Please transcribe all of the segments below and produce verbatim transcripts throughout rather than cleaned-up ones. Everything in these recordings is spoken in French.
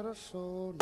sono.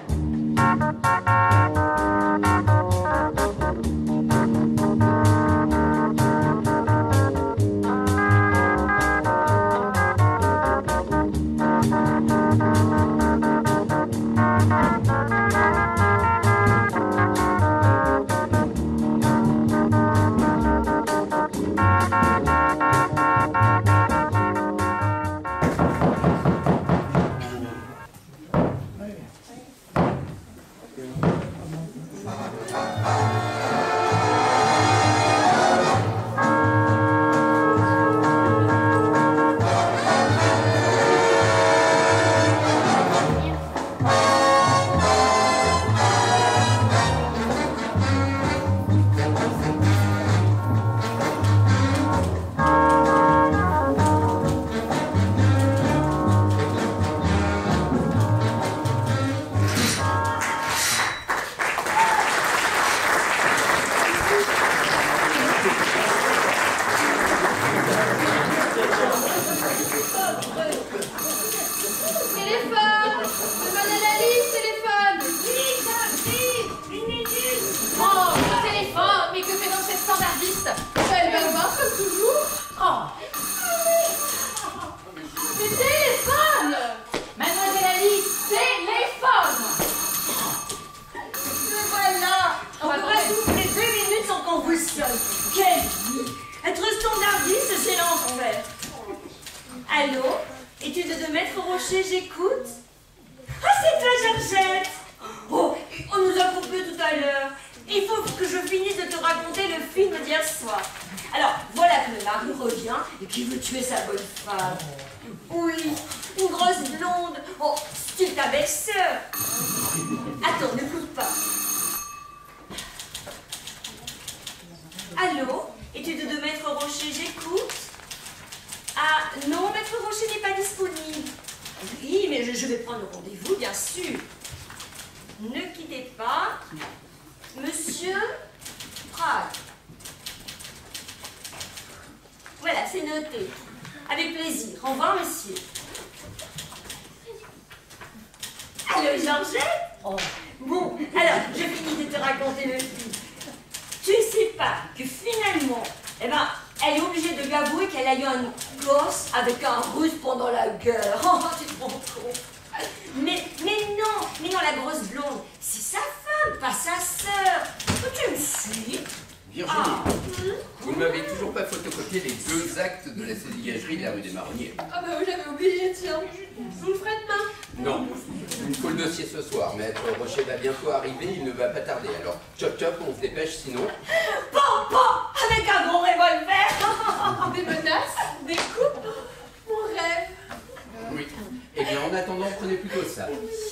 Sinon... Bon, bon, avec un gros revolver. Des menaces, des coups, mon rêve. Oui. Eh bien, en attendant, prenez plutôt ça.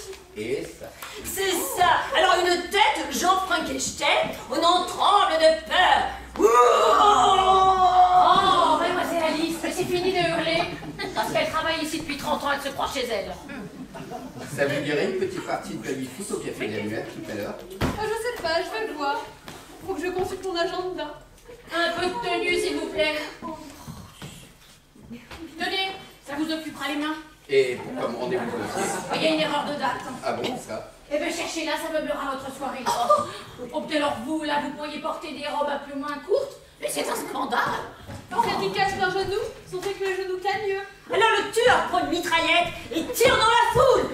Et ça. C'est ça. Alors, une tête, Jean Frankenstein, on en tremble de peur. Oh, mademoiselle Alice, mais c'est fini de hurler. Parce qu'elle travaille ici depuis trente ans, elle se croit chez elle. Ça vous dirait une petite partie de baby-foot au café de la Muette tout à l'heure? Ah, je sais pas, je vais le voir. Faut que je consulte mon agenda. Un peu de tenue, s'il vous plaît. Tenez, ça vous occupera les mains. Et pourquoi me rendez-vous le dossier? Il y a une erreur de date. Ah bon, ça? Eh bien, cherchez-la, ça meublera votre soirée. Oh, peut-être alors vous, là, vous pourriez porter des robes un peu moins courtes. Mais c'est un scandale. Celles qui cachent leurs genoux sont celles que les genoux cagneux. Alors le tueur prend une mitraillette et tire dans la foule.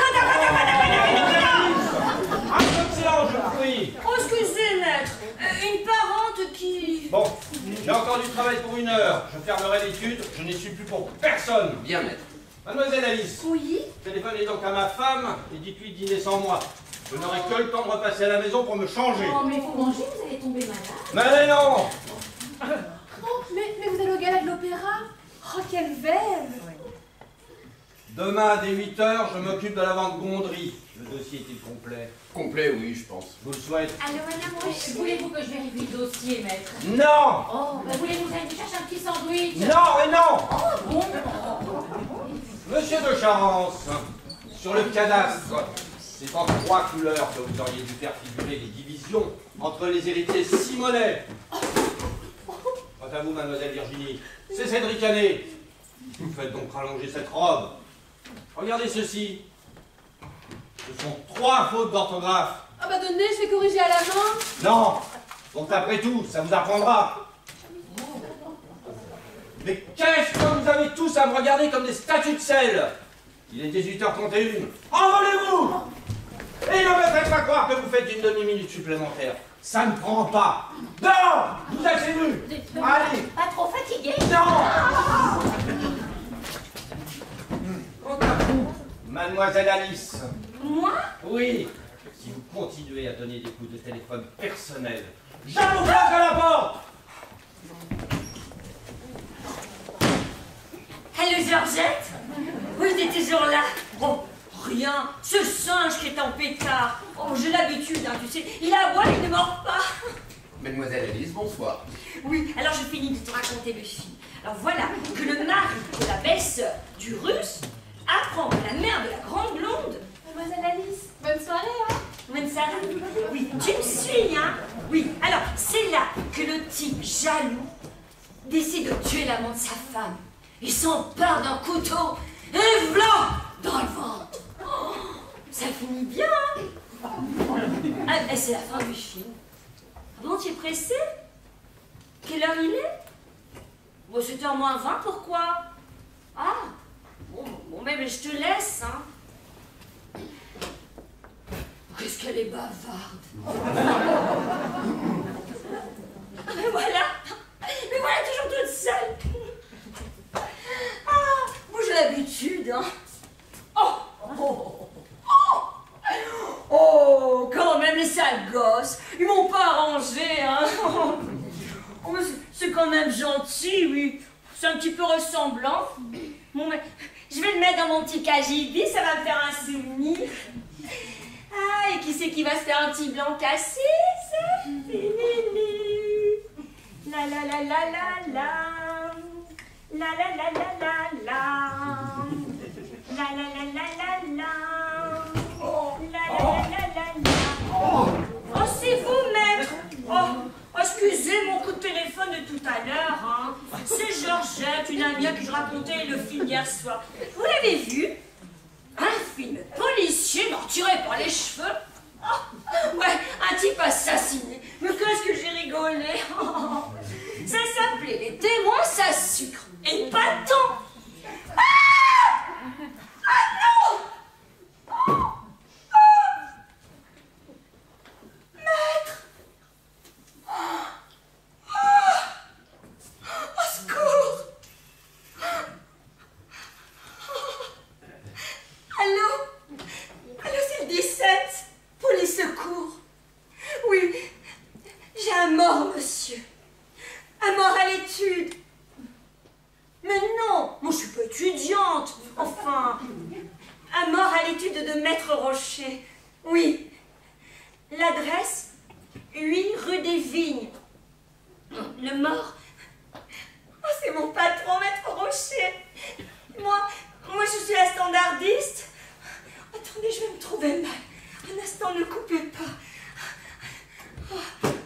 Un peu de silence, je vous prie. Oh, excusez, maître. Euh, une parente qui... Bon, j'ai encore du travail pour une heure. Je fermerai l'étude, je n'y suis plus pour personne. Bien, maître. Mademoiselle Alice. Oui. Téléphonez donc à ma femme et dites-lui de dîner sans moi. Je n'aurai que le temps de repasser à la maison pour me changer. Oh, mais il faut manger, vous allez tomber malade. Mais non. Oh, mais, mais vous allez au gala de l'opéra? Oh, quelle verve! Demain, dès huit heures, je m'occupe de la vente Gondry. Le dossier est-il complet? Complet, oui, je pense. Je vous le souhaite. Allô, madame, oui. Voulez-vous que je vérifie le dossier, maître? Non. Oh, bah voulez-vous que je cherche un petit sandwich? Non et non. Oh, bon. Monsieur de Charence, sur le cadastre, c'est en trois couleurs que vous auriez dû faire figurer les divisions entre les héritiers Simonet. Quant à vous, mademoiselle Virginie, cessez de ricaner. Vous faites donc rallonger cette robe. Regardez ceci. Ce sont trois fautes d'orthographe. Ah bah donnez, je vais corriger à la main. Non. Donc après tout, ça vous apprendra. Mais qu'est-ce que vous avez tous à me regarder comme des statues de sel? Il est dix-huit heures trente et une. Envolez-vous! Et ne me faites pas croire que vous faites une demi-minute supplémentaire. Ça ne prend pas. Non! Vous êtes ému. Allez! Pas trop fatigué? Non! Quant à vous, mademoiselle Alice. Moi? Oui. Si vous continuez à donner des coups de téléphone personnels, je vous claque à la porte! Allô, Georgette? Oui, t'es toujours là. Oh, rien. Ce singe qui est en pétard. Oh, j'ai l'habitude, hein, tu sais. Il aboie, il ne mord pas. Mademoiselle Alice, bonsoir. Oui, alors je finis de te raconter le film. Alors voilà que le mari de la belle-sœur du Russe apprend que la mère de la grande blonde... Mademoiselle Alice, bonne soirée, hein? Bonne soirée. Oui, tu me suis, hein? Oui, alors c'est là que le type jaloux décide de tuer l'amant de sa femme. Il s'empare d'un couteau et v'là dans le ventre. Oh, ça finit bien, hein? Ah, et c'est la fin du film. Ah bon, tu es pressé? Quelle heure il est? Bon, c'était en moins vingt, pourquoi? Ah, bon, bon, mais je te laisse, hein. Qu'est-ce qu'elle est bavarde. Mais voilà, mais voilà, toujours toute seule. Ah, moi j'ai l'habitude, hein. Oh, oh, oh, oh, quand même les sales gosses, ils m'ont pas arrangé, hein. Oh, mais c'est quand même gentil, oui. C'est un petit peu ressemblant. Bon, mais je vais le mettre dans mon petit K J B, ça va me faire un souvenir. Ah, et qui c'est qui va se faire un petit blanc cassis? La la la la la la. La la la la la la. La la la la la la. La la la la la la. Oh, c'est vous, maître. Oh, excusez mon coup de téléphone de tout à l'heure, hein. C'est Georgette, une amie à qui je racontais le film hier soir. Vous l'avez vu? Un film policier, mais tiré par les cheveux. Oh, ouais, un type assassiné. Mais qu'est-ce que j'ai rigolé. Oh, ça s'appelait Les témoins, ça sucre. Et pas tant. Ah, ah non. Oh, oh. Maître. Oh, oh. Au secours. Allô? Allô, c'est le dix-sept? Police secours. Oui, j'ai un mort, monsieur. Un mort à l'étude. Mais non, moi je suis pas étudiante. Enfin, un mort à l'étude de Maître Rocher. Oui. L'adresse, huit rue des Vignes. Le mort, oh, c'est mon patron, Maître Rocher. Moi, moi je suis la standardiste. Attendez, je vais me trouver mal. Un instant, ne coupez pas. Oh.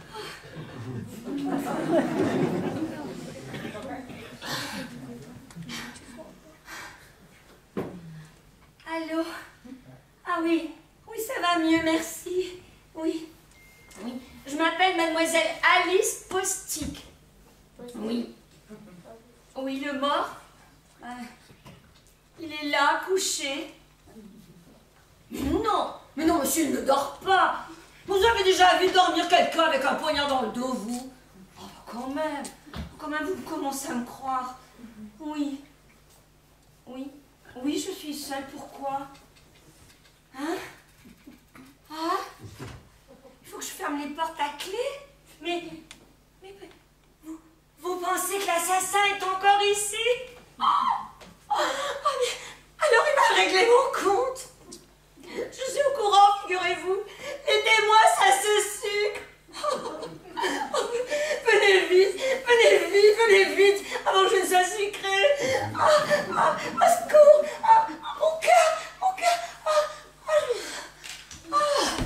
Allô? Ah oui, oui, ça va mieux, merci. Oui, oui. Je m'appelle mademoiselle Alice Postic. Oui. Oui, le mort, euh, il est là, couché. Mais non, mais non, monsieur, il ne dort pas. Vous avez déjà vu dormir quelqu'un avec un poignard dans le dos, vous? Oh, quand même, quand même, vous commencez à me croire. Oui, oui, oui, je suis seule, pourquoi? Hein? Ah? Il faut que je ferme les portes à clé? Mais, mais, vous, vous pensez que l'assassin est encore ici? Oh, oh, oh, mais alors il va régler mon compte? Je suis au courant, figurez-vous. Les témoins, ça se sucre. Oh, oh, venez vite, venez vite, venez vite, avant que je ne sois sucrée. Oh, oh, au secours. Oh, mon cœur, mon cœur. Oh, oh, oh.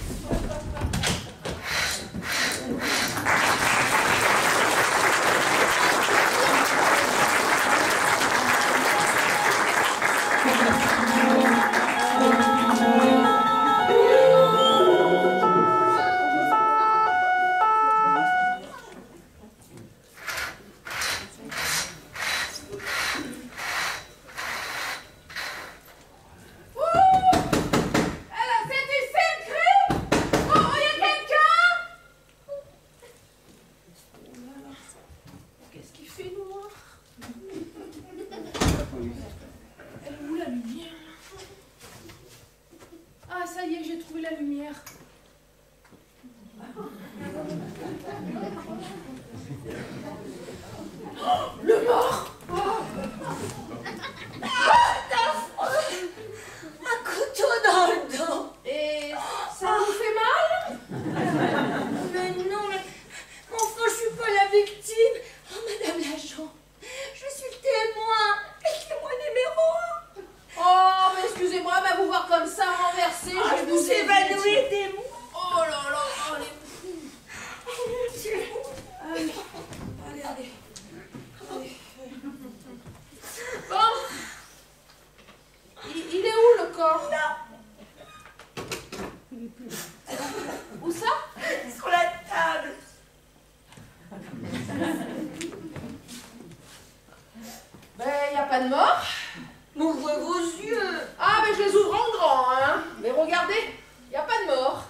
pas de mort? Ouvrez vos yeux. Ah, mais je les ouvre en grand, hein. Mais regardez, il n'y a pas de mort.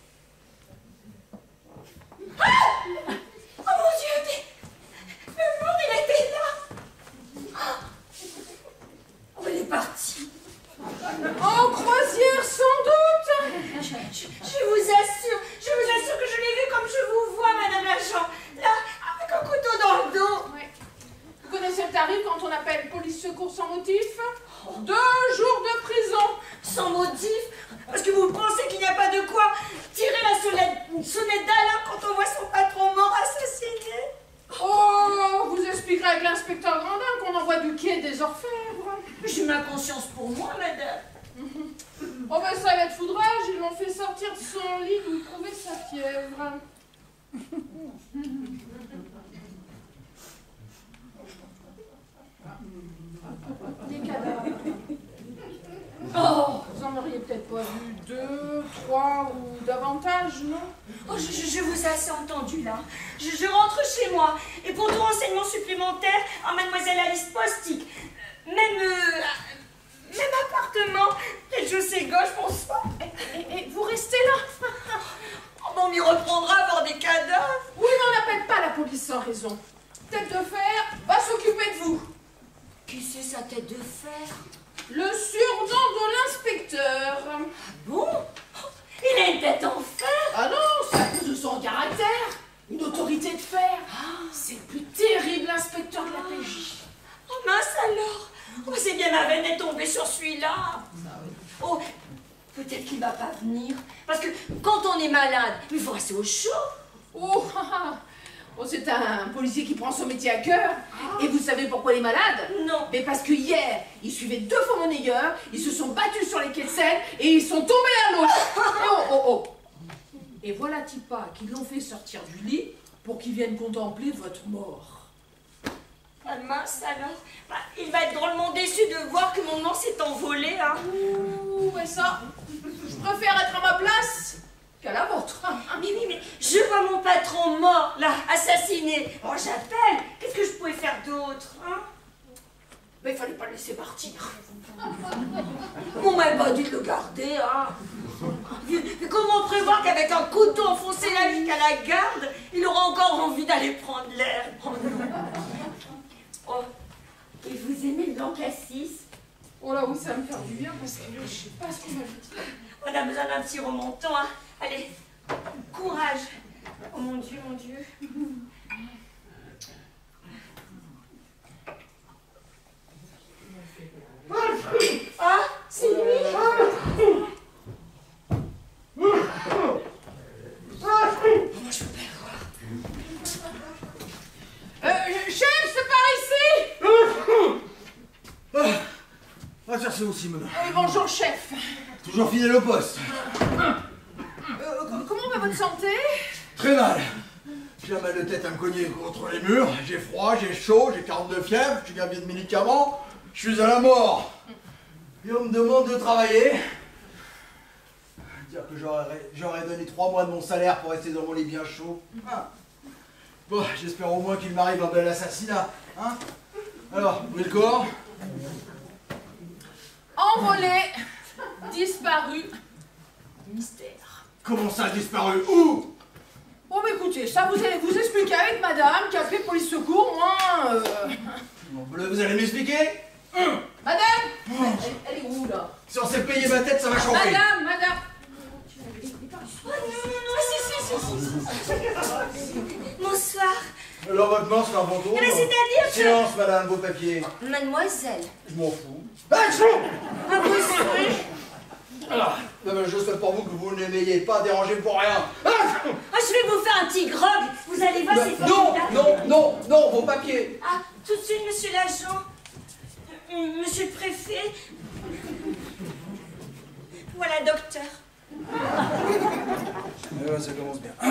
Ah! Oh mon Dieu, mais le mort, il était là. Oh, il est parti. En croisière, sans doute. Je, je- je vous assure, je vous assure que je l'ai vu comme je vous vois, Madame l'agent. Là, avec un couteau dans le dos. Ouais. Vous connaissez le tarif quand on appelle police secours sans motif? Deux jours de prison. Sans motif. Parce que vous pensez qu'il n'y a pas de quoi tirer la sonnette, sonnette d'alarme quand on voit son patron mort assassiné. Oh, vous expliquerez avec l'inspecteur Grandin qu'on envoie du quai des orfèvres. J'ai ma conscience pour moi, madame. Oh ben ça va être foudrage, ils l'ont fait sortir de son lit d'où il trouvait sa fièvre. Des cadavres. Oh, vous en auriez peut-être pas vu deux, trois ou davantage, non? Oh, je, je- je vous ai assez entendu là. Je, je rentre chez moi. Et pour tout renseignement supplémentaire, à Mademoiselle Alice Postic. Euh, Même, euh, même appartement, rez-de-chaussée gauche, bonsoir. Et, et- et vous restez là? Oh, bon, on m'y reprendra à voir des cadavres. Oui, mais on n'appelle pas la police sans raison. Tête de fer va s'occuper de vous. Qui c'est sa tête de fer? Le surnom de l'inspecteur. Bon, il a une tête en fer. Ah non, c'est à cause de son caractère. Une autorité de fer. C'est le plus terrible inspecteur de la P J. Oh mince alors. Oh, c'est bien ma veine est tombée sur celui-là. Oh, peut-être qu'il va pas venir. Parce que quand on est malade, il faut rester au chaud. Oh, ah, ah. Oh, c'est un policier qui prend son métier à cœur. Et vous savez pourquoi il est malade? Non. Mais parce que hier, il suivait deux faux monnayeurs, ils se sont battus sur les quais de Seine et ils sont tombés à l'eau. Oh, oh, oh. Et voilà Tipa qui l'ont fait sortir du lit pour qu'il vienne contempler votre mort. Ah mince alors. Bah, il va être drôlement déçu de voir que mon nom s'est envolé, hein. Ouh, mais ça, je préfère être à ma place qu'à la vôtre. Mais oui, mais je vois mon patron mort, là, assassiné. Oh, j'appelle. Qu'est-ce que je pouvais faire d'autre, hein? Mais il fallait pas le laisser partir. On m'a pas dit de le garder, hein. Mais mais comment prévoir qu'avec un couteau enfoncé là jusqu'à la garde, il aura encore envie d'aller prendre l'air? Oh, non. Oh, et vous aimez le blanc cassis? Oh là oui, ça va me faire du bien parce que là, je sais pas ce qu'on m'a dit. On a besoin d'un petit remontant, hein. Allez, courage. Oh mon Dieu, mon Dieu. Ah, c'est lui. Moi, je veux pas le voir. Euh, chef, c'est par ici. Ah, tiens, c'est aussi, madame. Oui, bonjour, chef. Toujours fidèle au poste. Euh, comment va votre santé? Très mal. J'ai un mal de tête à me cogner contre les murs. J'ai froid, j'ai chaud, j'ai quarante-deux fièvres, je suis gavé de médicaments. Je suis à la mort. Et on me demande de travailler. Dire que j'aurais j'aurais donné trois mois de mon salaire pour rester dans mon lit bien chaud. Ah. Bon, j'espère au moins qu'il m'arrive un bel assassinat. Hein? Alors, où est le corps? Envolé, disparu, mystère. Comment ça a disparu? Où? Bon, mais écoutez, ça vous allez vous expliquer avec madame qui a appelé police secours, moi. Euh... Bon, vous allez m'expliquer? Madame elle, elle est où là? Si on s'est payé ma tête, ça va changer. Madame, madame. Oh non, non, non, si, si, si, si, si. Bonsoir. Alors votre mort, c'est un fantôme? Eh bien, c'est-à-dire que... Silence, madame, vos papiers. Mademoiselle. Je m'en fous. Action! Ah, vous souhaitez? Ah, ben, je souhaite pour vous que vous ne m'ayez pas dérangé pour rien. Action! Ah, je vais vous faire un petit grog. Vous allez voir, c'est Non, formidable. non, non, non, vos papiers. Ah, tout de suite, monsieur l'agent. Euh, Monsieur le préfet. Voilà, docteur. Euh, ça commence bien.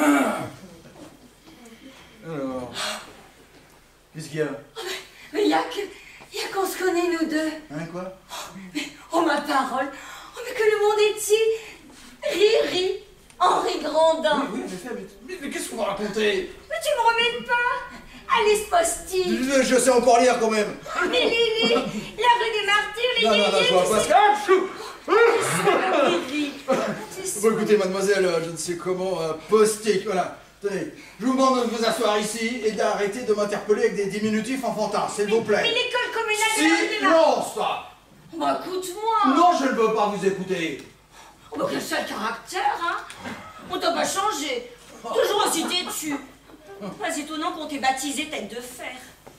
Alors, qu'est-ce qu'il y a? Mais il y a que... Il y a qu'on se connaît, nous deux. Hein, quoi? Oh, ma parole. Oh, mais que le monde entier rit, rit. Henri Grandin. Oui, oui, en effet, mais, mais, mais qu'est-ce qu'on va raconter? Mais tu me remets pas. Alice Postic. Je, je sais encore lire quand même. Les Lili, la rue des Martyrs, les Non, non, non, je vois pas ce Bon, écoutez, mademoiselle, euh, je ne sais comment, euh, Postic, voilà. Tenez, je vous demande de vous asseoir ici et d'arrêter de m'interpeller avec des diminutifs enfantins, s'il vous plaît. Mais l'école communale de la rue des Martyrs. Silence! Bah, écoute-moi. Non, je ne veux pas vous écouter. Oh, bah, quel sale caractère, hein. On t'a pas changé. Toujours aussi têtu. Pas étonnant qu'on t'ait baptisé tête de fer.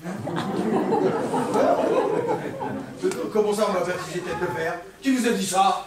Comment ça, on m'a baptisé tête de fer? Qui vous a dit ça?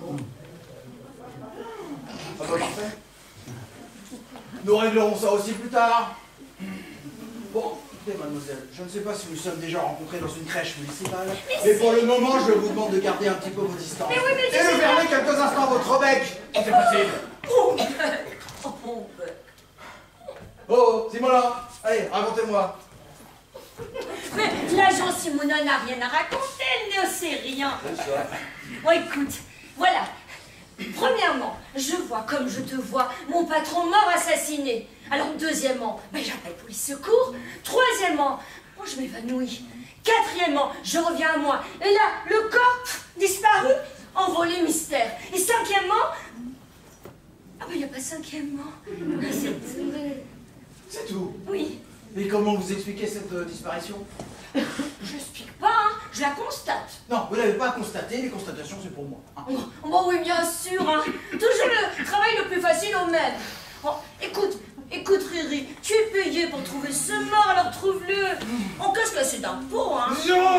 Ah bah parfait. Nous réglerons ça aussi plus tard. Bon, écoutez, mademoiselle, je ne sais pas si nous sommes déjà rencontrés dans une crèche municipale, mais, mais pour le moment, je vous demande de garder un petit peu vos distances. Mais oui, mais et de fermer quelques instants votre bec, si c'est possible. Oh, oh, mon bec. Oh, Simona, allez, racontez-moi. Mais l'agent Simona n'a rien à raconter, elle ne sait rien. Bon, écoute, voilà. Premièrement, je vois comme je te vois mon patron mort assassiné. Alors deuxièmement, ben, j'appelle police secours. Troisièmement, moi je m'évanouis. Quatrièmement, je reviens à moi. Et là, le corps pff, disparu, envolé mystère. Et cinquièmement, ah ben il n'y a pas cinquièmement. C'est tout. C'est tout. Oui. Et comment vous expliquez cette euh, disparition? Je l'explique pas, hein, je la constate. Non, vous n'avez pas constaté, les constatations c'est pour moi. Hein. Oh, bon, oui, bien sûr, hein. Toujours le travail le plus facile au même. Oh, écoute, écoute, Riri, tu es payé pour trouver ce mort, alors trouve-le. On casse casser d'impôts, hein.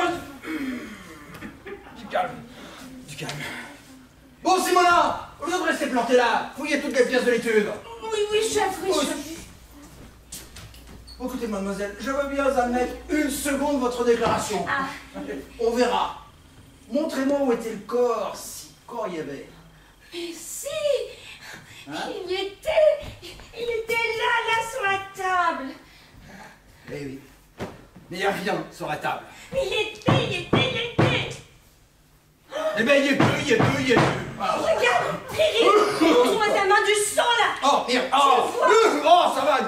Du calme. Du calme. Bon, Simona, au lieu de rester planté là, fouillez toutes les pièces de l'étude. Oui, oui, chef, oui, Oh, chef. Écoutez, mademoiselle, je veux bien admettre une seconde votre déclaration. Ah. On verra. Montrez-moi où était le corps, si corps il y avait. Mais si, Hein? il y était, il était là, là, sur la table. Eh oui. Mais il n'y a rien sur la table. Il était, il était, il était. Eh ben, il y est plus, il y est plus, il y est plus. Ah. Regarde, Riri, montre-moi ta main du sang, là. Oh, merde. Oh, oh, ça va.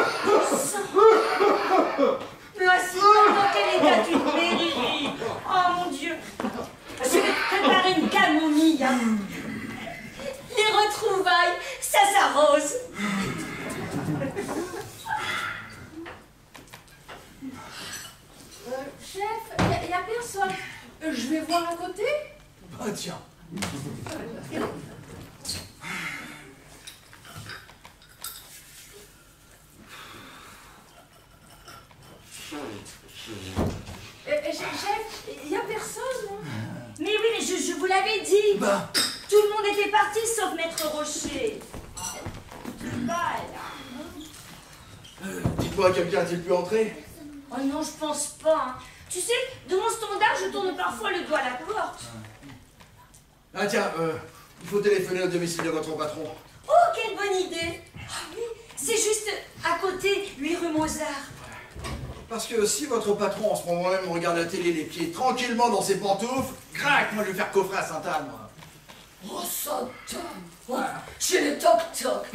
Mais assis, dans quel état tu te mets, Riri? Oh mon Dieu! Je vais te préparer une camomille. Hein. Les retrouvailles, ça s'arrose. Euh, chef, il n'y a, y a personne. Euh, je vais voir à côté. Bah tiens. Euh, euh, chef, il n'y a personne. Hein. Mais oui, mais je, je vous l'avais dit. Bah. Tout le monde était parti sauf Maître Rocher. Bah, là. Euh, Dites-moi, quelqu'un a-t-il pu entrer? Oh non, je pense pas. Hein. Tu sais, de mon standard, je tourne parfois le doigt à la porte. Ah tiens, euh, il faut téléphoner au domicile de votre patron. Oh, quelle bonne idée. Ah oui, c'est juste à côté, huit rue Mozart. Parce que si votre patron en ce moment même regarde la télé les pieds tranquillement dans ses pantoufles, crac, moi je vais faire coffrer à Sainte-Anne, moi. Oh, ça donne. Oh, j'ai le toc-toc.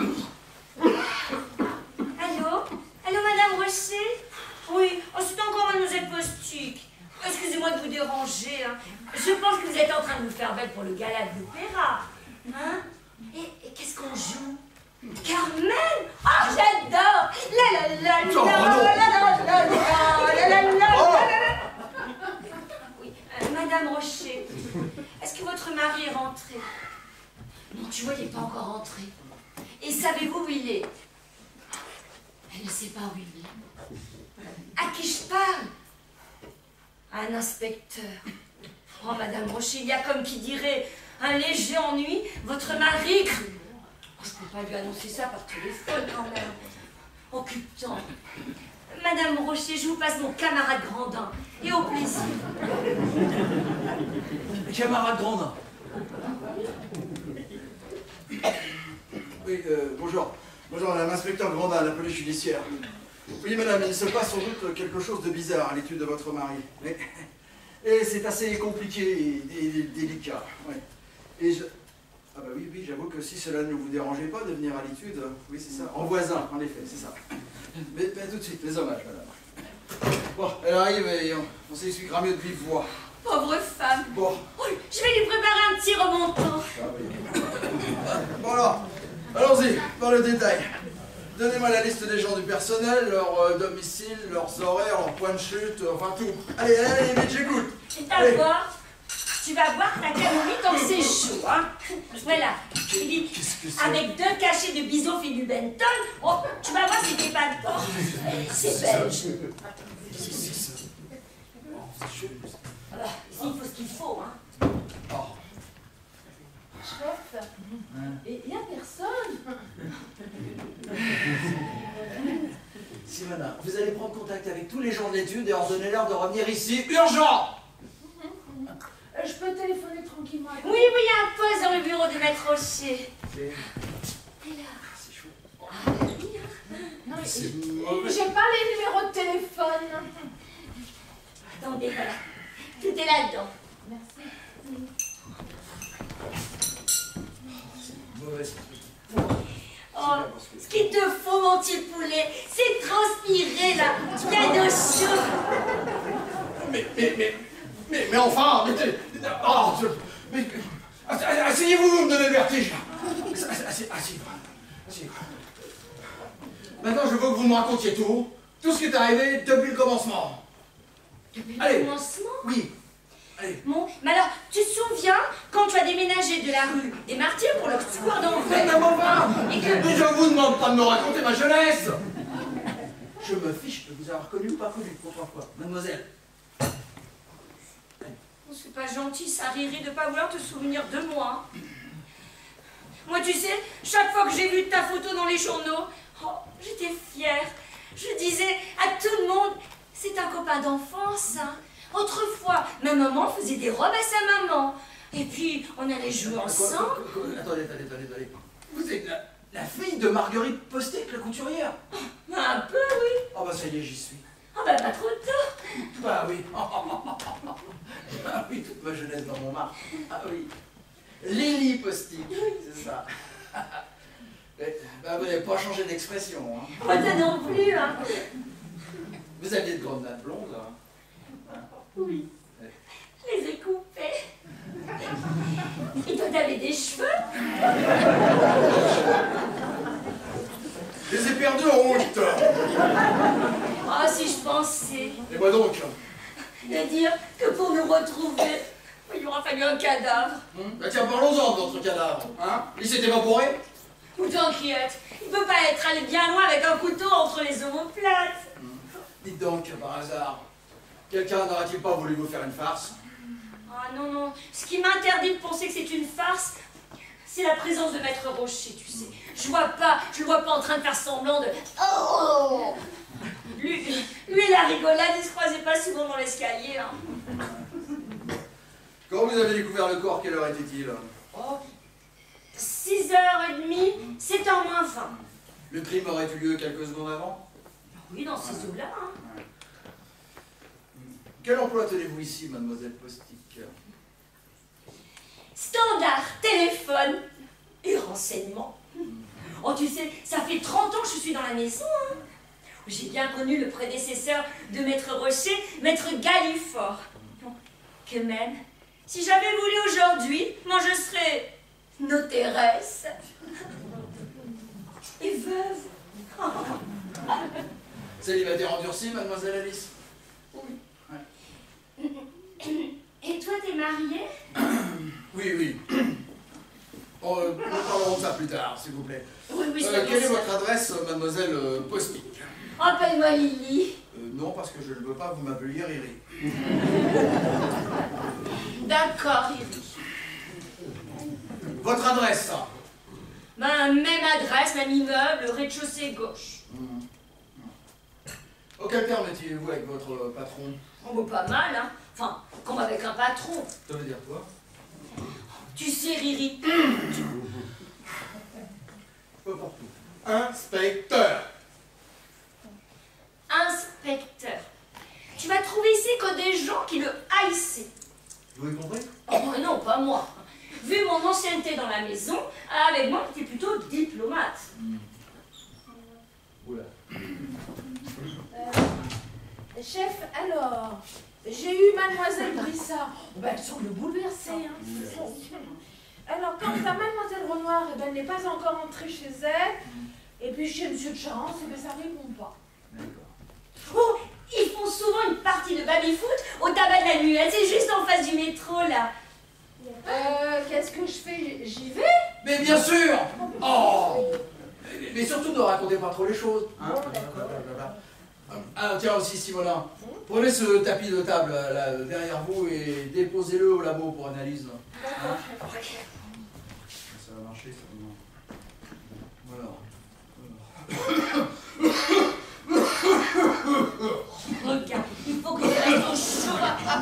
Allô? Allô, Madame Rocher? Oui, oh, c'est encore Mademoiselle Postic. Excusez-moi de vous déranger. Hein. Je pense que vous êtes en train de nous faire belle pour le gala de l'opéra. Hein? Et, et qu'est-ce qu'on joue? Carmen? Oh, j'adore! La la la la Oh, la non. la la la la la la la Oh. la. Oui, euh, Madame Rocher, est-ce que votre mari est rentré? Non, tu vois, il n'est pas encore rentré. Et savez-vous où il est? Elle ne sait pas où il est. À qui je parle? À un inspecteur. Oh, Madame Rocher, il y a comme qui dirait un léger ennui. Votre mari... Oh, je ne peux pas lui annoncer ça par téléphone quand même. Occupant. Madame Rocher, je vous passe mon camarade Grandin. Et au plaisir. Camarade Grandin. Oui, euh, bonjour. Bonjour, madame l'inspecteur Grandin, la police judiciaire. Oui, madame, il se passe sans doute quelque chose de bizarre à l'étude de votre mari. Mais... Et c'est assez compliqué et, et délicat. Ouais. Et je... Ah bah oui, oui, j'avoue que si cela ne vous dérangeait pas de venir à l'étude, oui c'est ça, en voisin, en effet, c'est ça. Mais, mais tout de suite, les hommages, madame. Bon, elle arrive et on, on s'expliquera mieux de vive voix. Pauvre femme. Bon. Oh, je vais lui préparer un petit remontant. Ah oui. Bon alors, allons-y, par le détail. Donnez-moi la liste des gens du personnel, leur euh, domicile, leurs horaires, leurs points de chute, euh, enfin tout. Allez, allez, vite, j'écoute. Et d'abord, tu vas boire ta camomille tant que c'est chaud, hein. Voilà. Il dit, avec deux cachets de bisouf et du benton, oh, tu vas voir si t'es pas de porc. C'est belge. Ah bah, ici, il faut ce qu'il faut, hein. Chef, et il n'y a personne. Simona, vous allez prendre contact avec tous les gens de l'étude et ordonnez-leur de revenir ici, urgent. Euh, Je peux téléphoner tranquillement à Oui, oui, il y a un poste dans le bureau de Maître Rocher. C'est C'est chaud. Non, mais C'est j'ai j'ai pas les numéros de téléphone. Attendez, voilà. Tout est là-dedans. Merci. Mauvaise. Oh, ce qu'il te faut, mon petit poulet, c'est transpirer, là. Bien au chaud. Mais, mais, mais, mais, mais enfin, mais, t'es- oh, je- mais, asseyez-vous, vous me donnez le vertige. Asseyez-vous, asseyez-vous. Maintenant, je veux que vous me racontiez tout, tout ce qui est arrivé depuis le commencement. Depuis Allez. le commencement. Oui, allez. Bon, mais alors, tu te souviens quand tu as déménagé de la rue des Martyrs pour le square d'Anvers Mais enfin, et que... mais je vous demande pas de me raconter ma jeunesse. Je me fiche de vous avoir connu ou pas connu, pourquoi quoi, mademoiselle. Oh, c'est pas gentil, ça, Riri, de pas vouloir te souvenir de moi. Moi, tu sais, chaque fois que j'ai vu ta photo dans les journaux, oh, j'étais fière. Je disais à tout le monde, c'est un copain d'enfance, hein. Autrefois, ma maman faisait des robes à sa maman. Et puis, on allait jouer Quoi, ensemble. quoi, quoi, quoi, Attendez, attendez, attendez, attendez. Vous êtes la, la fille de Marguerite Postic, la couturière. Un peu, oui. Oh bah ça y est, j'y suis. Ah bah, pas trop tôt. Bah oui. Ah oui, toute ma jeunesse dans Montmartre. Ah oui. Lily Postic, c'est ça. Mais, bah vous n'avez pas changé d'expression. Hein. Moi, toi non plus, hein. Vous aviez de grandes nattes blondes. Hein. Oui. Je les ai coupés. Et toi, t'avais des cheveux? Je les ai perdus en route. Ah, si je pensais. Et moi donc. De dire que pour nous retrouver, il aura fallu un cadavre. Hum bah tiens, parlons-en de votre cadavre. Hein. Il s'est évaporé. Ou t'inquiète, il peut pas être allé bien loin avec un couteau entre les omoplates. Hum. Dites donc, par hasard, quelqu'un n'aurait-il pas voulu vous faire une farce? Ah non, non, ce qui m'interdit de penser que c'est une farce, c'est la présence de Maître Rocher, tu sais. Je vois pas, je le vois pas en train de faire semblant de... Oh lui, lui et la rigolade, ils se croisaient pas souvent dans l'escalier. Hein. Quand vous avez découvert le corps, quelle heure était-il? Oh, six heures trente, sept heures moins vingt. Le crime aurait eu lieu quelques secondes avant? Oui, dans ces eaux-là. Hein. Quel emploi tenez-vous ici, mademoiselle Postic? Standard, téléphone et renseignement. Oh, tu sais, ça fait trente ans que je suis dans la maison. Hein. J'ai bien connu le prédécesseur de Maître Rocher, Maître Galifort. Que même, si j'avais voulu aujourd'hui, moi je serais notéresse et veuve. Célibataire endurci, mademoiselle Alice? Oui. Ouais. Et toi, t'es mariée? Oui, oui. Bon, euh, nous parlerons de ça plus tard, s'il vous plaît. Oui, oui, Euh, quelle est votre adresse, mademoiselle euh, Postic? Appelle-moi Lily. Euh, non, parce que je ne veux pas vous m'appeler Riri. D'accord, Riri. Votre adresse, ça? Ben, même adresse, même immeuble, rez-de-chaussée gauche. Mmh. Auquel terme étiez-vous avec votre patron? On vaut pas mal, hein. Enfin, comme avec un patron. Ça veut dire quoi? Tu sais, Riri. Pas partout. Inspecteur. Inspecteur. Tu vas trouver ici que des gens qui le haïssaient. Vous avez compris? Oh non, pas moi. Vu mon ancienneté dans la maison, avec moi qui était plutôt diplomate. Oula. Euh, chef, alors, j'ai eu mademoiselle Brissard. Oh, ben, elle semble bouleversée. Hein. Alors, quant à mademoiselle Renoir, eh ben, elle n'est pas encore entrée chez elle. Et puis chez monsieur de Charence, eh ben, ça ne répond pas. Oh, ils font souvent une partie de baby-foot au tabac de la Muette, c'est juste en face du métro, là. Euh, qu'est-ce que je fais? J'y vais? Mais bien sûr. Oh. Mais surtout ne racontez pas trop les choses. Hein. Ah, tiens aussi, Simonin. Prenez ce tapis de table là, derrière vous et déposez-le au labo pour analyse. Hein. Ça va marcher, ça va. Voilà. Regarde, il faut que je reste au chaud.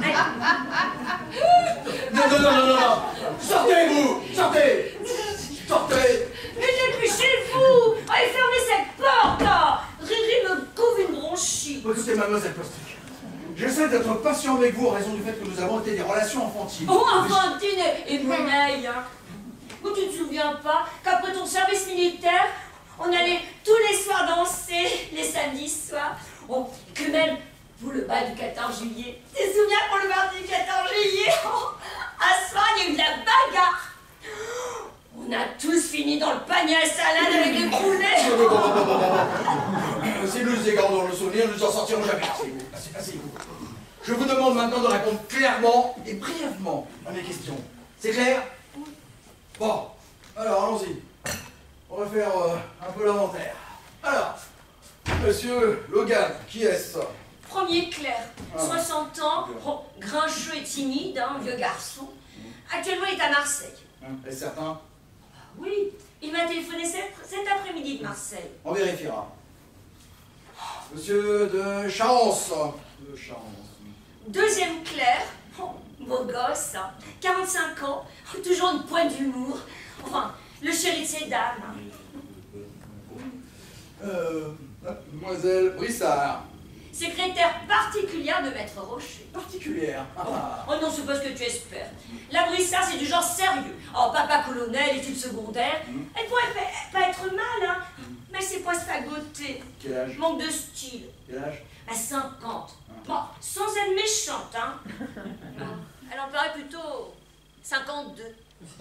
Non, non, non, non, non, non. Sortez, vous. Sortez. Sortez. Mais dépêchez-vous. Allez, fermez cette porte, là. Riri me couvre une bronchite. Écoutez, mademoiselle Postic, j'essaie d'être patient avec vous en raison du fait que nous avons été des relations enfantines. Oh, enfantine et monnaie, hein. Ou tu te souviens pas qu'après ton service militaire, on allait tous les soirs danser, les samedis soirs. Oh, que même pour le bal du quatorze juillet. Tu te souviens pour le bal du quatorze juillet? Oh, à soir, il y a eu de la bagarre. On a tous fini dans le panier à salade avec les poulets. Si nous nous égarons dans le souvenir, nous en sortirons jamais. Asseyez-vous, asseyez-vous. Je vous demande maintenant de répondre clairement et brièvement à mes questions. C'est clair? Bon, alors allons-y. On va faire euh, un peu l'inventaire. Alors, monsieur Logan, qui est-ce? Premier clerc, Ah. soixante ans, oh, grincheux et timide, hein, vieux garçon. Actuellement, il est à Marseille. Est-ce certain? Oui, il m'a téléphoné cet, cet après-midi de Marseille. On vérifiera. Monsieur de Charence. De Charence. Deuxième clerc, oh, beau gosse, hein, quarante-cinq ans, toujours une pointe d'humour. Enfin, le chéri de ces dames. hein. Euh, mademoiselle Brissard. Secrétaire particulière de Maître Rocher. Particulière. Ah. Oh non, c'est pas ce que tu espères. La Brissard, c'est du genre sérieux. Oh, papa colonel, études secondaires. Elle pourrait pas- pas être mal, hein. Mais elle s'est pas sfagotée. Quel âge? Manque de style. Quel âge? À cinquante. Bon, sans être méchante, hein. Elle en paraît plutôt cinquante-deux.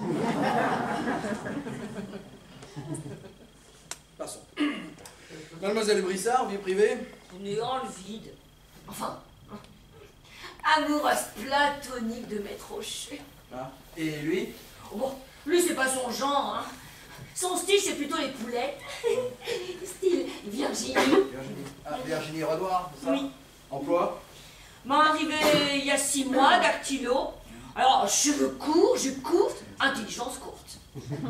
Passons. Mademoiselle Brissard, vie privée? Néant le vide. Enfin, amoureuse platonique de Maître Rocher. Ah. Et lui? Oh, bon, lui, c'est pas son genre, hein. Son style, c'est plutôt les poulettes. Style Virginie. Virginie. Ah, Virginie Renoir, c'est ça? Oui. Emploi? M'a arrivé il y a six mois, dactylo. Alors, cheveux courts, jupe courte, intelligence courte.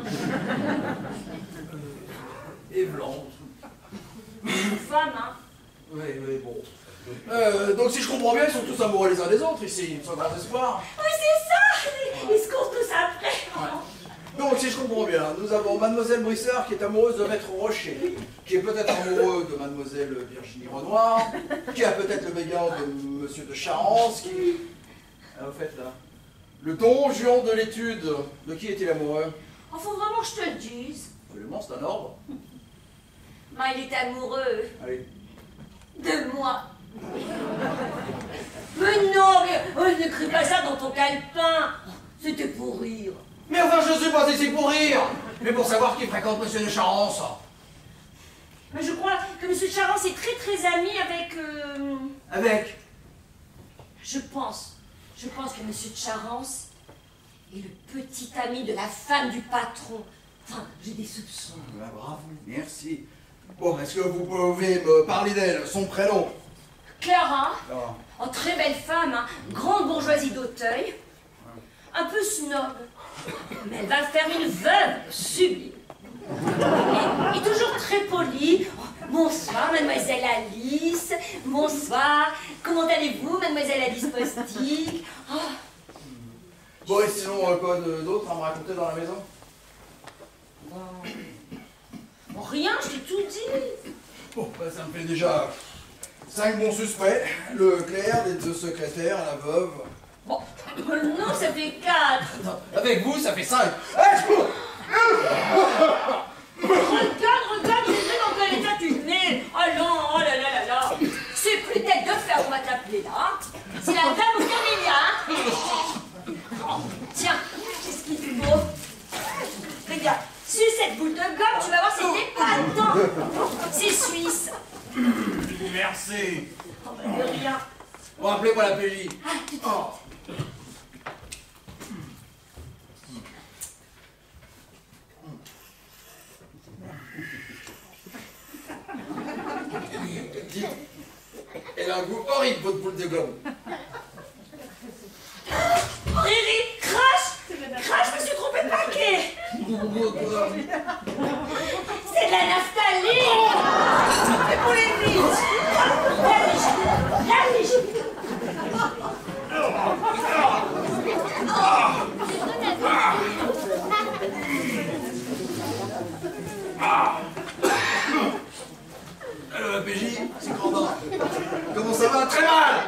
Et blonde. Une femme, hein. Oui, oui, bon. Euh, donc si je comprends bien, ils sont tous amoureux les uns des autres ici, sans grand espoir. Oui, c'est ça. Ils se courent tous après. Ouais. Donc si je comprends bien, nous avons Mademoiselle Brissard qui est amoureuse de Maître Rocher, qui est peut-être amoureux de Mademoiselle Virginie Renoir, qui a peut-être le meilleur de Monsieur de Charence, qui... Ah, au fait, là, le don Juan de l'étude, de qui est-il amoureux? Oh, faut vraiment que je te le dise. Absolument, c'est un ordre. Ben, il est amoureux Allez. de moi. Mais non, mais oh, n'écris pas ça dans ton calepin. C'était pour rire. Mais enfin, je suis pas ici pour rire, mais pour savoir qui fréquente Monsieur de Charence. Mais je crois que M. de Charence est très très ami avec... euh, Avec? Je pense, je pense que M. de Charence est le petit ami de la femme du patron. Enfin, j'ai des soupçons. Ah, bravo, merci. Bon, est-ce que vous pouvez me parler d'elle, son prénom? Clara, Ah. oh, très belle femme, hein, grande bourgeoisie d'Auteuil, un peu snob, mais elle va faire une veuve sublime. Et, et toujours très polie. Oh, bonsoir, mademoiselle Alice. Bonsoir. Comment allez-vous, mademoiselle Alice Postic? Oh, Bon, et sinon, euh, quoi de- d'autre à me raconter dans la maison? bon. Bon, rien, je t'ai tout dit. Bon, bah, ça me fait déjà cinq bons suspects. Le clerc, les deux secrétaires, la veuve. Bon, Non, ça fait quatre. Non, avec vous, ça fait cinq. Regarde, regarde, j'ai vu dans quel état tu venais. Oh non, oh là là là là. C'est plus tête de fer, on va t'appeler là. Hein. C'est la dame au camélia, hein. Tiens, qu'est-ce qu'il te faut? Regarde, suce cette boule de gomme, tu vas voir, c'est épatant. C'est suisse. Merci. Oh bah de rien. Bon, appelez-moi la P J. Ah, tout de suite. Oh. Dites, elle a un goût horrible, votre boule de gomme. Riri, crache. Crache, je me suis trompée de paquet. C'est de la naphtaline. C'est pour les bites. La légère, la légère. Allô, la P J, c'est Grandin. Comment ça va? Très mal.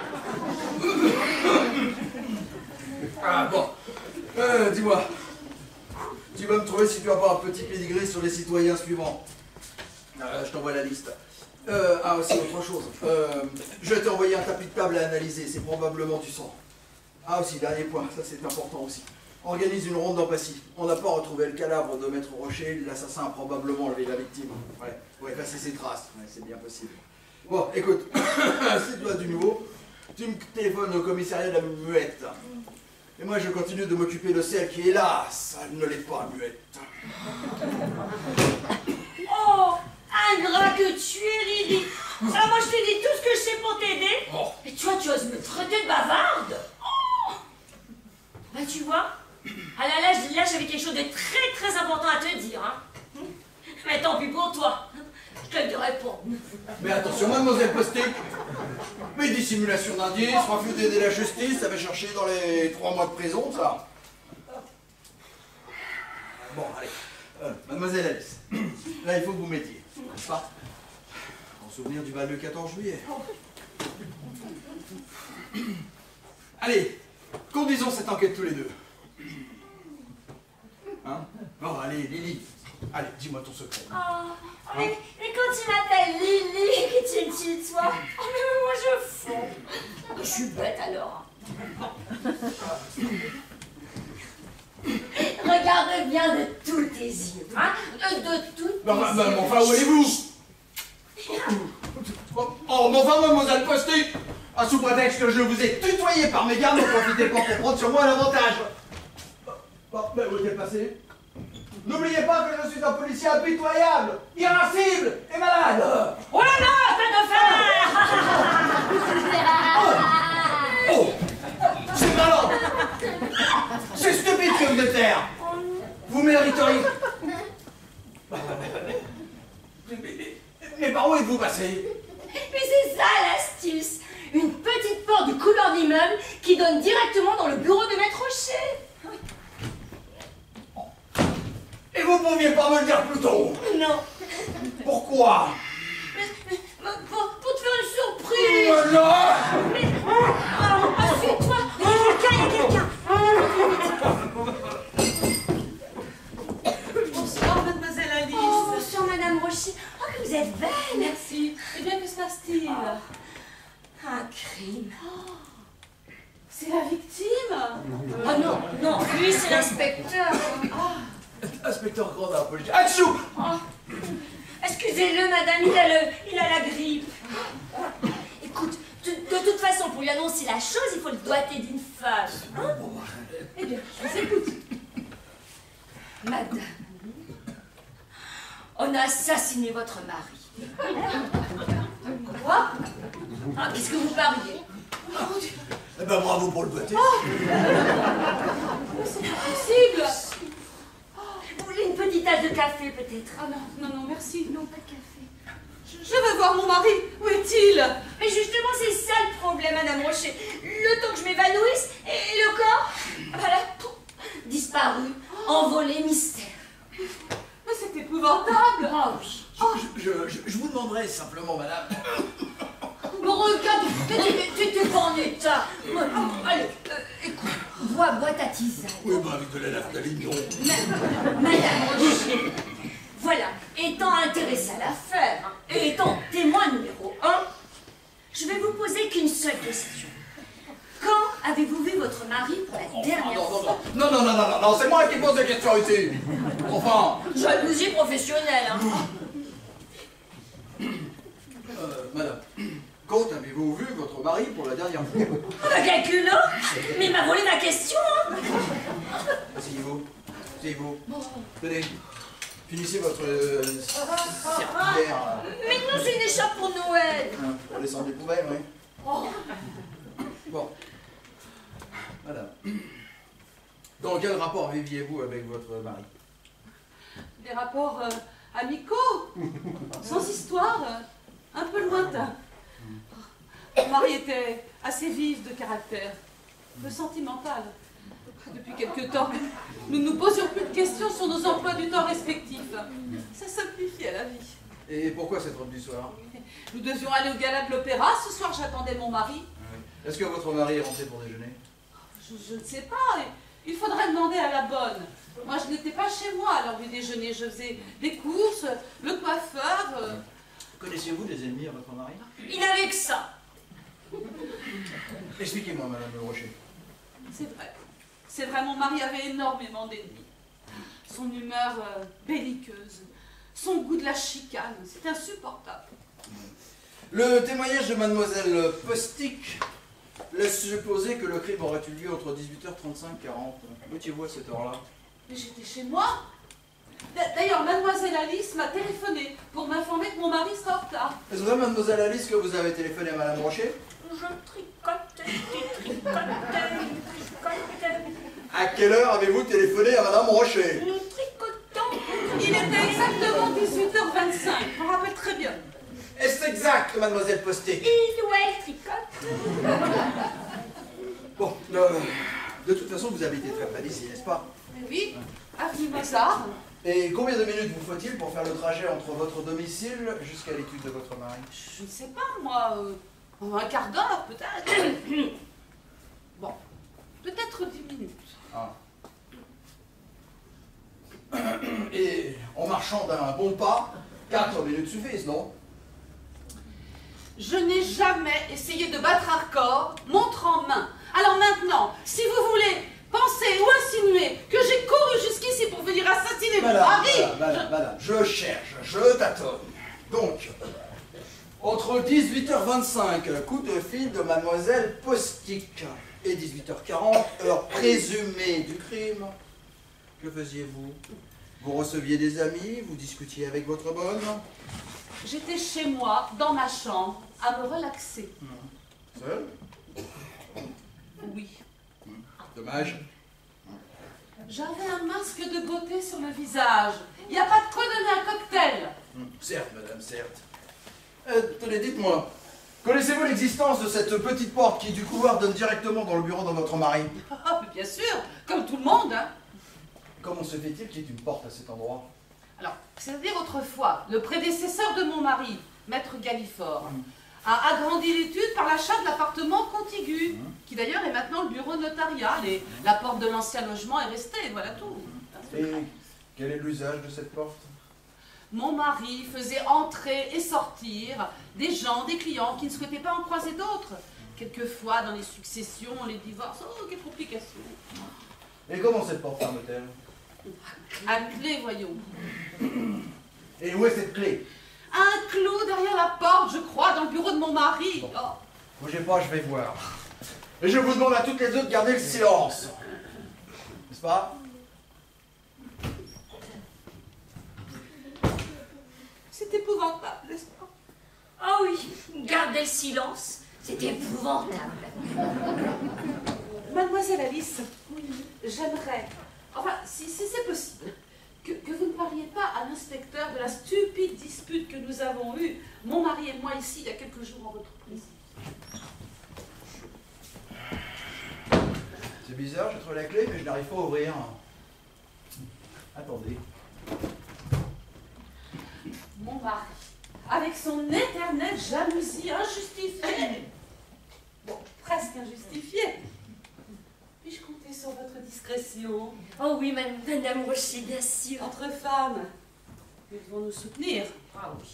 Ah bon. Euh, dis-moi. Tu vas me trouver si tu vas pas un petit pédigré sur les citoyens suivants. Euh, je t'envoie la liste. Euh, ah, aussi autre chose. Euh, je vais t'envoyer un tapis de table à analyser, c'est probablement du sang. Ah aussi, dernier point, ça c'est important aussi. Organise une ronde d'empathie. On n'a pas retrouvé le cadavre de Maître Rocher, l'assassin a probablement enlevé la victime. Ouais, pour effacer ses traces, ouais, c'est bien possible. Bon, écoute, si tu as du nouveau, tu me téléphones au commissariat de la Muette. Et moi je continue de m'occuper de celle qui, hélas, elle ne l'est pas muette. Oh, ingrat que tu es, Riri. Ah, moi je t'ai dit tout ce que je sais pour t'aider. Oh. Et toi, tu oses me traiter de bavarde. Oh. Bah tu vois, ah là, là, là j'avais quelque chose de très très important à te dire. Hein. Mais tant pis pour toi. Je te le dirai pas. Mais attention, mademoiselle Postic, mes dissimulations d'indices, refus d'aider la justice, ça va chercher dans les trois mois de prison, ça. Bon, allez. Euh, mademoiselle Alice, là il faut que vous m'aidiez, n'est-ce pas? En souvenir du bal du quatorze juillet. Allez, conduisons cette enquête tous les deux. Hein? Bon, allez, Lily. Allez, dis-moi ton secret. Oh, mais, mais quand tu m'appelles Lily, que tu me tutoies, oh, mais moi je fonds. Je suis bête alors. Regarde bien de tous tes yeux, hein, de, de toutes Non, tes mais yeux. enfin, où allez-vous? Oh, oh, mais enfin, mademoiselle Postic, à sous prétexte que je vous ai tutoyé par mes gardes, ne profitez pas pour prendre sur moi l'avantage. Bon, mais où est-elle passée? N'oubliez pas que je suis un policier impitoyable, irascible et malade. Oh là là, pas de fer. Oh, c'est malin. C'est stupide que vous êtes faire. Vous mériteriez. Mais, mais par où êtes-vous passé? Mais c'est ça l'astuce. Une petite porte du couloir d'immeuble qui donne directement dans le bureau de Maître Rocher. Et vous pouviez pas me le dire plus tôt? Non. Pourquoi? Mais, mais, mais, pour, pour te faire une surprise. Mais non. Mais, oh, oh, suis-toi. Il y a quelqu'un, il y a quelqu'un. Bonsoir, mademoiselle Alice. Oh, bonsoir, madame Rocher. Oh, que vous êtes belle. Merci. Eh bien, que se passe-t-il? Oh, un crime. Oh, c'est la victime? Oh non, non, lui c'est l'inspecteur. Ah, Inspecteur Grandin, policier. Atchou! Oh. Excusez-le, madame, il a, le, il a la grippe. Écoute, de, de toute façon, pour lui annoncer la chose, il faut le doigter d'une femme. Hein? eh bien, je vous écoute. Madame, on a assassiné votre mari. Quoi? Ah, qu'est-ce que vous parliez? Oh, Dieu. Eh ben bravo pour le doigté. Mais c'est pas possible. Vous voulez une petite tasse de café, peut-être? Ah non, non, non, merci. Non, pas de café. Je, je veux voir mon mari. Où est-il? Mais justement, c'est ça le problème, madame Rocher. Le temps que je m'évanouisse, et le corps, voilà, tout, disparu, envolé, mystère. Mais c'est épouvantable. Ah oui. Je, je, je, je vous demanderai simplement, madame. Me regarde, tu n'es pas en état. Allez, euh, écoute, tisane. Oui, bah avec de la naphtaline, non. Ma- Madame Rocher, voilà, étant intéressée à l'affaire et étant témoin numéro un, je vais vous poser qu'une seule question. Quand avez-vous vu votre mari pour la dernière non, fois? non, non, non, non, non, non, non, c'est moi qui pose des questions ici. Enfin. Jalousie professionnelle, hein. Euh, madame, quand avez-vous vu votre mari pour la dernière fois? Quel culot! Mais il m'a volé ma question, hein. Asseyez-vous, asseyez-vous. Tenez, finissez votre euh, serpillière. Mais non, c'est une écharpe pour Noël. Hein, pour descendre des poubelles, oui. Oh. Bon. Madame, dans quel rapport viviez-vous avec votre mari? Des rapports euh, amicaux, sans histoire, euh, un peu lointains. Mon mari était assez vif de caractère, peu sentimental. Depuis quelque temps, nous ne nous posions plus de questions sur nos emplois du temps respectifs. Ça simplifiait la vie. Et pourquoi cette robe du soir? Nous devions aller au gala de l'opéra. Ce soir, j'attendais mon mari. Est-ce que votre mari est rentré pour déjeuner? Je, je ne sais pas. Il faudrait demander à la bonne. Moi, je n'étais pas chez moi à l'heure du déjeuner. Je faisais des courses, le coiffeur. Euh... Connaissiez-vous des ennemis à votre mari? Il n'avait que ça. Expliquez-moi, madame Le Rocher. C'est vrai. C'est vrai, mon mari avait énormément d'ennemis. Son humeur euh, belliqueuse, son goût de la chicane, c'est insupportable. Le témoignage de mademoiselle Postic laisse supposer que le crime aurait eu lieu entre dix-huit heures trente-cinq et quarante. Où étiez-vous à cette heure-là? Mais j'étais chez moi. D'ailleurs, mademoiselle Alice m'a téléphoné pour m'informer que mon mari serait en retard. Est-ce vrai, mademoiselle Alice, que vous avez téléphoné à madame Rocher? Je tricote, je tricote, je tricote. À quelle heure avez-vous téléphoné à madame Rocher? Nous tricotons. Il était exactement dix-huit heures vingt-cinq, je me rappelle très bien. Est-ce exact, mademoiselle Postic? Il ou elle tricote. Bon, euh, de toute façon, vous avez été très près d'ici, n'est-ce pas? Mais oui, avenue Mozart. Et combien de minutes vous faut-il pour faire le trajet entre votre domicile jusqu'à l'étude de votre mari? Je ne sais pas, moi, euh, un quart d'heure peut-être. Bon, peut-être dix minutes. Ah. Et en marchant d'un bon pas, quatre minutes suffisent, non? Je n'ai jamais essayé de battre un record, montre en main. Alors maintenant, si vous voulez penser ou insinuer que j'ai couru jusqu'ici pour venir assassiner mon Madame, mari... madame, madame, madame, je cherche, je tâtonne. Donc, entre dix-huit heures vingt-cinq, coup de fil de mademoiselle Postic, et dix-huit heures quarante, heure présumée du crime, que faisiez-vous? Vous receviez des amis, vous discutiez avec votre bonne? J'étais chez moi, dans ma chambre, à me relaxer. Seul? Oui. Dommage. J'avais un masque de beauté sur le visage. Il n'y a pas de quoi donner un cocktail. Hum, Certes, madame, certes. Euh, tenez, dites-moi, connaissez-vous l'existence de cette petite porte qui, du couloir, donne directement dans le bureau de votre mari? Ah, mais bien sûr, comme tout le monde. Hein. Comment se fait-il qu'il y ait une porte à cet endroit? Alors, c'est-à-dire autrefois, le prédécesseur de mon mari, maître Galifort, a agrandi l'étude par l'achat de l'appartement contigu, qui d'ailleurs est maintenant le bureau notarial, et la porte de l'ancien logement est restée, voilà tout. Et quel est l'usage de cette porte? Mon mari faisait entrer et sortir des gens, des clients qui ne souhaitaient pas en croiser d'autres. Quelquefois, dans les successions, les divorces, oh, quelle complication. Et comment cette porte ferme-t-elle? À clé, voyons. Et où est cette clé? Un clou derrière la porte, je crois, dans le bureau de mon mari. Bon. Oh. Bougez pas, je vais voir. Et je vous demande à toutes les deux de garder le silence. N'est-ce pas? C'est épouvantable, n'est-ce pas? Ah oui, gardez le silence, c'est épouvantable. Mademoiselle Alice, j'aimerais, enfin, si, si c'est possible, que, que vous ne parliez pas à l'inspecteur de la stupide dispute que nous avons eue, mon mari et moi, ici, il y a quelques jours en votre présence. C'est bizarre, j'ai trouvé la clé, mais je n'arrive pas à ouvrir. Attendez. Mon mari, avec son éternelle jalousie injustifiée, bon, presque injustifiée, puis-je compter sur votre discrétion? discrétion. Oh oui, madame, madame Rocher, bien sûr. Entre femmes, nous devons nous soutenir. Ah oui.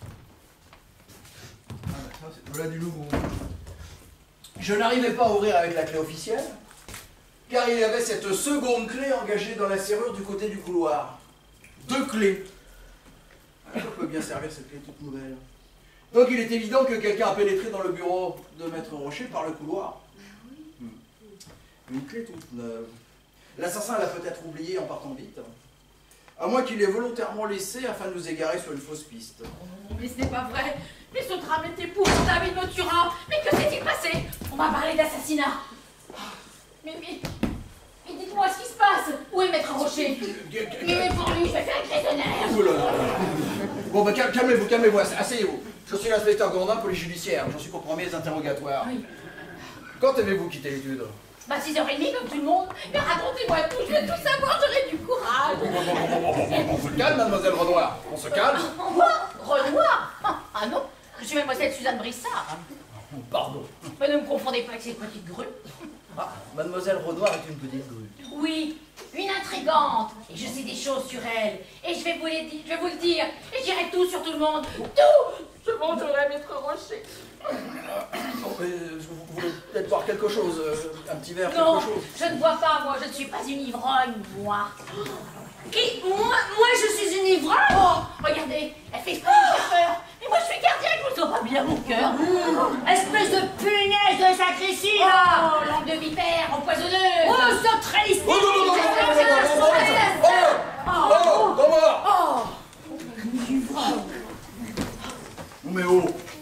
Ah bah ça, c'est- voilà du nouveau. Je n'arrivais pas à ouvrir avec la clé officielle, car il y avait cette seconde clé engagée dans la serrure du côté du couloir. Deux clés. Ça peut bien servir cette clé toute nouvelle. Donc il est évident que quelqu'un a pénétré dans le bureau de Maître Rocher par le couloir. Hmm. Une clé toute neuve. L'assassin l'a peut-être oubliée en partant vite. À moins qu'il l'ait volontairement laissée afin de nous égarer sur une fausse piste. Mais ce n'est pas vrai. Mais ce drame était pour David me tuera. Mais que s'est-il passé? On m'a parlé d'assassinat. Mais, mais, mais dites-moi ce qui se passe. Où est Maître Rocher? Mais pour lui, je vais faire une crise de nerfs. Oh là là. Bon, bah cal- calmez-vous, calmez-vous, asse- asseyez-vous. Je suis l'inspecteur Gondin, police judiciaire. J'en suis qu'aux premiers interrogatoires. Oui. Quand avez-vous quitté l'étude? Bah six heures trente comme tout le monde. Mais racontez-moi tout, je veux tout savoir, j'aurai du courage. On se calme, mademoiselle Renoir. On se calme. Moi Renoir? Ah non, je suis mademoiselle Suzanne Brissard. Pardon. Mais ne me confondez pas avec cette petite grue. Ah, mademoiselle Renoir est une petite grue. Oui, une intrigante. Et je sais des choses sur elle. Et je vais vous, les di- je vais vous le dire. Et je dirai tout sur tout le monde. Tout. Je mangerai Maître Rocher. Bon, mais, euh, vous vous voulez peut-être boire quelque chose, euh, un petit verre, Non, quelque chose. je ne bois pas, moi. Je ne suis pas une ivrogne, moi. Qui? Moi, moi, je suis une ivrogne? Oh, regardez, elle fait exprès de me faire peur. Mais moi, je suis cardiaque, vous ne sentez pas bien mon cœur. Espèce de punaise de sacristi, là! Oh, langue de vipère, empoisonneuse. Oh, ce triste! Oh non, non, non, non, non, non, non, non, non, non, oh, non, non, Oh, mais oh.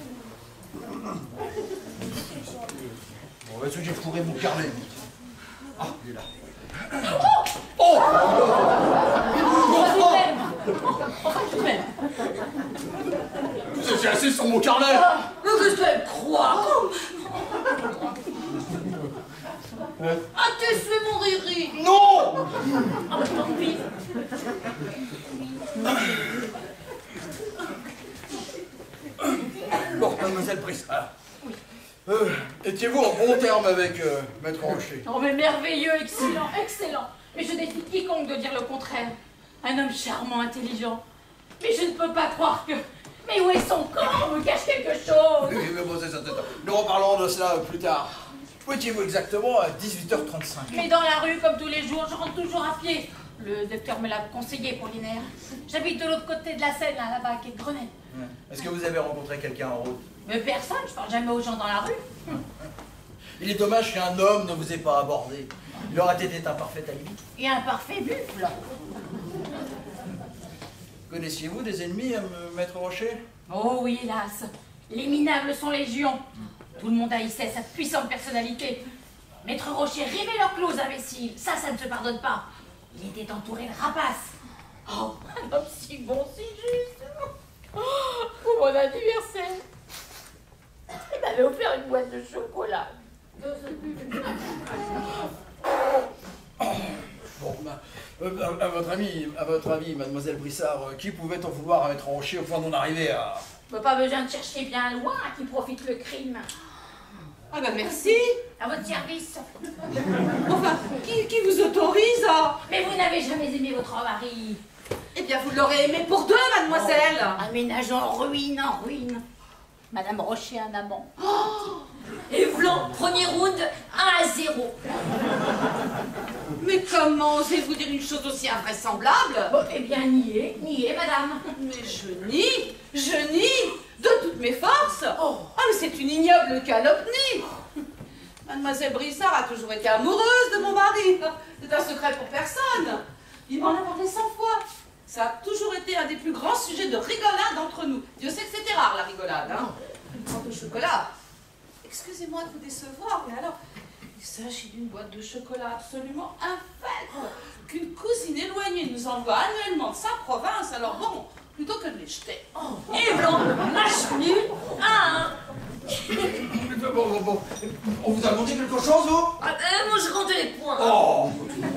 Bon, est-ce que j'ai fourré mon carnet? Ah, il est là. Oh! enfin, tout de même. Enfin, tout de même. C'est c'est assez sur mon carnet! Mais qu'est-ce qu'elle croit? Ah, t'es fait mon riri! Non! Ah, bah, tant pis. Bon, mademoiselle Brissard. Euh, étiez-vous en bon terme avec euh, Maître Rocher? Oh, mais merveilleux, excellent, excellent. Mais je défie quiconque de dire le contraire. Un homme charmant, intelligent. Mais je ne peux pas croire que... Mais où est son corps? On me cache quelque chose. Oui, mais bon, c'est ça, c'est ça. Nous reparlerons de cela plus tard. Où étiez-vous exactement à dix-huit heures trente-cinq? Mais dans la rue, comme tous les jours, je rentre toujours à pied. Le docteur me l'a conseillé pour les nerfs. J'habite de l'autre côté de la Seine, là, là-bas, qui est Grenelle. Est-ce que vous avez rencontré quelqu'un en route? Mais personne, je parle jamais aux gens dans la rue. Il est dommage qu'un homme ne vous ait pas abordé. Il aurait été un parfait ami. Et un parfait buffle. Connaissiez-vous des ennemis, euh, Maître Rocher? Oh oui, hélas. Les minables sont légion. Tout le monde haïssait sa puissante personnalité. Maître Rocher rimait leurs clous imbéciles. Ça, ça ne se pardonne pas. Il était entouré de rapaces. Oh, un homme si bon, si juste. Oh, pour mon anniversaire, il m'avait offert une boîte de chocolat. Bon, bah, euh, à, à votre ami, à votre avis, mademoiselle Brissard, euh, qui pouvait en vouloir à Maître Rocher au point d'en arriver à... Pas besoin de chercher bien loin à qui profite le crime. Ah bah merci. À votre service. Enfin, qui, qui vous autorise à... Mais vous n'avez jamais aimé votre mari. Eh bien, vous l'aurez aimé pour deux, mademoiselle. Aménageant ruine en ruine. Madame Rocher, un amant. Et v'lan, premier round, un à zéro. Mais comment osez-vous dire une chose aussi invraisemblable? Bon, eh bien, niez, niez, madame. Mais je nie, je nie, de toutes mes forces. Oh, ah, mais c'est une ignoble calomnie. Mademoiselle Brissard a toujours été amoureuse de mon mari. C'est un secret pour personne. Il m'en a parlé cent fois. Ça a toujours été un des plus grands sujets de rigolade entre nous. Dieu sait que c'était rare, la rigolade, hein. Une boîte de chocolat. Excusez-moi de vous décevoir, mais alors, il s'agit d'une boîte de chocolat absolument infecte qu'une cousine éloignée nous envoie annuellement de sa province. Alors bon, plutôt que de les jeter. Et v'lan, match nul, un à un. Bon, bon, bon. On vous a demandé quelque chose, vous? Ah, euh, moi, je compte les points. Oh!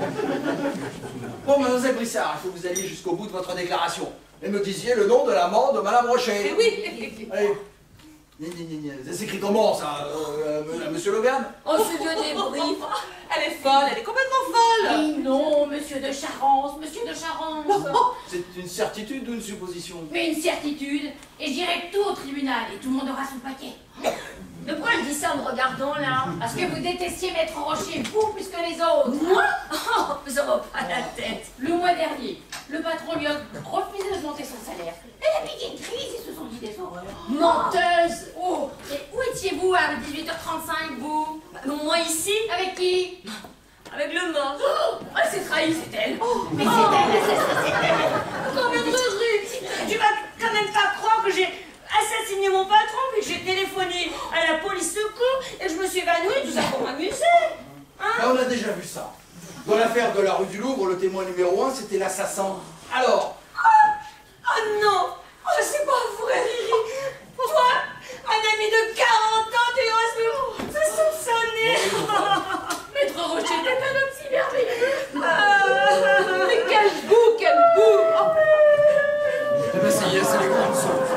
Bon, mademoiselle Brissard, il faut que vous alliez jusqu'au bout de votre déclaration. Et me disiez le nom de l'amant de Madame Rocher. Eh oui. Allez. Ni, ni, ni, ni. Ça s'écrit comment, ça, euh, euh, Monsieur Logan? On se vieux débrief. Elle est folle, elle est complètement folle. parole. Mais non, monsieur de Charance, monsieur de Charance. C'est une certitude ou une supposition? Mais une certitude, et j'irai tout au tribunal, et tout le monde aura son paquet. De quoi elle dit ça en me regardant là? Parce que vous détestiez Maître Rocher, vous plus que les autres. Moi? Oh, ça va pas la tête. Le mois dernier, le patron lui a refusé d'augmenter son salaire. Elle a piqué une crise, ils se sont dit des horreurs. Menteuse. Oh, et où étiez-vous à dix-huit heures trente-cinq, vous? Moi ici? Avec qui? Avec le mort. Oh, elle s'est trahie, c'est elle. Mais c'est elle, c'est c'est- c'est elle. Combien de trucs? Tu vas quand même pas croire que j'ai assassiné mon patron, puis que j'ai téléphoné à la police secours et que je me suis évanouie, tout ça pour m'amuser. Hein? Ben, on a déjà vu ça. Dans l'affaire de la rue du Louvre, le témoin numéro un, c'était l'assassin. Alors, Oh non! Oh, c'est pas vrai, Lily! Toi, un ami de quarante ans, tu oses me soupçonner! Maître Rocher était un homme si merveilleux. Ah. Mais quel bout, quel bout. Oh. eh ben, ça y est, c'est les grandes sauts.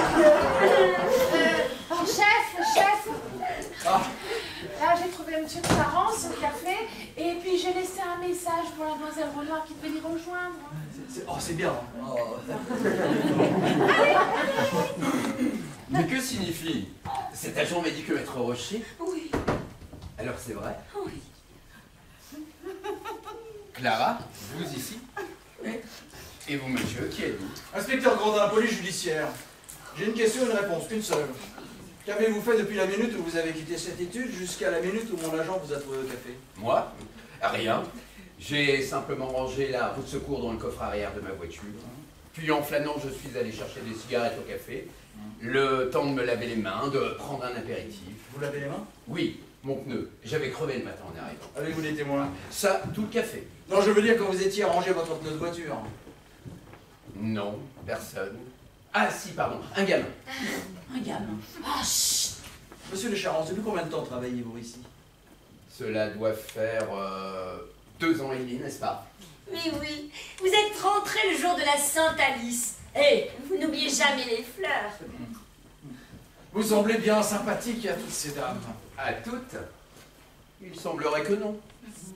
Euh, chef, chef, Ah, là j'ai trouvé monsieur de Charance au café et puis j'ai laissé un message pour la demoiselle Renoir qui devait les rejoindre. c'est- c'est- oh, c'est bien. Oh. Mais que signifie? Cet agent m'a dit que Maître Rocher? Oui, Alors c'est vrai? oui. Clara, vous ici? Et vous, monsieur, qui êtes-vous? Inspecteur Grandin, police judiciaire. J'ai une question et une réponse, qu'une seule. Qu'avez-vous fait depuis la minute où vous avez quitté cette étude jusqu'à la minute où mon agent vous a trouvé au café? Moi? Rien. J'ai simplement rangé la roue de secours dans le coffre arrière de ma voiture. Puis en flânant, je suis allé chercher des cigarettes au café. Le temps de me laver les mains, de prendre un apéritif. Vous lavez les mains? Oui, mon pneu. J'avais crevé le matin en arrivant. Avez-vous des témoins? Ça, tout le café. Non, je veux dire quand vous étiez à ranger votre pneu de voiture. Non, personne. Ah si, pardon, un gamin. Un gamin. Ah, chut! Monsieur de Charance, depuis combien de temps travaillez-vous ici? Cela doit faire euh, deux ans et demi, n'est-ce pas? Mais oui, vous êtes rentré le jour de la Sainte Alice. Et vous n'oubliez jamais les fleurs. Vous semblez bien sympathique à toutes ces dames. À toutes? Il semblerait que non.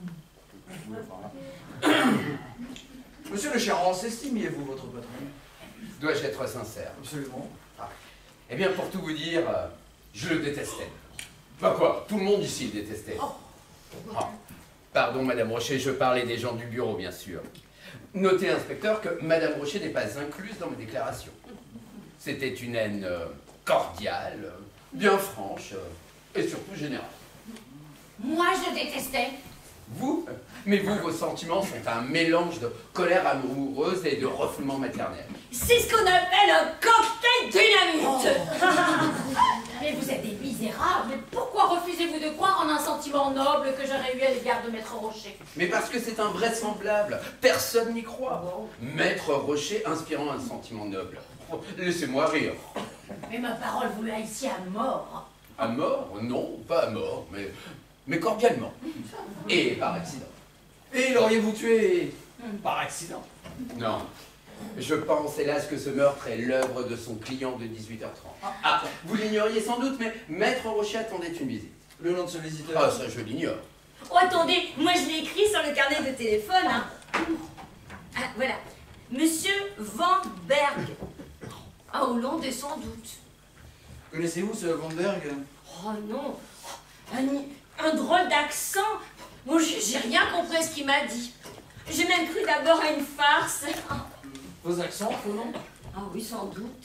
Monsieur de Charance, estimiez-vous votre patron? Dois-je être sincère? Absolument. Eh bien, pour tout vous dire, euh, je le détestais. Pas quoi, tout le monde ici le détestait. Ah. Pardon, Madame Rocher, je parlais des gens du bureau, bien sûr. Notez, inspecteur, que Madame Rocher n'est pas incluse dans mes déclarations. C'était une haine euh, cordiale, euh, bien franche euh, et surtout générale. Moi, je le détestais. Vous? Mais vous, vos sentiments sont un mélange de colère amoureuse et de refoulement maternel. C'est ce qu'on appelle un cocktail dynamite. Mais vous êtes des misérables. Mais pourquoi refusez-vous de croire en un sentiment noble que j'aurais eu à l'égard de Maître Rocher? Mais parce que c'est invraisemblable. Personne n'y croit. Maître Rocher inspirant un sentiment noble. Oh, laissez-moi rire. Mais ma parole, vous le haïssiez à mort. À mort? Non, pas à mort, mais, mais cordialement. Et par accident. Et l'auriez-vous tué par accident? Non. Je pense, hélas, que ce meurtre est l'œuvre de son client de dix-huit heures trente. Ah, vous l'ignoriez sans doute, mais Maître Rocher attendait une visite. Le nom de ce visiteur? Ah, ça, je l'ignore. Oh, attendez, moi je l'ai écrit sur le carnet de téléphone. Hein. Ah, voilà. Monsieur Van Berg. Ah, hollandais sans doute. Connaissez-vous ce Van Berg? Oh non, un, un drôle d'accent. Moi, j'ai j'ai rien compris à ce qu'il m'a dit. J'ai même cru d'abord à une farce. Vos accents, faux nom? Ah oui, sans doute.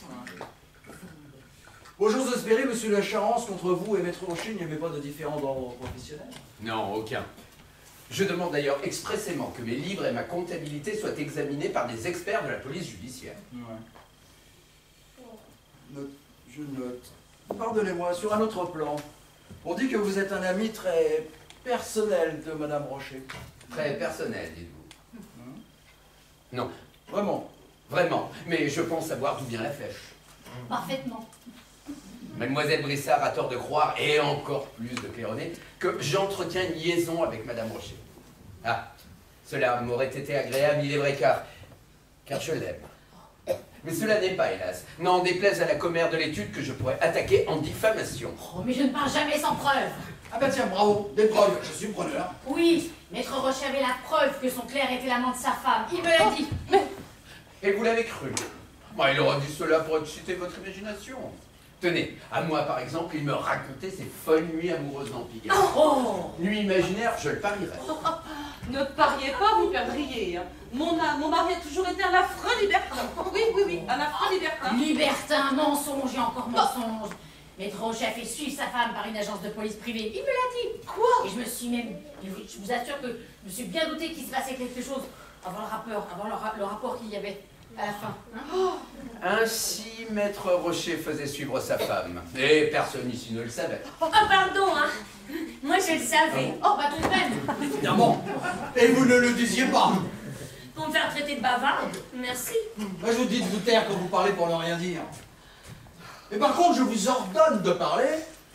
Bon, j'ose espérer, monsieur de Charance, qu'entre vous et Maître Rocher, il n'y avait pas de différend d'ordre professionnel? Non, aucun. Je demande d'ailleurs expressément que mes livres et ma comptabilité soient examinés par des experts de la police judiciaire. Ouais. Note, je note. Pardonnez-moi, sur un autre plan, on dit que vous êtes un ami très personnel de Madame Rocher. Très personnel, dites-vous. Hum. Non, Vraiment? vraiment, mais je pense savoir d'où vient la flèche. Parfaitement. Mademoiselle Brissard a tort de croire, et encore plus de claironner, que j'entretiens une liaison avec Madame Rocher. Ah, cela m'aurait été agréable, il est vrai, car, car je l'aime. Mais cela n'est pas, hélas. N'en déplaise à la commère de l'étude que je pourrais attaquer en diffamation. Oh, mais je ne parle jamais sans preuve. Ah ben tiens, bravo, des preuves, je suis preneur. Oui, Maître Rocher avait la preuve que son clerc était l'amant de sa femme. Il me l'a dit. Mais... Et vous l'avez cru. Bon, il aura dit cela pour exciter votre imagination. Tenez, à moi par exemple, il me racontait ses folles nuits amoureuses dans Pigalle. Oh. Nuit imaginaire, je le parierais. Ne pariez pas, vous perdriez. hein. Mon, mon mari a toujours été un affreux libertin. Oui, oui, oui, un affreux libertin. Libertin, mensonge et encore mensonge. Maître Rocher a fait suivre sa femme par une agence de police privée. Il me l'a dit. Quoi? Et je me suis même... Je vous assure que je me suis bien douté qu'il se passait quelque chose avant le rapport, avant le, ra le rapport qu'il y avait à la fin. Hein? Oh. Ainsi, Maître Rocher faisait suivre sa femme. Et personne ici ne le savait. Oh, pardon, hein. Moi, je le savais. Oh, pas tout de même. Évidemment. Et vous ne le disiez pas. Pour me faire traiter de bavarde, merci. Moi, je vous dis de vous taire quand vous parlez pour ne rien dire. Mais par contre, je vous ordonne de parler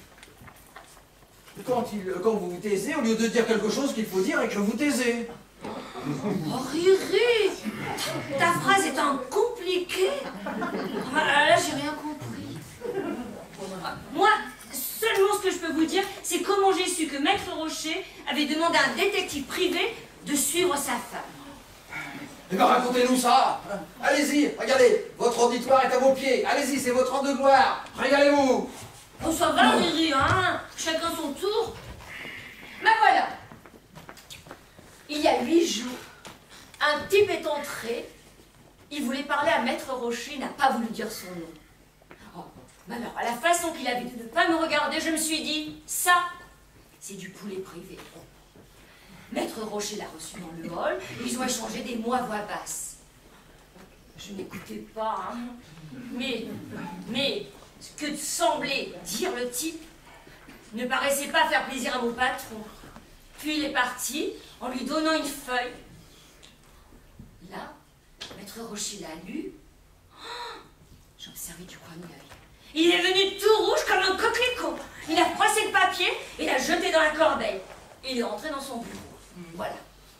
quand, il, quand vous vous taisez, au lieu de dire quelque chose qu'il faut dire et que vous taisez. Oh, Riri, ta phrase est un compliquée. Ah, là, j'ai rien compris. Moi, seulement ce que je peux vous dire, c'est comment j'ai su que Maître Rocher avait demandé à un détective privé de suivre sa femme. Eh bien, racontez-nous ça. Allez-y, regardez, votre auditoire est à vos pieds. Allez-y, c'est votre heure de gloire. Régalez-vous. Oh, ça va, Riri, hein? Chacun son tour. Ben voilà. Il y a huit jours, un type est entré. Il voulait parler à Maître Rocher, il n'a pas voulu dire son nom. Oh, ben alors, à la façon qu'il avait de ne pas me regarder, je me suis dit, ça, c'est du poulet privé. Maître Rocher l'a reçu dans le hall, ils ont échangé des mots à voix basse. Je n'écoutais pas, hein. Mais, mais, ce que semblait dire le type ne paraissait pas faire plaisir à mon patron. Puis il est parti en lui donnant une feuille. Là, Maître Rocher l'a lu. Oh, j'ai observé du coin de l'œil. Il est venu tout rouge comme un coquelicot. Il a froissé le papier et l'a jeté dans la corbeille. Il est rentré dans son bureau. Voilà.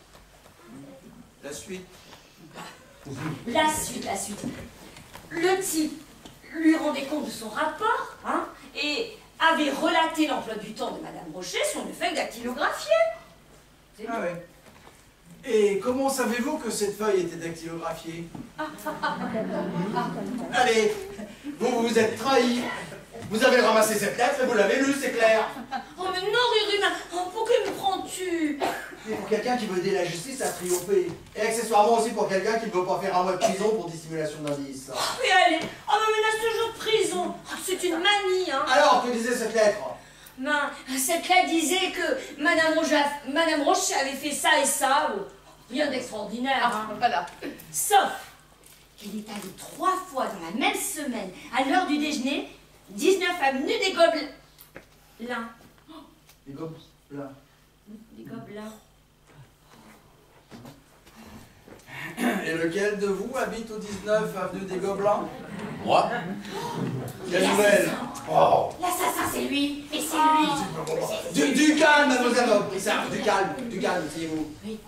La suite. La suite, la suite. Le type lui rendait compte de son rapport, hein, et avait relaté l'emploi du temps de Madame Rocher sur une feuille dactylographiée. Ah ouais. Et comment savez-vous que cette feuille était dactylographiée? Allez, vous vous êtes trahi. Vous avez ramassé cette lettre et vous l'avez lue, c'est clair. Oh mais non, Riri, oh, pourquoi me prends-tu? Et pour quelqu'un qui veut aider la justice à triompher. Et accessoirement aussi pour quelqu'un qui ne veut pas faire un mois de prison pour dissimulation d'indices. Mais allez, on me menace toujours de prison. Oh, c'est une manie, hein. Alors, que disait cette lettre? Ben, cette lettre disait que Madame Rocher, Madame Rocher avait fait ça et ça. Oh, rien d'extraordinaire. Ah, Hein. voilà. Sauf qu'elle est allée trois fois dans la même semaine, à l'heure du déjeuner, dix-neuf avenue des Gobelins. Là. Les gobelins. Des Gobelins. Et lequel de vous habite au dix-neuf avenue des Gobelins? Moi? Quelle nouvelle? Oh. L'assassin, c'est lui. Et c'est lui. Du, du calme, mademoiselle Brissard, du calme, du calme, asseyez-vous. Oui.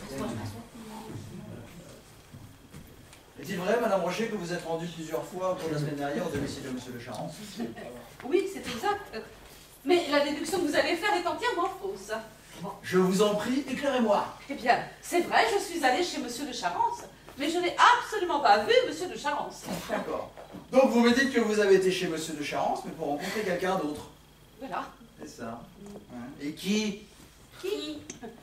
Est-il vrai, Madame Rocher, que vous êtes rendue plusieurs fois pour la semaine dernière au domicile de Monsieur de Charence? Oui, c'est exact. Mais la déduction que vous allez faire est entièrement fausse. Je vous en prie, éclairez-moi. Eh bien, c'est vrai, je suis allée chez Monsieur de Charence, mais je n'ai absolument pas vu Monsieur de Charence. D'accord. Donc vous me dites que vous avez été chez Monsieur de Charence, mais pour rencontrer quelqu'un d'autre. Voilà. C'est ça. Et qui? Qui?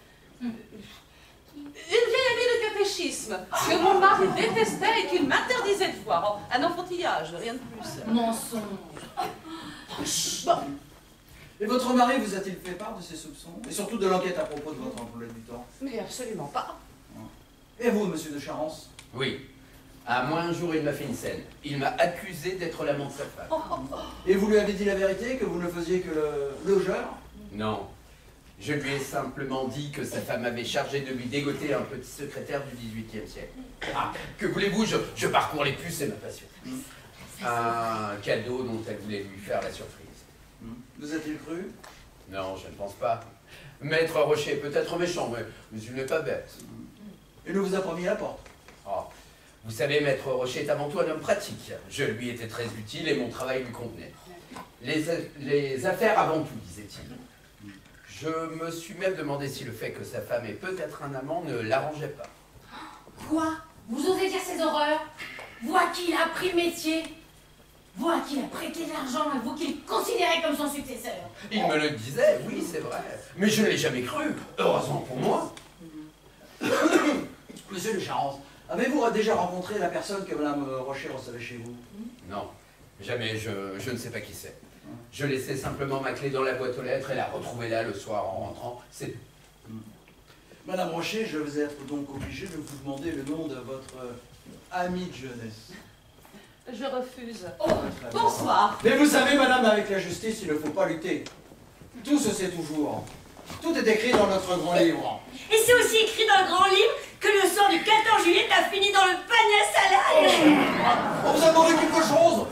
Une vieille amie de catéchisme que mon mari détestait et qu'il m'interdisait de voir. Un enfantillage, rien de plus. Mensonge. Bon. Et votre mari vous a-t-il fait part de ses soupçons? Et surtout de l'enquête à propos de votre emploi du temps? Mais absolument pas. Et vous, Monsieur de Charence? Oui. À moi un jour, il m'a fait une scène. Il m'a accusé d'être l'amant de sa femme. Oh, oh, oh. Et vous lui avez dit la vérité, que vous ne faisiez que le logeur? Non. Je lui ai simplement dit que sa femme avait chargé de lui dégoter un petit secrétaire du dix-huitième siècle. Ah, que voulez-vous, je, je parcours les puces, c'est ma passion. Un cadeau dont elle voulait lui faire la surprise. Vous a-t-il cru? Non, je ne pense pas. Maître Rocher est peut-être méchant, mais, mais il n'est pas bête. Il ne vous a pas mis à la porte? Oh, vous savez, Maître Rocher est avant tout un homme pratique. Je lui étais très utile et mon travail lui convenait. Les, les affaires avant tout, disait-il. Je me suis même demandé si le fait que sa femme ait peut-être un amant ne l'arrangeait pas. Quoi? Vous osez dire ces horreurs? Vous à qui il a appris le métier? Vous à qui il a prêté de l'argent à vous qu'il considérait comme son successeur? Il me le disait, oui, c'est vrai. Mais je ne l'ai jamais cru, heureusement pour moi. Monsieur de Charence, avez-vous déjà rencontré la personne que Madame Rocher recevait chez vous? Non, jamais, je, je ne sais pas qui c'est. Je laissais simplement ma clé dans la boîte aux lettres et la retrouvais là le soir en rentrant, c'est tout. Madame Rocher, je vais être donc obligé de vous demander le nom de votre euh, ami de jeunesse. Je refuse. Oh, bonsoir. Mais vous savez, madame, avec la justice, il ne faut pas lutter. Tout se sait toujours. Tout est écrit dans notre grand livre. Et c'est aussi écrit dans le grand livre que le sang du quatorze juillet a fini dans le panier à salade. On vous a demandé quelque chose?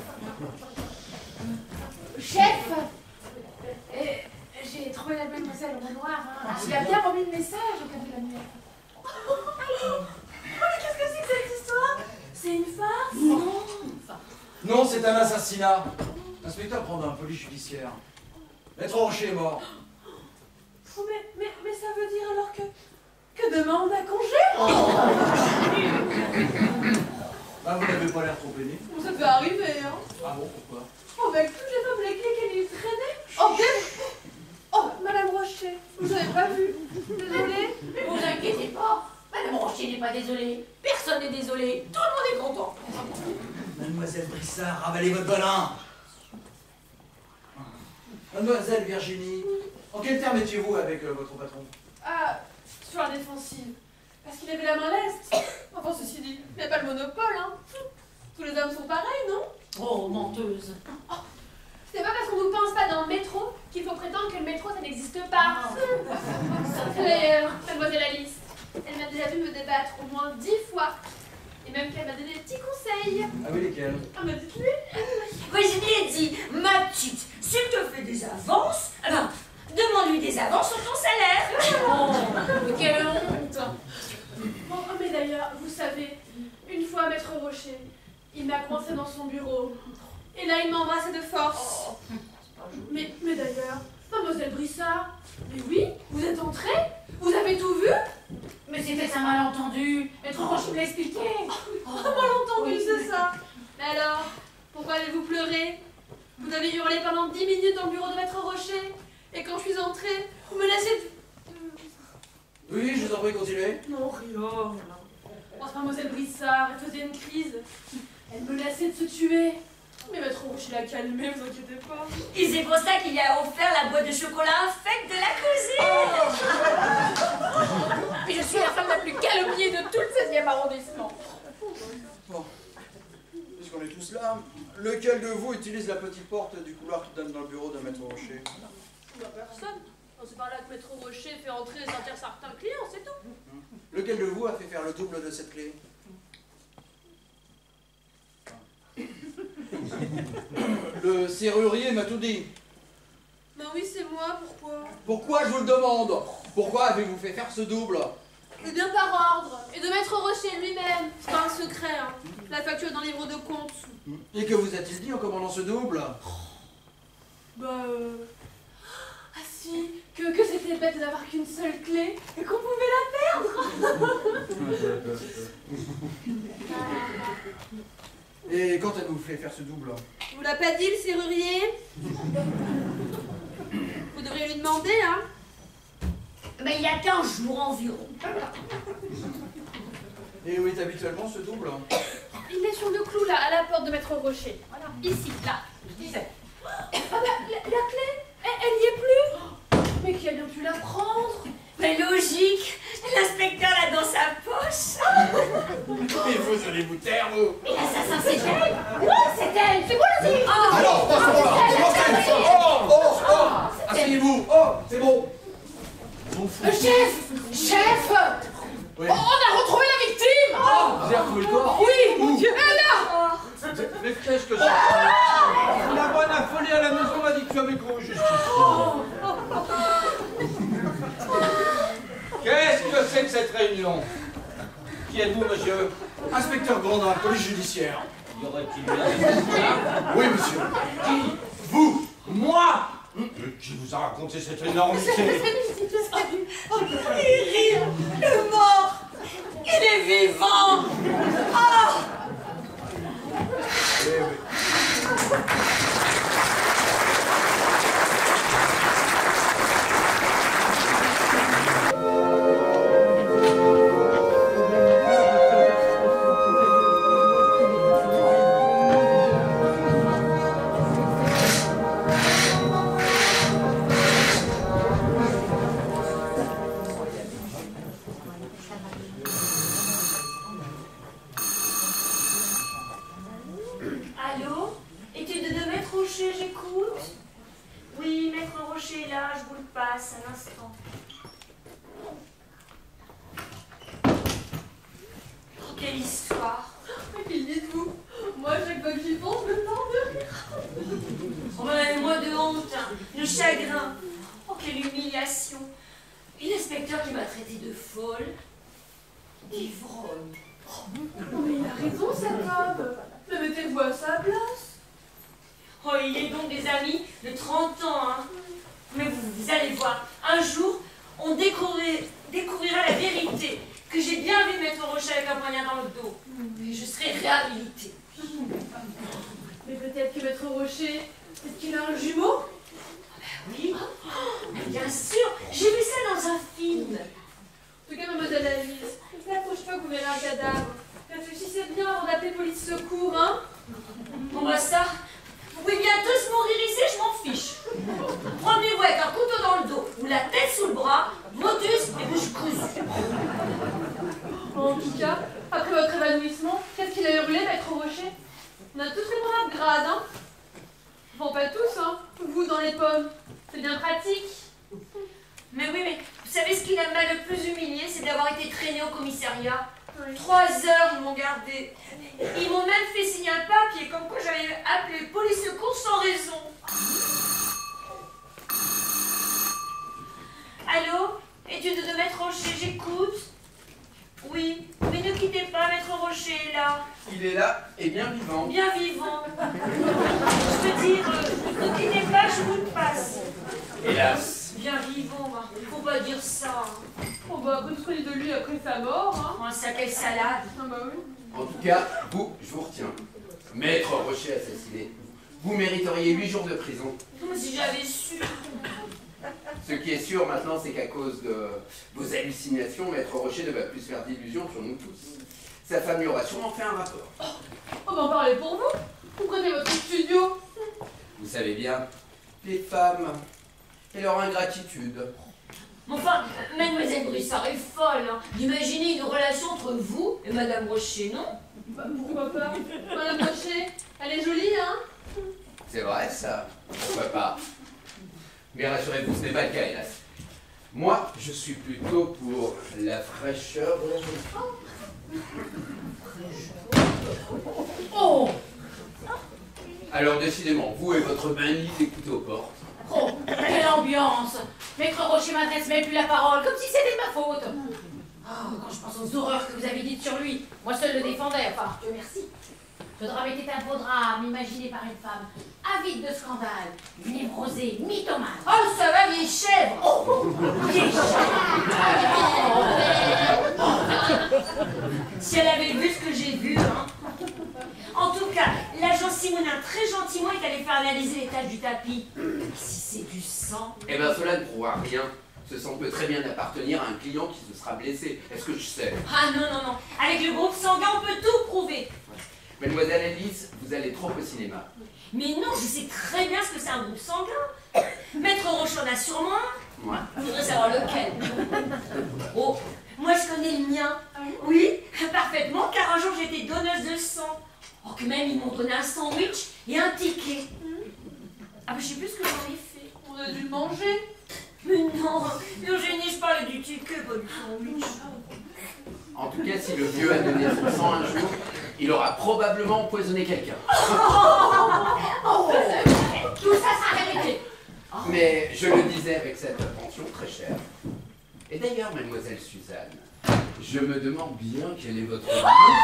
Chef, euh, j'ai trouvé la mademoiselle au manoir. Hein. Il a bien remis le message au café de la nuit. Qu'est-ce que c'est que cette histoire? C'est une farce? Non. Non, c'est un assassinat. L'inspecteur prend un police judiciaire. Maître Rocher est mort. Oh, mais, mais, mais ça veut dire alors que, que demain on a congé? Bah, vous n'avez pas l'air trop pénible. Ça peut arriver, hein. Ah bon, pourquoi? Oh, avec toutes les femmes les clés qu'elle y traînait. Oh, bien. Oh, Madame Rocher, vous avez pas vu? Désolée. Ne vous inquiétez pas, Madame Rocher n'est pas désolée. Personne n'est désolé. Tout le monde est content. Mademoiselle Brissard, ravalez votre bolin. Mademoiselle Virginie, en quel terme étiez-vous avec euh, votre patron? Ah, sur la défensive. Parce qu'il avait la main leste. Enfin, ceci dit, il n'y a pas le monopole, hein. Tous les hommes sont pareils, non? Oh, menteuse. Oh, c'est pas parce qu'on nous pense pas dans le métro qu'il faut prétendre que le métro ça n'existe pas. D'ailleurs, mademoiselle Alice, elle m'a déjà vu me débattre au moins dix fois. Et même qu'elle m'a donné des petits conseils. Ah oui, lesquels? Ah, mais dites-lui. Oui, je lui ai dit, ma petite, s'il te fait des avances, alors, demande-lui des avances sur ton salaire. Oh, quelle honte. Bon, oh, mais d'ailleurs, vous savez, une fois Maître Rocher, il m'a coincé dans son bureau. Et là, il m'a embrassé de force. Mais, mais d'ailleurs, mademoiselle Brissard, mais oui, vous êtes entrée? Vous avez tout vu? Mais c'était un malentendu. Maître Rocher me l'a expliqué. Oh, malentendu, c'est ça. Mais alors, pourquoi avez-vous pleuré? Vous avez hurlé pendant dix minutes dans le bureau de Maître Rocher. Et quand je suis entrée, vous me laissez... Oui, je vous en prie, continuez. Non, rien. Oh, mademoiselle Brissard, elle faisait une crise. Elle menaçait de se tuer. Mais Maître Rocher l'a calmée, vous inquiétez pas. Et c'est pour ça qu'il a offert la boîte de chocolat infecte de la cousine. Puis je suis la femme la plus calomniée de tout le seizième arrondissement. Bon, puisqu'on est tous là, lequel de vous utilise la petite porte du couloir qui donne dans le bureau de Maître Rocher? Bah, personne. C'est par là que Maître Rocher fait entrer et sortir certains clients, c'est tout. Lequel de vous a fait faire le double de cette clé? Le serrurier m'a tout dit. Bah oui, c'est moi, pourquoi? Pourquoi, je vous le demande? Pourquoi avez-vous fait faire ce double? Eh bien par ordre, et de Maître Rocher lui-même. C'est pas un secret, hein. La facture est dans le livre de compte. Et que vous a-t-il dit en commandant ce double? Bah euh... Ah si, que, que c'était bête d'avoir qu'une seule clé, et qu'on pouvait la perdre. Et quand elle vous fait faire ce double? Vous l'a pas dit, le serrurier? Vous devriez lui demander, hein. Mais il y a quinze jours environ. Et où est habituellement ce double? Il est sur le clou, là, à la porte de Maître Rocher. Voilà, ici, là, je disais. Ah bah, la, la clé, elle, elle y est plus. Mais qui a bien pu la prendre? Mais logique, l'inspecteur l'a dans sa poche. Et vous allez vous taire, vous? Et l'assassin, c'est elle? Non, c'est elle. C'est moi le dire. Oh, Alors, pas ce moment-là. Oh, oh, oh, asseyez-vous. Oh, c'est bon. Le chef, chef. Oui. Oh, on a retrouvé la victime. Oh, vous avez retrouvé le corps? Oui, mon Où? Dieu. Elle là. Mais qu'est-ce que c'est? La bonne affolée à la maison m'a dit que tu avais couru jusqu'ici. Qu'est-ce que c'est que cette réunion? Qui êtes-vous, monsieur? Inspecteur Grandin, police judiciaire. Y aurait-il bien des assassinats? Oui, monsieur. Qui? Vous? Moi? Qui vous a raconté cette énormité? Cyril, le mort, il est vivant. Ah! Eh oui. Allô? Étude de Maître Rocher, j'écoute. Oui, Maître Rocher est là, je vous le passe à l'instant. Oh, quelle histoire! Mais qu'il dites-vous? Moi, chaque fois que j'y pense, je me tente de rire. Oh, ben, moi de honte, hein, de chagrin. Oh, quelle humiliation! Et l'inspecteur qui m'a traité de folle, d'ivrogne. Mais il a raison, cet homme. Mais mettez-vous à sa place. Oh, il est donc des amis de trente ans, hein. Mais vous, vous allez voir, un jour, on découvrir- découvrira la vérité, que j'ai bien vu Maître Rocher avec un poignard dans le dos. Et je serai réhabilitée. Mais peut-être que Maître Rocher, peut-être qu'il a un jumeau? Oui, mais bien sûr, j'ai vu ça dans un film. En tout cas, mademoiselle Alice, la prochaine fois que vous verrez un cadavre, réfléchissez bien avant d'appeler police secours, hein? Bon bah ça, vous pouvez bien tous mourir ici, je m'en fiche. Promenez-vous avec un couteau dans le dos ou la tête sous le bras, motus et bouche cousue. En tout cas, après votre évanouissement, qu'est-ce qu'il a hurlé, Maître Rocher? On a tous les braves grades, hein? Bon, pas tous, hein? Vous, dans les pommes. C'est bien pratique. Mais oui, mais vous savez ce qui m'a le plus humilié, c'est d'avoir été traîné au commissariat. Trois heures, ils m'ont gardé. Ils m'ont même fait signer un papier comme quoi j'avais appelé police secours sans raison. Allô? Étude de Maître Rocher, j'écoute. Oui, mais ne quittez pas, Maître Rocher est là. Il est là et bien vivant. Bien vivant. Je veux dire, euh, ne quittez pas, je vous le passe. Hélas. Bien vivant, bah, faut pas dire ça. Oh bah, que connaît de lui après sa mort, hein? Oh, ça, quelle salade. Ah bah oui. En tout cas, vous, je vous retiens. Maître Rocher assassiné. Vous mériteriez huit jours de prison. Comme si j'avais su. Ce qui est sûr maintenant, c'est qu'à cause de vos hallucinations, Maître Rocher ne va plus se faire d'illusions sur nous tous. Sa femme lui aura sûrement fait un rapport. Oh bah, parlez pour vous. Vous prenez votre studio. Vous savez bien, les femmes et leur ingratitude. Enfin, Mademoiselle Brissard est folle. Hein. D'imaginer une relation entre vous et Madame Rocher, non? Bah, pourquoi pas? Madame Rocher, elle est jolie, hein? C'est vrai ça, pourquoi pas. Mais rassurez-vous, ce n'est pas le cas, hélas. Moi, je suis plutôt pour la fraîcheur de la jeune fille. Oh! Alors décidément, vous et votre manie d'écouter aux portes. Oh, quelle ambiance! Maître Rocher m'adresse même plus la parole, comme si c'était de ma faute. Oh, quand je pense aux horreurs que vous avez dites sur lui, moi seul le défendais, enfin, Dieu merci. Ce drame était un beau drame, imaginé par une femme avide de scandale, une névrosée, mythomane. Oh, ça va, vieille chèvre! Oh, vieille Si elle avait vu ce que j'ai vu, hein. En tout cas, l'agent Simonin, très gentiment, est allé faire analyser les taches du tapis. Si c'est du sang... Eh bien, cela ne prouve rien. Ce sang peut très bien appartenir à un client qui se sera blessé. Est-ce que je sais? Ah non, non, non. Avec le groupe sanguin, on peut tout prouver. Mademoiselle Alice, vous allez trop au cinéma. Mais non, je sais très bien ce que c'est un groupe sanguin. Maître Rocher en a sûrement un. Ouais. Il faudrait savoir lequel. Oh, moi je connais le mien. Oui, parfaitement, car un jour j'étais donneuse de sang. Oh, que même ils m'ont donné un sandwich et un ticket. Ah, mais je sais plus ce que j'en ai fait. On a dû le manger. Mais non, Eugénie, je parlais du ticket, pas du sandwich. En tout cas, si le vieux a donné son sang un jour, il aura probablement empoisonné quelqu'un. Oh, tout ça, ça a arrêté. Mais je le disais avec cette attention très chère. Et d'ailleurs, mademoiselle Suzanne, Je me demande bien quel est votre...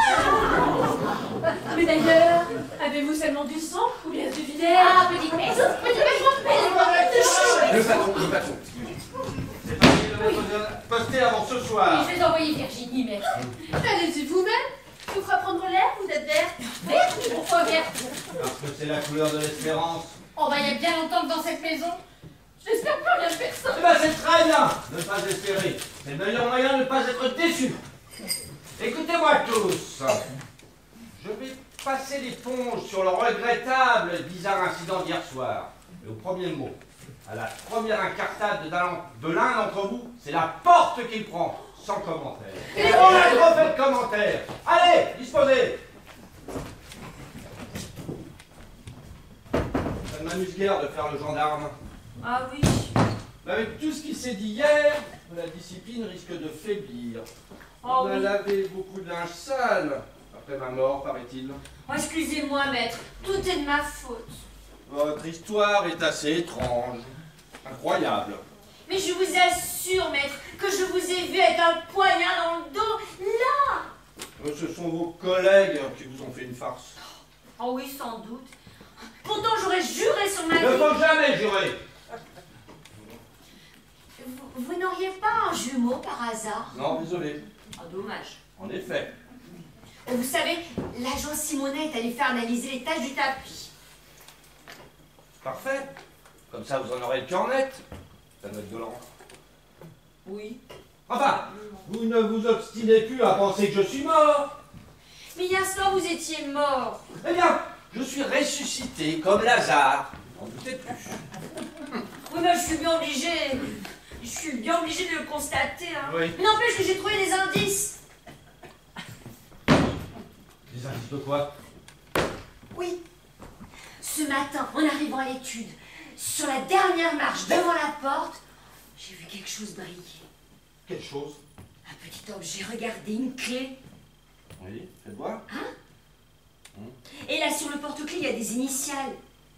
Mais d'ailleurs, avez-vous seulement du sang ou bien du vinaigre? Ah, petite messe, petite messe, Le patron, le patron. C'est parti de mettre posté avant ce soir. je vais envoyer Virginie, maître. Allez-y vous-même. Vous fera prendre l'air, vous êtes verte. Verte? Pourquoi verte? Parce que c'est la couleur de l'espérance. Oh, bah, il y a bien longtemps que dans cette maison, j'espère plus rien de personne. Eh ben c'est très bien de ne pas espérer. C'est le meilleur moyen de ne pas être déçu. Écoutez-moi tous. Je vais passer l'éponge sur le regrettable et bizarre incident d'hier soir. Et au premier mot, à la première incartade de l'un de l'un d'entre vous, c'est la porte qu'il prend, sans commentaire. Et on a trop fait de commentaires. Allez, disposez. Ça ne m'amuse guère de faire le gendarme. Ah oui. Mais avec tout ce qui s'est dit hier, la discipline risque de faiblir. Oh On a oui. lavé beaucoup de linge sale après ma mort, paraît-il. Oh, excusez-moi, maître. Tout est de ma faute. Votre histoire est assez étrange, incroyable. Mais je vous assure, maître, que je vous ai vu avec un poignard dans le dos, là. Euh, Ce sont vos collègues qui vous ont fait une farce. Oh oui, sans doute. Pourtant, j'aurais juré sur ma Il ne vie. faut jamais jurer. Vous, vous n'auriez pas un jumeau par hasard? Non, désolé. Oh, dommage. En effet. Oh, vous savez, l'agent Simonet est allé faire analyser les taches du tapis. Parfait. Comme ça, vous en aurez le cœur net. Ça doit être violent. Oui. Enfin, vous ne vous obstinez plus à penser que je suis mort. Mais hier soir, vous étiez mort. Eh bien, je suis ressuscité comme Lazare. N'en doutez plus. Oui, mais je suis bien obligée. Je suis bien obligée de le constater. Hein. Oui. Mais n'empêche que j'ai trouvé des indices. Des indices de quoi? Oui. Ce matin, en arrivant à l'étude, sur la dernière marche devant la porte, j'ai vu quelque chose briller. Quelle chose? Un petit objet, regardez, une clé. Oui, faites voir. Et là, sur le porte-clés, il y a des initiales.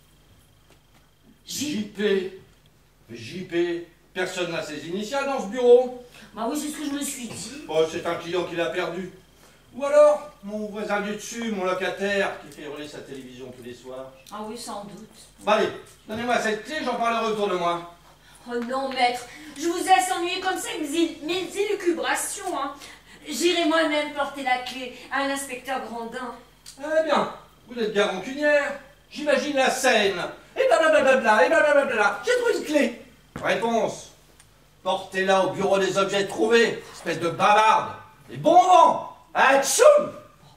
J. J P. J P. Personne n'a ses initiales dans ce bureau. Bah oui, c'est ce que je me suis dit. Oh, c'est un client qui l'a perdu. Ou alors, mon voisin du dessus, mon locataire, qui fait rouler sa télévision tous les soirs. Ah oui, sans doute. Bon, allez, donnez-moi cette clé, j'en parlerai autour de moi. Oh non, maître, je vous laisse ennuyer comme ça avec mes, mes élucubrations, hein. J'irai moi-même porter la clé à l'inspecteur Grandin. Eh bien, vous êtes bien rancunière. J'imagine la scène. Et blablabla, et blablabla. J'ai trouvé une clé. Réponse. Portez-la au bureau des objets trouvés, espèce de bavarde. Et bon vent. Atchoum.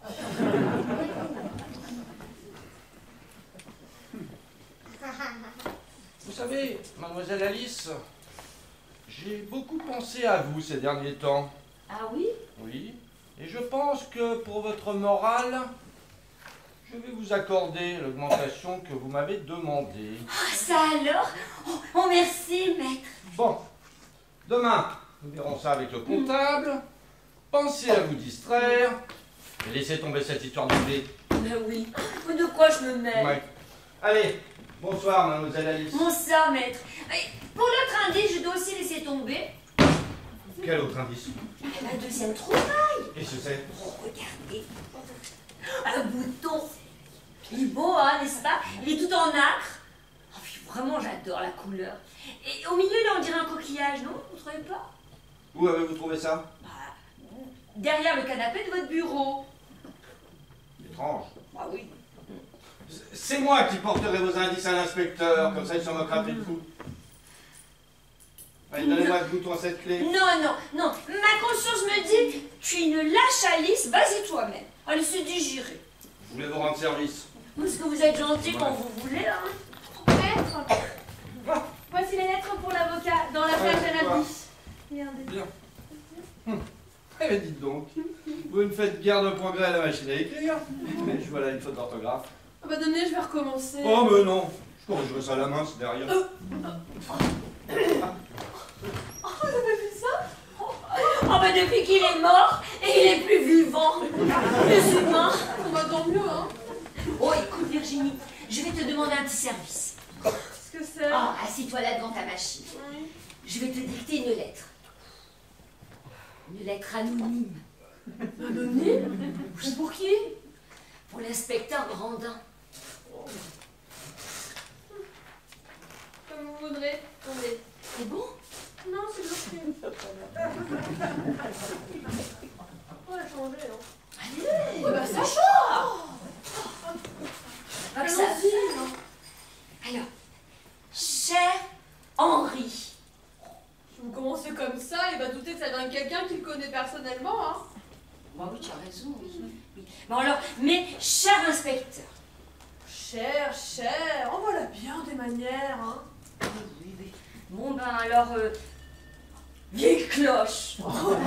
Vous savez, mademoiselle Alice, j'ai beaucoup pensé à vous ces derniers temps. Ah oui? Oui, et je pense que pour votre morale, je vais vous accorder l'augmentation que vous m'avez demandée. Ah, ça alors? Oh, oh, merci, maître. Bon, demain, nous verrons ça avec le comptable. Pensez à vous distraire et laissez tomber cette histoire de clé. Ben oui, de quoi je me mêle? Ouais. Allez, bonsoir, mademoiselle Alice. Bonsoir, maître. Et pour l'autre indice, je dois aussi laisser tomber Quel autre indice? la deuxième trouvaille. Qu'est-ce que c'est? Oh, regardez. Un bouton. Il est beau, hein, n'est-ce pas? Il est tout en nacre. Oh, puis vraiment, j'adore la couleur. Et au milieu, là, on dirait un coquillage, non? Vous trouvez pas? Où avez-vous trouvé ça? Bah, derrière le canapé de votre bureau. Étrange. Ah oui. C'est moi qui porterai vos indices à l'inspecteur, comme ça il s'en moquera plus de vous. Allez, donnez-moi le bouton à cette clé. Non, non, non. Ma conscience me dit, tu es une lâche Alice, vas-y toi-même. Allez, se digérer. Je voulais vous rendre service. Parce que vous êtes gentil quand vous voulez, hein. Maître, voici les lettres pour l'avocat dans l'affaire Ouais, Janabi. Regardez. Bien. Hum. Eh bien, dites donc, vous ne faites guère de progrès à la machine à écrire. Mais je vois là une faute d'orthographe. Ah bah donnez, je vais recommencer. Oh, mais non, je corrigerai ça à la main, c'est derrière. Oh, vous avez vu ça? Oh, bah depuis qu'il est mort, et il est plus vivant. Plus humain. On va tant mieux, hein. Oh, écoute, Virginie, je vais te demander un petit service. Qu'est-ce que c'est? Oh, assis-toi là devant ta machine. Oui. Je vais te dicter une lettre. Une lettre anonyme. Anonyme? C'est pour qui? Pour l'inspecteur Grandin. Comme vous voudrez. Attendez. C'est bon? Non, c'est bloqué. On va changer, hein. Allez! Ouais, bah ça change! Ah, que ça vienne. Alors, cher Henri. Si vous commencez comme ça, il va douter que ça vient de quelqu'un qui le connaît personnellement, hein. Bah oui, tu as raison, oui. oui. Bon alors, mais cher inspecteur. Cher, cher, oh voilà bien des manières, hein. Oui, oui, oui. Bon ben alors, euh, vieille cloche.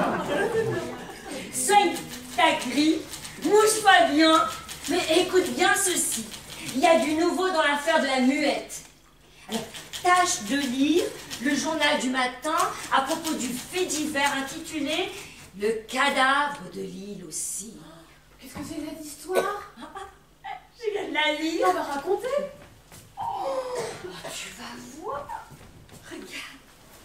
Soigne ta grille, mouche-toi bien, mais écoute bien ceci. Il y a du nouveau dans l'affaire de la muette. Alors, tâche de lire le journal du matin à propos du fait divers intitulé « Le cadavre de l'île aussi ». Qu'est-ce que c'est cette histoire? Je viens de la lire. On va raconter. Oh, tu vas voir. Regarde.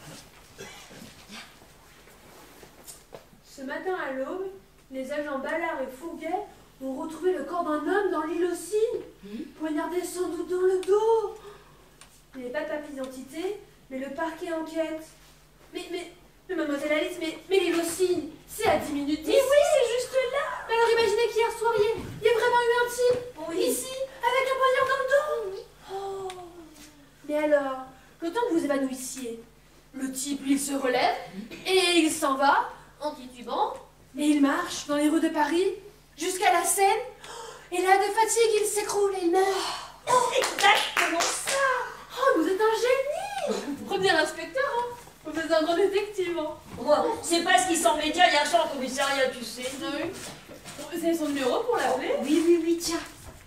Ce matin à l'aube, les agents Ballard et Fourguet ont retrouvé le corps d'un homme dans l'île aussi, Mmh. poignardé sans doute dans le dos. Il n'est pas de papier d'identité, mais le parquet enquête. Mais, mais, mais mademoiselle Alice, mais, mais l'île aussi, c'est à dix minutes d'ici. Mais oui, c'est juste là. Mais alors imaginez qu'hier soir, il y, a, il y a vraiment eu un type, Oui. ici, avec un poignard dans le dos. Oh. Mais alors, le temps que vous évanouissiez, le type, lui, il se relève, et il s'en va, en titubant, et il marche dans les rues de Paris, jusqu'à la Seine, et là, de fatigue, il s'écroule et il meurt. Exactement ça. Oh, vous êtes un génie. Premier inspecteur, hein. Vous êtes un grand détective, hein. Bon, c'est pas ce qu'il semblait dire hier soir au commissariat, tu sais. Vous avez vu? Vous avez son numéro pour l'appeler? Oui, oui, oui, tiens.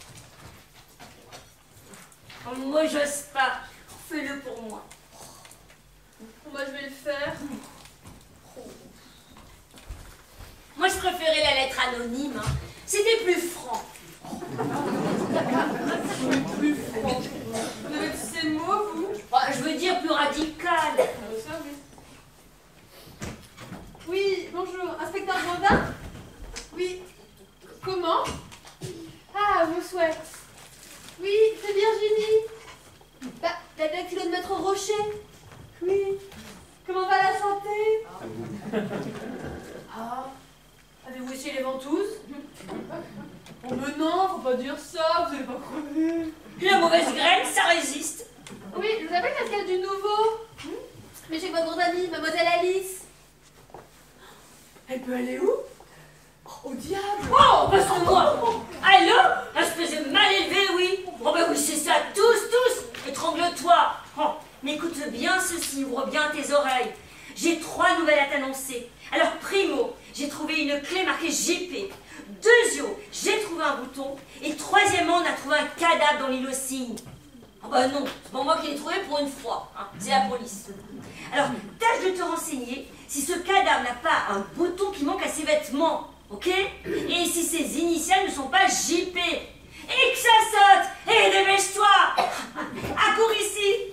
Oh, moi, j'ose pas. Fais-le pour moi. Moi, je vais le faire. Moi, je préférais la lettre anonyme. Hein. C'était plus franc. Plus franc. Vous avez tous ces mots, vous? Oh, je veux dire plus radical. Vous savez. Oui, bonjour. Inspecteur Grandin? Oui. Comment? Ah, vos souhaits. Oui, c'est Virginie. Bah, la dactylo de Maître Rocher. Oui. Comment va la santé? Ah. Avez-vous essayé les ventouses? Oh, mais non, faut pas dire ça, vous allez pas crever. La mauvaise graine, ça résiste. Oui, je vous appelle parce qu'il y a du nouveau. Mais chez votre grande amie, mademoiselle Alice. Elle peut aller où? Au diable. Oh, parce que moi. Allô? Elle se faisait mal élever, oui. Oh, ben oui, c'est ça. Tous, tous. Étrangle-toi. Oh, mais écoute bien ceci, ouvre bien tes oreilles. J'ai trois nouvelles à t'annoncer. Alors, primo, j'ai trouvé une clé marquée J P. Deuxio, j'ai trouvé un bouton. Et troisièmement, on a trouvé un cadavre dans l'île aux cygnes. Ah bah non, c'est pas moi qui l'ai trouvé pour une fois. Hein. C'est la police. Alors, tâche de te renseigner si ce cadavre n'a pas un bouton qui manque à ses vêtements. Ok? Et si ses initiales ne sont pas J P. Et que ça saute. Et dépêche-toi. Accours ici.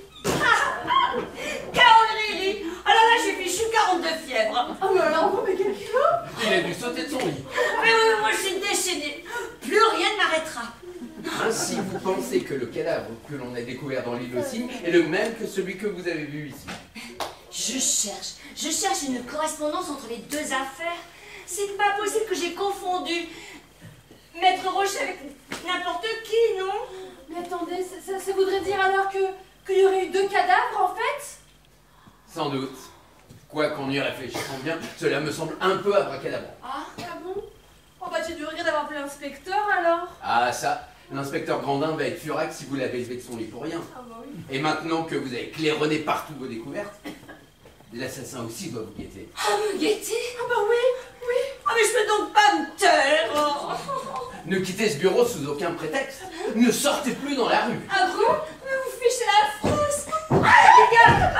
Caroline. Alors là, j'ai fichu quarante-deux fièvres. Ah, mais alors, vous, mais quel kilo? Il a dû sauter de son lit. Mais oui, moi je suis déchaînée. Plus rien ne m'arrêtera. Ainsi, vous pensez que le cadavre que l'on a découvert dans l'île aux cygnes est le même que celui que vous avez vu ici? Je cherche, je cherche une correspondance entre les deux affaires. C'est pas possible que j'ai confondu Maître Rocher avec n'importe qui, non? Mais attendez, ça, ça, ça voudrait dire alors que qu'il y aurait eu deux cadavres, en fait? Sans doute. Quoi qu'en y réfléchissant bien, cela me semble un peu abracadabra. Ah, ah bon? Oh bah tu devrais d'avoir appelé l'inspecteur, alors? Ah ça, l'inspecteur Grandin va être furax si vous l'avez levé de son lit pour rien. Ah bah oui. Et maintenant que vous avez claironné partout vos découvertes, l'assassin aussi doit vous guetter. Ah, me guetter? Ah bah oui, oui. Ah, mais je peux donc pas me taire. Oh. Ne quittez ce bureau sous aucun prétexte. Ne sortez plus dans la rue. Ah bon? Mais vous fichez la frousse. Ah, les gars.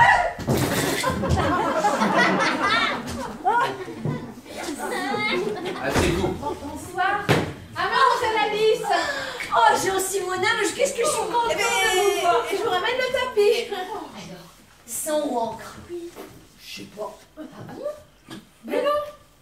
Asseyez-vous. Bonsoir. Ah, mademoiselle Alice. Oh, j'ai aussi mon âme. Qu'est-ce que je suis contente Eh de vous voir. ben, je vous ramène le tapis. Alors, sang ou encre? Oui. Je sais pas. Ah bon? Mais non.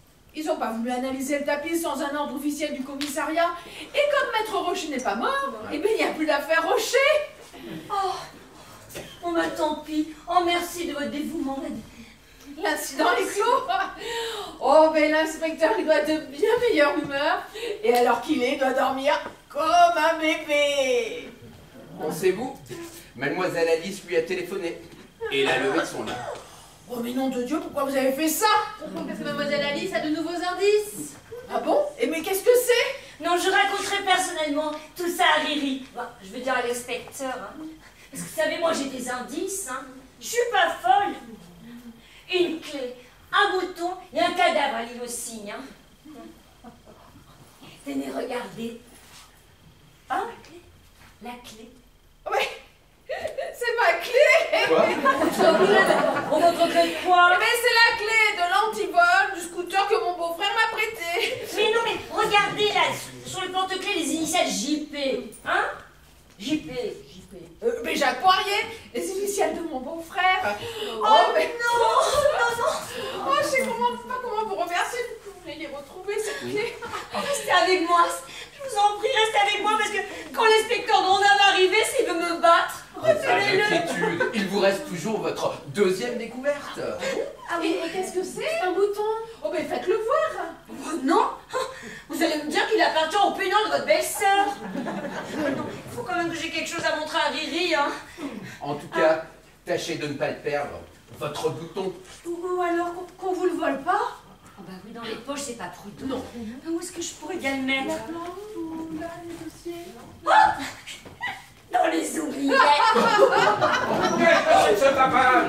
pas voulu analyser le tapis sans un ordre officiel du commissariat. Et comme Maître Rocher n'est pas mort, eh bien, il n'y a plus d'affaire Rocher. Oh, oh bah tant pis. Oh, merci de votre dévouement, madame. L'incident est clos. Oh, mais l'inspecteur, il doit être de bien meilleure humeur. Et alors qu'il est, il doit dormir comme un bébé. Pensez-vous, mademoiselle Alice lui a téléphoné. Et il a levé son lit. Oh, mais nom de Dieu, pourquoi vous avez fait ça? Parce que mademoiselle Alice a de nouveaux indices. Ah bon? Et mais qu'est-ce que c'est? Non, je raconterai personnellement tout ça à Riri. Bon, je veux dire à l'inspecteur. Hein. Parce que vous savez, moi j'ai des indices. Hein. Je suis pas folle. Une clé, un bouton et un cadavre à l'île au cygne. Hein. Tenez, regardez. Ah, la clé. La clé. Ouais, c'est ma clé. Quoi? On votre clé de quoi? Mais c'est la clé de l'antivol du scooter que mon beau-frère m'a prêté. Mais non, mais regardez là, sur le porte-clés, les initiales J P. Hein? J P, J P. Euh, mais Jacques Poirier, les initiales de mon beau-frère. Oh, Oh, mais... non, non, non. Oh, je sais comment, pas comment vous remercier que vous voulez les retrouver, cette clé. Restez avec moi, je vous en prie, restez avec moi, parce que quand l'inspecteur Grandin va arriver, s'il veut me battre, Pas retenez-le. d'inquiétude, il vous reste toujours votre deuxième découverte. Ah Et, et qu'est-ce que c'est? Un bouton? Oh, mais faites-le voir. Oh, non, vous allez me dire qu'il appartient au pénal de votre belle-sœur. Il faut quand même que j'ai quelque chose à montrer à Riri, hein. En tout cas, tâchez de ne pas le perdre. Votre bouton. Ou alors qu'on qu'on vous le vole pas? Oh bah oui, dans les poches, c'est pas prudent. Non. Où est-ce que je pourrais bien le mettre? Là, les dossiers. Oh, dans les oubliettes. Qu'est-ce que c'est ce tapage?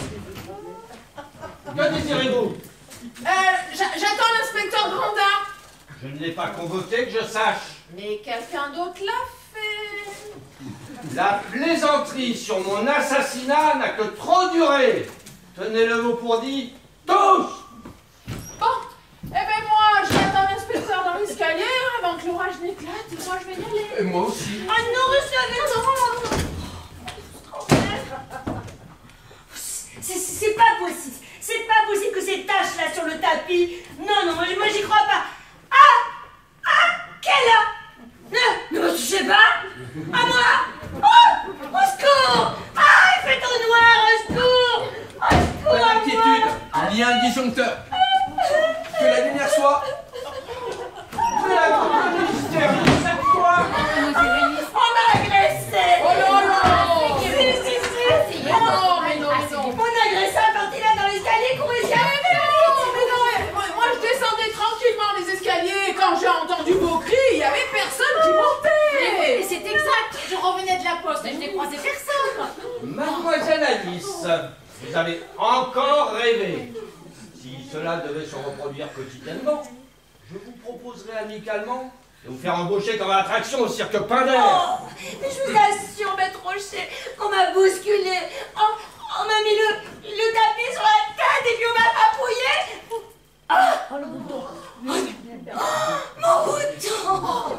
Que désirez-vous? Euh, j'a- j'attends l'inspecteur Grandin. Je ne l'ai pas convoqué que je sache. Mais quelqu'un d'autre l'a fait. La plaisanterie sur mon assassinat n'a que trop duré. Tenez le mot pour dit, tous! Bon, eh ben moi, j'attends l'inspecteur dans l'escalier avant que l'orage n'éclate et moi je vais y aller. Et moi aussi. Ah non, restez avec moi. C'est- C'est pas possible. C'est pas possible que ces taches là sur le tapis. Non, non, moi, moi j'y crois pas. Ah! Ah! Qu'elle a? Ne, ne me touchez pas! À moi! Oh! Au secours! Ah! Il fait trop noir! Au secours! Au secours! Pas à d'inquiétude, moi. il y a un disjoncteur. Que la lumière soit. Mais la hystérie, c'est quoi? On m'a agressé! Oh non, non! Si, si, si! Mais non, mais non, mais non! Mon agresseur est parti là dans l'escalier, courez-y! Mais non, mais non, moi, moi, je descendais tranquillement les escaliers et quand j'ai entendu vos cris, il n'y avait personne qui Mais montait. c'est exact, je revenais de la poste et je n'ai croisé personne. Mademoiselle Alice, vous avez encore rêvé. Si cela devait se reproduire quotidiennement, je vous proposerais amicalement de vous faire embaucher comme attraction au cirque Pinder. Oh, mais je vous assure, Maître Rocher, qu'on m'a bousculé. On, on m'a mis le, le tapis sur la tête et puis on m'a papouillé. Ah! Oh, le bouton. Oh, mon bouton.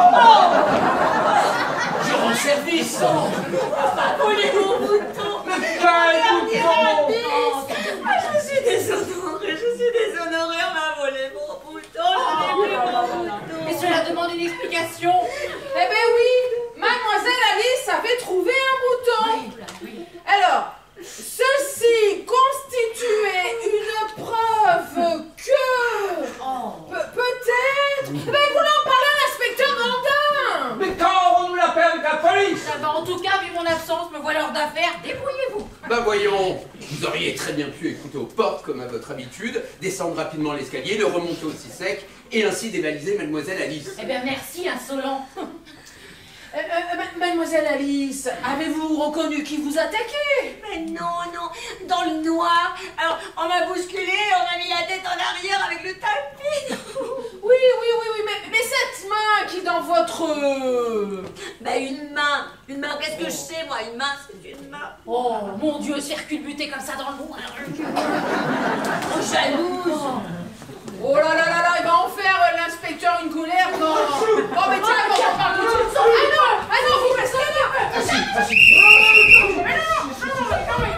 Je rends service. Papouillé mon bouton. Mais quel bouton! Ah, je suis déshonorée, je suis déshonorée. On m'a volé mon bouton. Je n'ai plus mon bouton. Mais cela demande une explication. Eh ben oui, mademoiselle Alice avait trouvé un bouton. Alors, ceci constituait une preuve que... Pe- peut-être... Eh ben, vous en parler à l'inspecteur Grandin. Mais quand on nous l'appelle avec la police? Ah bah, en tout cas, vu mon absence, me voilà hors d'affaires, débrouillez-vous. Bah voyons, vous auriez très bien pu écouter aux portes comme à votre habitude, descendre rapidement l'escalier, le remonter aussi sec, et ainsi dévaliser mademoiselle Alice. Eh bien, merci, insolent. Euh, euh, ma- mademoiselle Alice, avez-vous reconnu qui vous attaquait? Mais non, non, dans le noir. Alors, on m'a bousculé, on m'a mis la tête en arrière avec le tapis. Oui, oui, oui, oui, mais, mais cette main qui est dans votre... euh, Bah, une main. Une main, qu'est-ce que je sais, moi? Une main, c'est une main. Oh, mon Dieu, circulbuté comme ça dans le noir. Oh, jalouse. Oh là là là là, il va en faire euh, l'inspecteur une colère quand... Oh mais tiens, quand on parle de... Ah non, ah non, vous restez là. Facile, facile.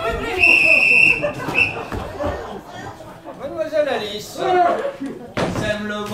Mademoiselle Alice,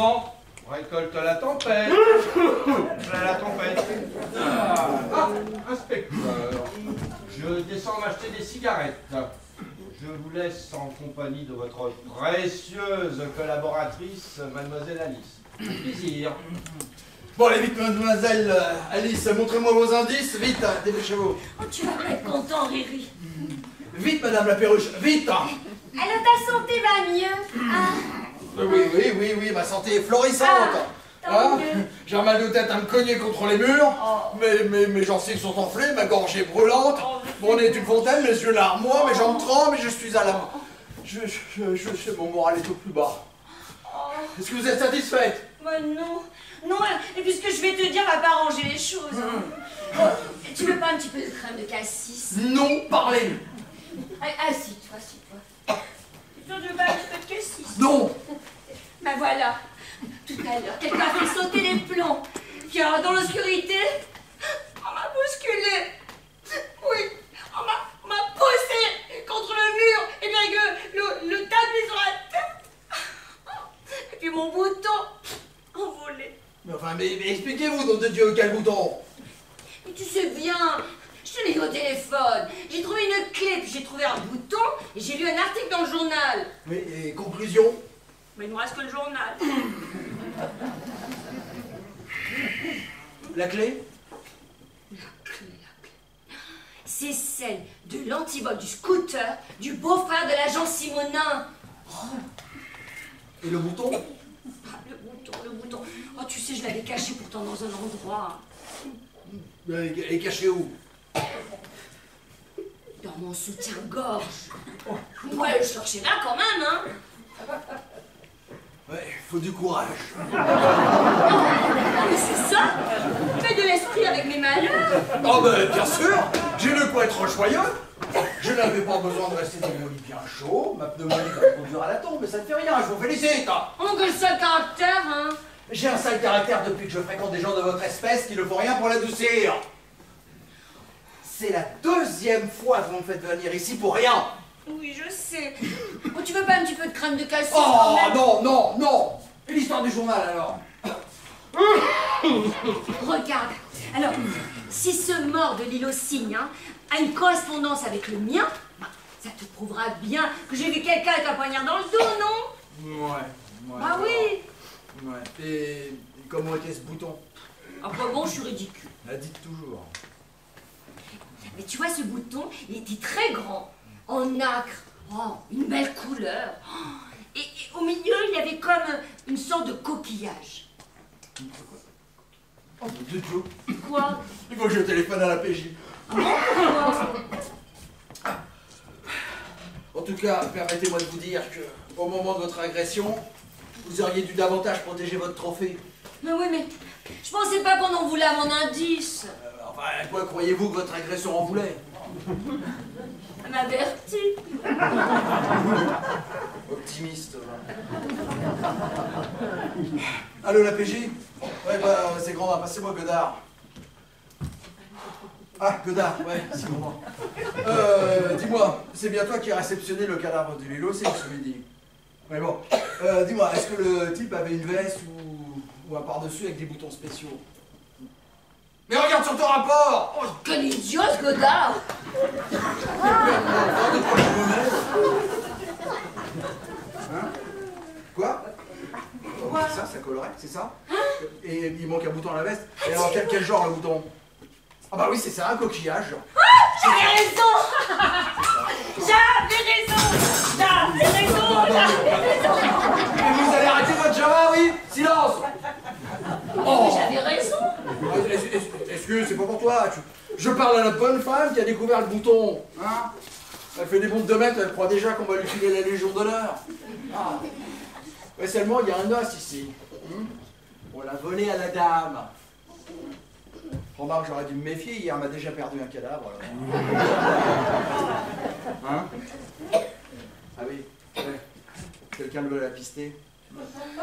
Sergent, récolte la tempête. La tempête. Ah, ah, inspecteur, je descends m'acheter des cigarettes. Je vous laisse en compagnie de votre précieuse collaboratrice, mademoiselle Alice. Plaisir. Bon, allez vite, mademoiselle euh, Alice, montrez-moi vos indices, vite, hein, dépêchez-vous. Oh, tu vas pas être content, Riri. Vite, madame la perruche, vite hein. Alors, ta santé va mieux, hein? Oui, oui, oui, oui, ma santé est florissante. Ah, tant Hein, mieux. j'ai un mal de tête à me cogner contre les murs, Oh. mes, mes, mes gencives sont enflées, ma gorge est brûlante, mon nez est une fontaine, mes yeux larmoient, mes jambes tremblent et je suis à la... Je, je, je, je, mon moral est au plus bas. Est-ce que vous êtes satisfaite? Bah non, non, et puisque je vais te dire, va pas arranger les choses. Hein. Oh, tu veux pas un petit peu de crème de cassis? Non, parlez. Ah, assis-toi, assis-toi. Tu veux pas un petit peu de cassis? Non. Bah voilà, tout à l'heure, quelqu'un a fait sauter les plombs. Car dans l'obscurité, on m'a bousculé. Oui, on m'a, on m'a poussé contre le mur, et bien que le, le tapis sur la tête. Et puis mon bouton envolé. Mais enfin, mais, mais expliquez-vous, nom de Dieu, quel bouton? Mais tu sais bien, je te l'ai eu au téléphone. J'ai trouvé une clé, puis j'ai trouvé un bouton, et j'ai lu un article dans le journal. Mais, et conclusion? Mais il me reste que le journal. La clé? La clé, la clé. C'est celle de l'antivol du scooter du beau-frère de l'agent Simonin. Et le bouton? Ah, le bouton, le bouton. Oh, tu sais, je l'avais caché pourtant dans un endroit. Elle est cachée où? Dans mon soutien-gorge. Ouais, je cherchais là quand même, hein. Ouais, faut du courage. Non, mais c'est ça. Fais de l'esprit avec mes malheurs. Oh ben, bien sûr, j'ai de quoi être joyeux. Je n'avais pas besoin de rester dans mon lit bien chaud. Ma pneumonie va me conduire à la tombe, mais ça ne fait rien, je vous félicite. Oh, quel sale caractère, hein. J'ai un sale caractère depuis que je fréquente des gens de votre espèce qui ne font rien pour l'adoucir. C'est la deuxième fois que vous me faites venir ici pour rien. Oui, je sais. Oh, tu veux pas un petit peu de crème de cassis Oh quand même? non, non, non. Et l'histoire du journal alors? Regarde. Alors, si ce mort de l'îlot Cygne hein, a une correspondance avec le mien, bah, ça te prouvera bien que j'ai vu quelqu'un avec un poignard dans le dos, non? Ouais, ouais. Ah oui. Ouais. Et comment était ce bouton? Ah bah bon, je suis ridicule. La dites toujours. Mais tu vois, ce bouton, il était très grand, en acre, oh, une belle couleur. Oh, et, et au milieu, il y avait comme une sorte de coquillage. Oh mon Dieu, Joe. Quoi? Il faut que je téléphone à la P J. Ah bon, pourquoi? En tout cas, permettez-moi de vous dire que, au moment de votre agression, vous auriez dû davantage protéger votre trophée. Mais oui, mais je pensais pas qu'on en voulait à mon indice. Euh, enfin, à quoi croyez-vous que votre agresseur en voulait? Elle m'avertit. Optimiste. Va. Allô, la P J? Ouais, bah, c'est grand, passez-moi Godard. Ah, Godard, ouais, c'est moi. Euh, dis-moi, c'est bien toi qui as réceptionné le cadavre de l'îlot, c'est ce midi. Mais bon, euh, dis-moi, est-ce que le type avait une veste ou, ou un par-dessus avec des boutons spéciaux? Mais regarde sur ton rapport! Oh, quel idiot ce Godard! Hein? Quoi? Quoi? C'est ça, ça collerait, c'est ça? Et il manque un bouton à la veste. Et alors, quel, quel genre le bouton? Ah bah oui, c'est ça, un coquillage. J'avais raison! J'avais raison! J'avais raison! J'avais raison! Et vous allez arrêter votre Java, oui? Silence! Oh. J'avais raison! Est-ce que c'est pas pour toi? Je parle à la bonne femme qui a découvert le bouton. Hein? Elle fait des bombes de mètres, elle croit déjà qu'on va lui filer la Légion d'honneur. Ah. Ouais, seulement, il y a un os ici. Hum? On l'a volé à la dame. Remarque, j'aurais dû me méfier, hier on m'a déjà perdu un cadavre. Alors. Hein? Ah oui, ouais. Quelqu'un veut la pister?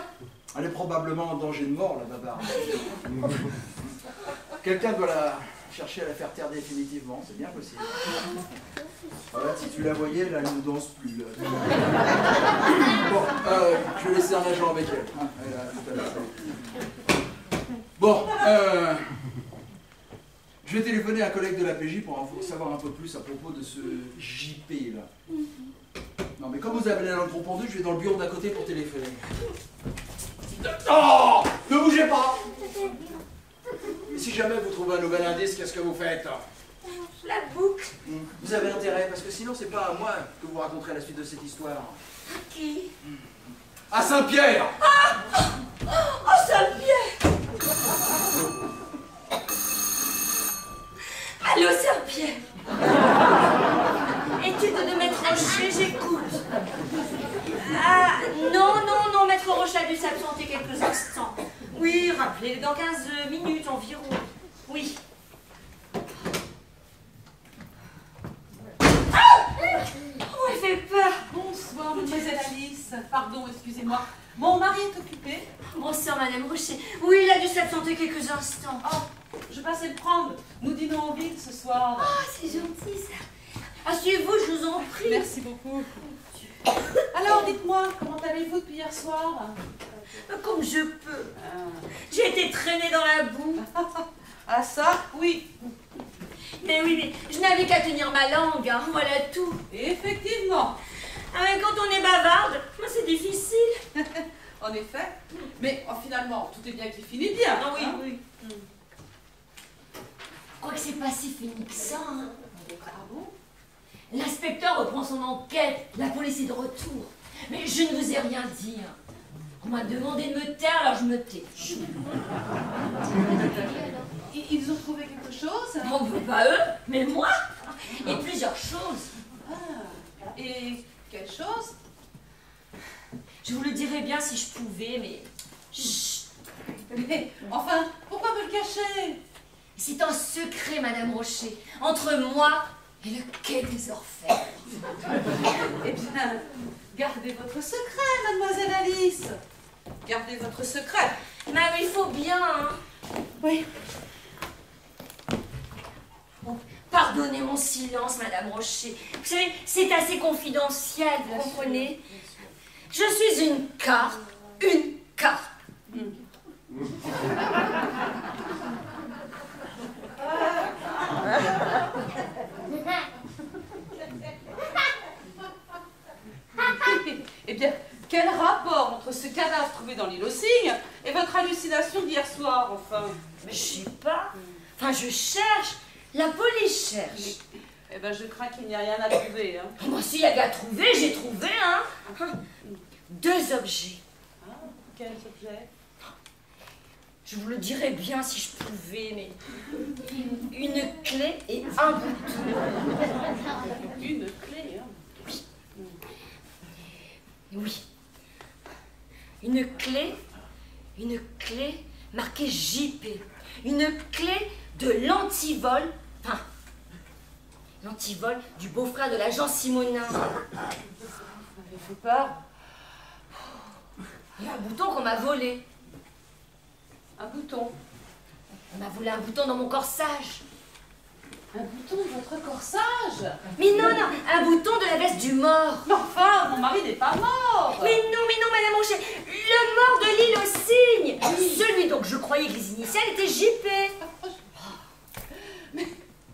Elle est probablement en danger de mort, la babarde. Quelqu'un doit la chercher à la faire taire définitivement, c'est bien possible. Voilà, si tu la voyais, là, elle ne danse plus. Là. Bon, euh, je vais laisser un agent avec elle. Hein, elle a tout à l'heure. Bon, euh, je vais téléphoner à un collègue de la P J pour en savoir un peu plus à propos de ce J P là. Non mais comme vous avez la langue trop pendue, je vais dans le bureau d'à côté pour téléphoner. Oh, ne bougez pas. Et si jamais vous trouvez un nouvel indice, qu'est-ce que vous faites? La boucle. Vous avez intérêt, parce que sinon c'est pas à moi que vous raconterez la suite de cette histoire. À qui? À Saint-Pierre. Ah, oh, Saint-Pierre. Allô, Saint-Pierre. Étude de Maître Rocher, j'écoute. Ah, non, non, non, Maître Rocher a dû s'absenter quelques instants. Oui, rappelez, dans quinze minutes environ. Oui. Ah! Oh, elle fait peur. Bonsoir, mademoiselle Alice. Pardon, excusez-moi. Mon mari est occupé. Bonsoir, Madame Rocher. Oui, il a dû s'absenter quelques instants. Oh, je passais le prendre. Nous dînons en ville ce soir. Ah, oh, c'est gentil, ça. Asseyez-vous, je vous en prie. Merci beaucoup. Alors, dites-moi, comment allez-vous depuis hier soir? Comme je peux. J'ai été traînée dans la boue. Ah ça, oui. Mais oui, mais je n'avais qu'à tenir ma langue, hein, voilà tout. Effectivement. Ah, mais quand on est bavarde, c'est difficile. En effet. Mais oh, finalement, tout est bien qui finit bien. Ah oui, hein? oui. Je crois que c'est pas si fini que ça. Hein. Ah bon? L'inspecteur reprend son enquête, la police est de retour. Mais je ne vous ai rien dit. On m'a demandé de me taire, alors je me tais. Ils ont trouvé quelque chose? Non, pas eux, mais moi. Et plusieurs choses. Ah, et quelle chose? Je vous le dirais bien si je pouvais, mais... Chut. Mais enfin, pourquoi me le cacher? C'est un secret, Madame Rocher, entre moi et le quai des Orfèvres. Eh bien, gardez votre secret, mademoiselle Alice. Gardez votre secret. Mais il faut bien, hein. Oui. Bon, pardonnez mon silence, Madame Rocher. Vous savez, c'est assez confidentiel, vous comprenez? Je suis une carte, une carte. Mm. Eh bien, quel rapport entre ce cadavre trouvé dans l'île aux cygnes et votre hallucination d'hier soir, enfin? Mais je sais pas. Enfin, je cherche. La police cherche. Eh bien, je crains qu'il n'y a rien à trouver. Hein. Moi, s'il y a qu'à trouver, j'ai trouvé, hein. Deux objets. Ah, quels objets? Je vous le dirais bien si je pouvais, mais... Une clé et un bouton. Une clé, hein? Oui. Oui. Une clé, une clé marquée J P. Une clé de l'antivol, enfin, l'antivol du beau-frère de l'agent Simonin. Vous m'avez fait peur. Et un bouton qu'on m'a volé. Un bouton? On m'a volé un bouton dans mon corsage. Un bouton de votre corsage? Mais non, non, un bouton de la veste du mort. Mais enfin, mon mari n'est pas mort. Mais non, mais non, Madame Rocher, le mort de l'île aux cygnes. Oui. Celui dont je croyais que les initiales étaient J P. Mais...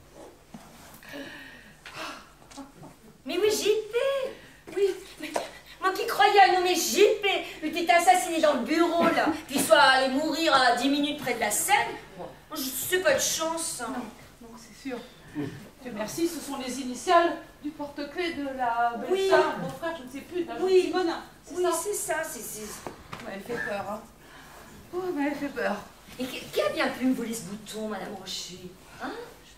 mais oui, J P. Oui, mais moi qui croyais à nommer J P, eût été assassiné dans le bureau, là, puis soit allé mourir à dix minutes près de la Seine. Je sais pas de chance. Non, non, c'est sûr. Dieu merci, ce sont les initiales du porte-clés de la belle-sœur, oui. mon frère, je ne sais plus, d'un oui. Simonin. Oui, c'est ça, c'est ça. Vous m'avez fait peur, hein. Oh, vous m'avez fait peur. Et qui a bien pu me voler ce bouton, Madame Rocher? Hein?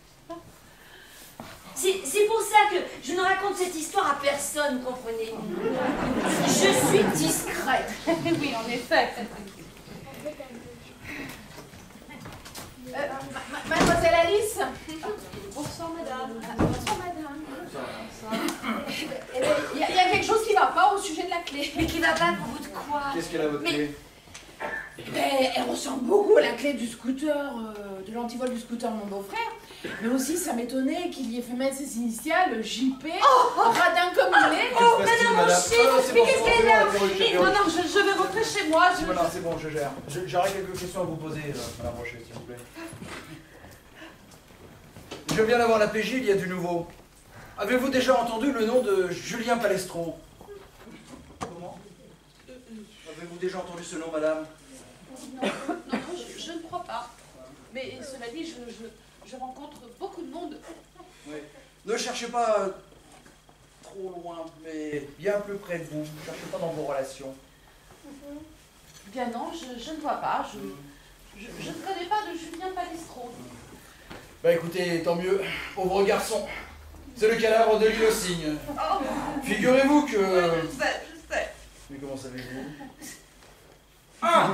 C'est pour ça que je ne raconte cette histoire à personne, vous comprenez? Je suis discrète. Oui, en effet. Euh, ma Mademoiselle Alice. Bonsoir, madame. Bonsoir, madame. Il y, y a quelque chose qui ne va pas au sujet de la clé. Mais qui ne va pas pour vous de quoi? Qu'est-ce qu'elle a votre clé? Ben, elle ressemble beaucoup à la clé du scooter, euh, de l'antivol du scooter de mon beau-frère. Mais aussi, ça m'étonnait qu'il y ait fait mettre ses initiales, J P, radin comme il est. Oh, Madame Rocher, mais qu'est-ce qu'elle a? a Non, non, je, je vais rentrer chez moi. Je... Voilà, c'est bon, je gère. Je- J'aurais quelques questions à vous poser, euh, Madame Rocher, s'il vous plaît. Je viens d'avoir la P J, il y a du nouveau. Avez-vous déjà entendu le nom de Julien Palestro? Comment? Avez-vous déjà entendu ce nom, madame? Non, non, non, je, je ne crois pas. Mais cela dit, je, je, je rencontre beaucoup de monde. Oui. Ne cherchez pas euh, trop loin, mais bien plus près de vous. Ne cherchez pas dans vos relations. Bien non, je, je ne vois pas. Je, je, je ne connais pas de Julien Palestro. Bah écoutez, tant mieux. Pauvre garçon. C'est le cadavre de l'île aux cygnes. Oh. Figurez-vous que... Oui, je sais, je sais. Mais comment savez-vous? Ah!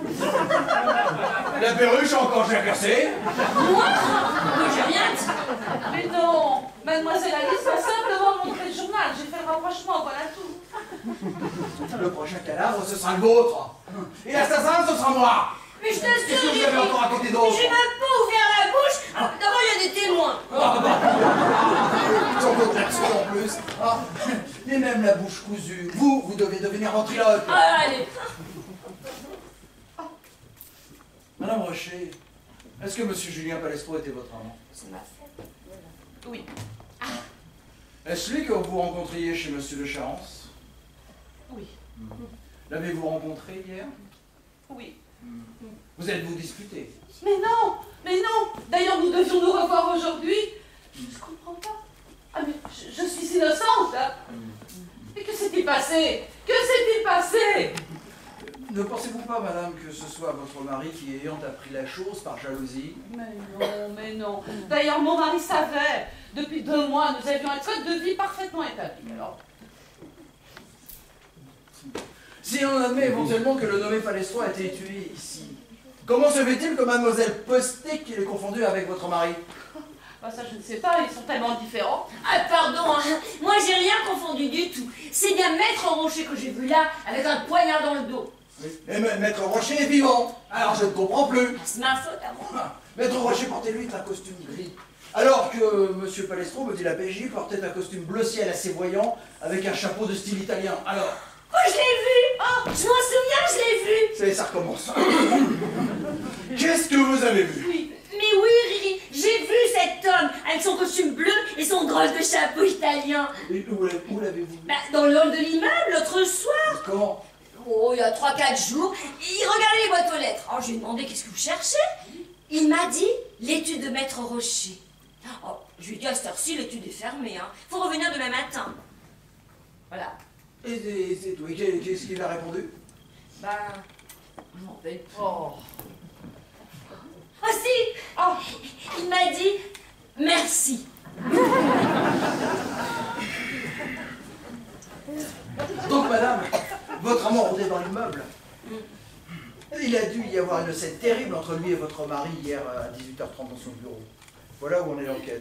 La perruche a encore jamais percé. Moi? Moi, j'ai rien dit. Mais non, Mademoiselle Alice m'a simplement montré le journal. J'ai fait le rapprochement, voilà tout. Le prochain cadavre, ce sera le vôtre. Et l'assassin, ce sera moi. Mais je Qu'est-ce t'assure, que vous j'ai avez encore raconté mais d'autre? j'ai même pas ouvert la bouche. Ah, d'abord, il y a des témoins. Ah bah, sur votre là-dessus en plus. Ah, et même la bouche cousue. Vous, vous devez devenir ventriloque. Ah, allez. Madame Rocher, est-ce que Monsieur Julien Palestro était votre amant? C'est ma fête. Oui. Est-ce lui que vous rencontriez chez Monsieur de Charence? Oui. L'avez-vous rencontré hier? Oui. Vous êtes-vous disputé? Mais non, mais non. D'ailleurs, nous devions nous revoir aujourd'hui. Je ne comprends pas. Ah, mais je, je suis innocente. Hein. Mais que s'est-il passé? Que s'est-il passé? Ne pensez-vous pas, madame, que ce soit votre mari qui, ayant appris la chose par jalousie... Mais non, mais non. D'ailleurs, mon mari savait. Depuis deux mois, nous avions un code de vie parfaitement établi. Alors, Si on admet éventuellement que le nommé Palestro a été tué ici, comment se fait-il que mademoiselle Postic l'ait confondu avec votre mari? bah ça, je ne sais pas. Ils sont tellement différents. Ah, pardon, hein. Moi, j'ai rien confondu du tout. C'est bien Maître Rocher que j'ai vu là, avec un poignard dans le dos. Oui. Et Maître Rocher est vivant, alors je ne comprends plus. C'est ma faute à moi. Ah, Maître Rocher portait lui un costume gris, alors que Monsieur Palestro, me dit la P J, portait un costume bleu ciel assez voyant, avec un chapeau de style italien. Alors, Oh, je l'ai vu. Oh, je m'en souviens, je l'ai vu. ça y est, ça recommence. Qu'est-ce que vous avez vu? Oui. Mais oui, Riri, j'ai vu cet homme avec son costume bleu et son drôle de chapeau italien. Et où l'avez- où l'avez-vous vu? Bah, dans le hall de l'immeuble, l'autre soir. Quand? Oh, il y a trois quatre jours, il regardait les boîtes aux lettres. Alors, je lui ai demandé qu'est-ce que vous cherchez. Il m'a dit l'étude de Maître Rocher. Oh, je lui ai dit à cette heure-ci, l'étude est fermée. Hein. Faut revenir demain matin. Voilà. Et c'est c'est tout. Et qu'est- qu'est-ce qu'il a répondu? Ben, je m'en rappelle plus. Oh. Ah si. Oh, il m'a dit merci. Donc, madame, votre amant rôdait dans l'immeuble. Il a dû y avoir une scène terrible entre lui et votre mari hier à dix-huit heures trente dans son bureau. Voilà où on est l'enquête.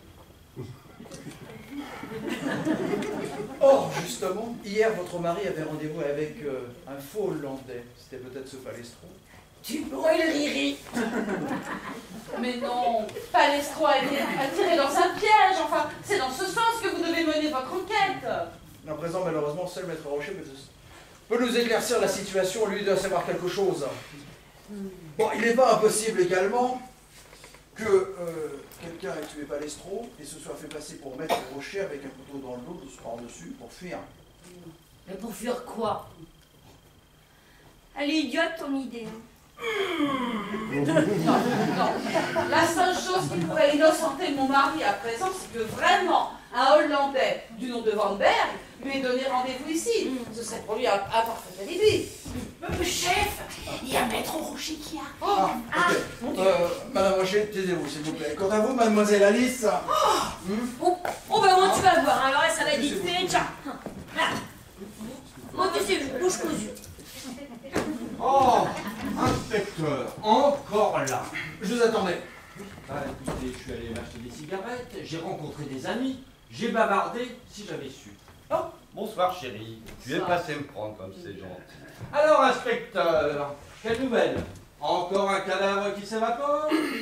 Or, justement, hier, votre mari avait rendez-vous avec euh, un faux Hollandais. C'était peut-être ce Palestro. Tu brûles, Riri. Mais non, Palestro a été attiré dans un piège. Enfin, c'est dans ce sens que vous devez mener votre enquête. À présent, malheureusement, seul Maître Rocher peut, peut nous éclaircir la situation. Lui doit savoir quelque chose. Bon, il n'est pas impossible également que euh, quelqu'un ait tué Palestro et se soit fait passer pour Maître Rocher avec un couteau dans le dos par-dessus pour fuir. Mais pour fuir quoi? Elle est idiote, ton idée. Non, non. La seule chose qui pourrait innocenter mon mari à présent, c'est que vraiment un Hollandais du nom de Van Berg lui ait donné rendez-vous ici. Ce serait pour lui un, un parfait alibi. Euh, chef, il y a Maître Rocher qui a... Ah, ok. Euh, Madame Rocher, taisez-vous, s'il vous plaît. Quant à vous, Mademoiselle Alice... hmm Oh, oh ben moi, tu vas voir. Alors là, ça va vite fait. Tiens. Voilà. Moi, tu sais, je bouge cousue. Oh, inspecteur, encore là. Je vous attendais. Ah, écoutez, je suis allé m'acheter des cigarettes, j'ai rencontré des amis, j'ai bavardé, si j'avais su. Oh, bonsoir chérie, tu es passé me prendre comme c'est gentil. Alors inspecteur, quelle nouvelle? Encore un cadavre qui s'évapore?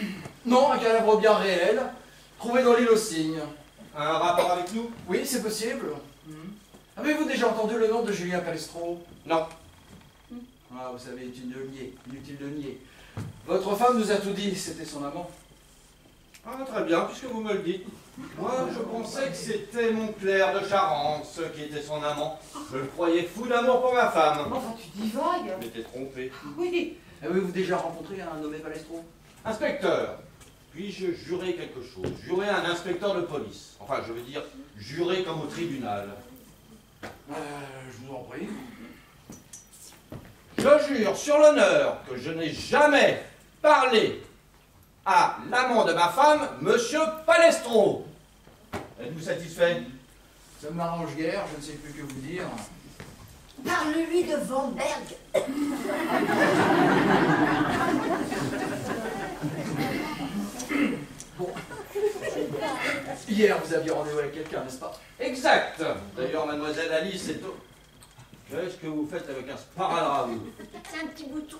Non, un cadavre bien réel, trouvé dans l'île aux Cygnes. Un rapport avec nous? Oui, c'est possible. Mhm. Avez-vous déjà entendu le nom de Julien Palestro? Non. Ah, vous savez, inutile de nier, inutile de nier. Votre femme nous a tout dit, c'était son amant. Ah, très bien, puisque vous me le dites. Moi, je pensais que c'était mon clerc de Charence qui était son amant. Je le croyais fou d'amour pour ma femme. Enfin, tu divagues. Je m'étais trompé. Oui. Avez-vous déjà rencontré un nommé Palestro? Inspecteur, puis-je jurer quelque chose? Jurer un inspecteur de police. Enfin, je veux dire, jurer comme au tribunal. Euh, je vous en prie. Je jure sur l'honneur que je n'ai jamais parlé à l'amant de ma femme, Monsieur Palestro. Êtes-vous satisfait? Ça ne m'arrange guère, je ne sais plus que vous dire. Parle-lui de Van Berg. Bon. Hier, vous aviez rendez-vous avec quelqu'un, n'est-ce pas? Exact. D'ailleurs, mademoiselle Alice est au... Qu'est-ce que vous faites avec un sparadrap, vous? C'est un petit bouton.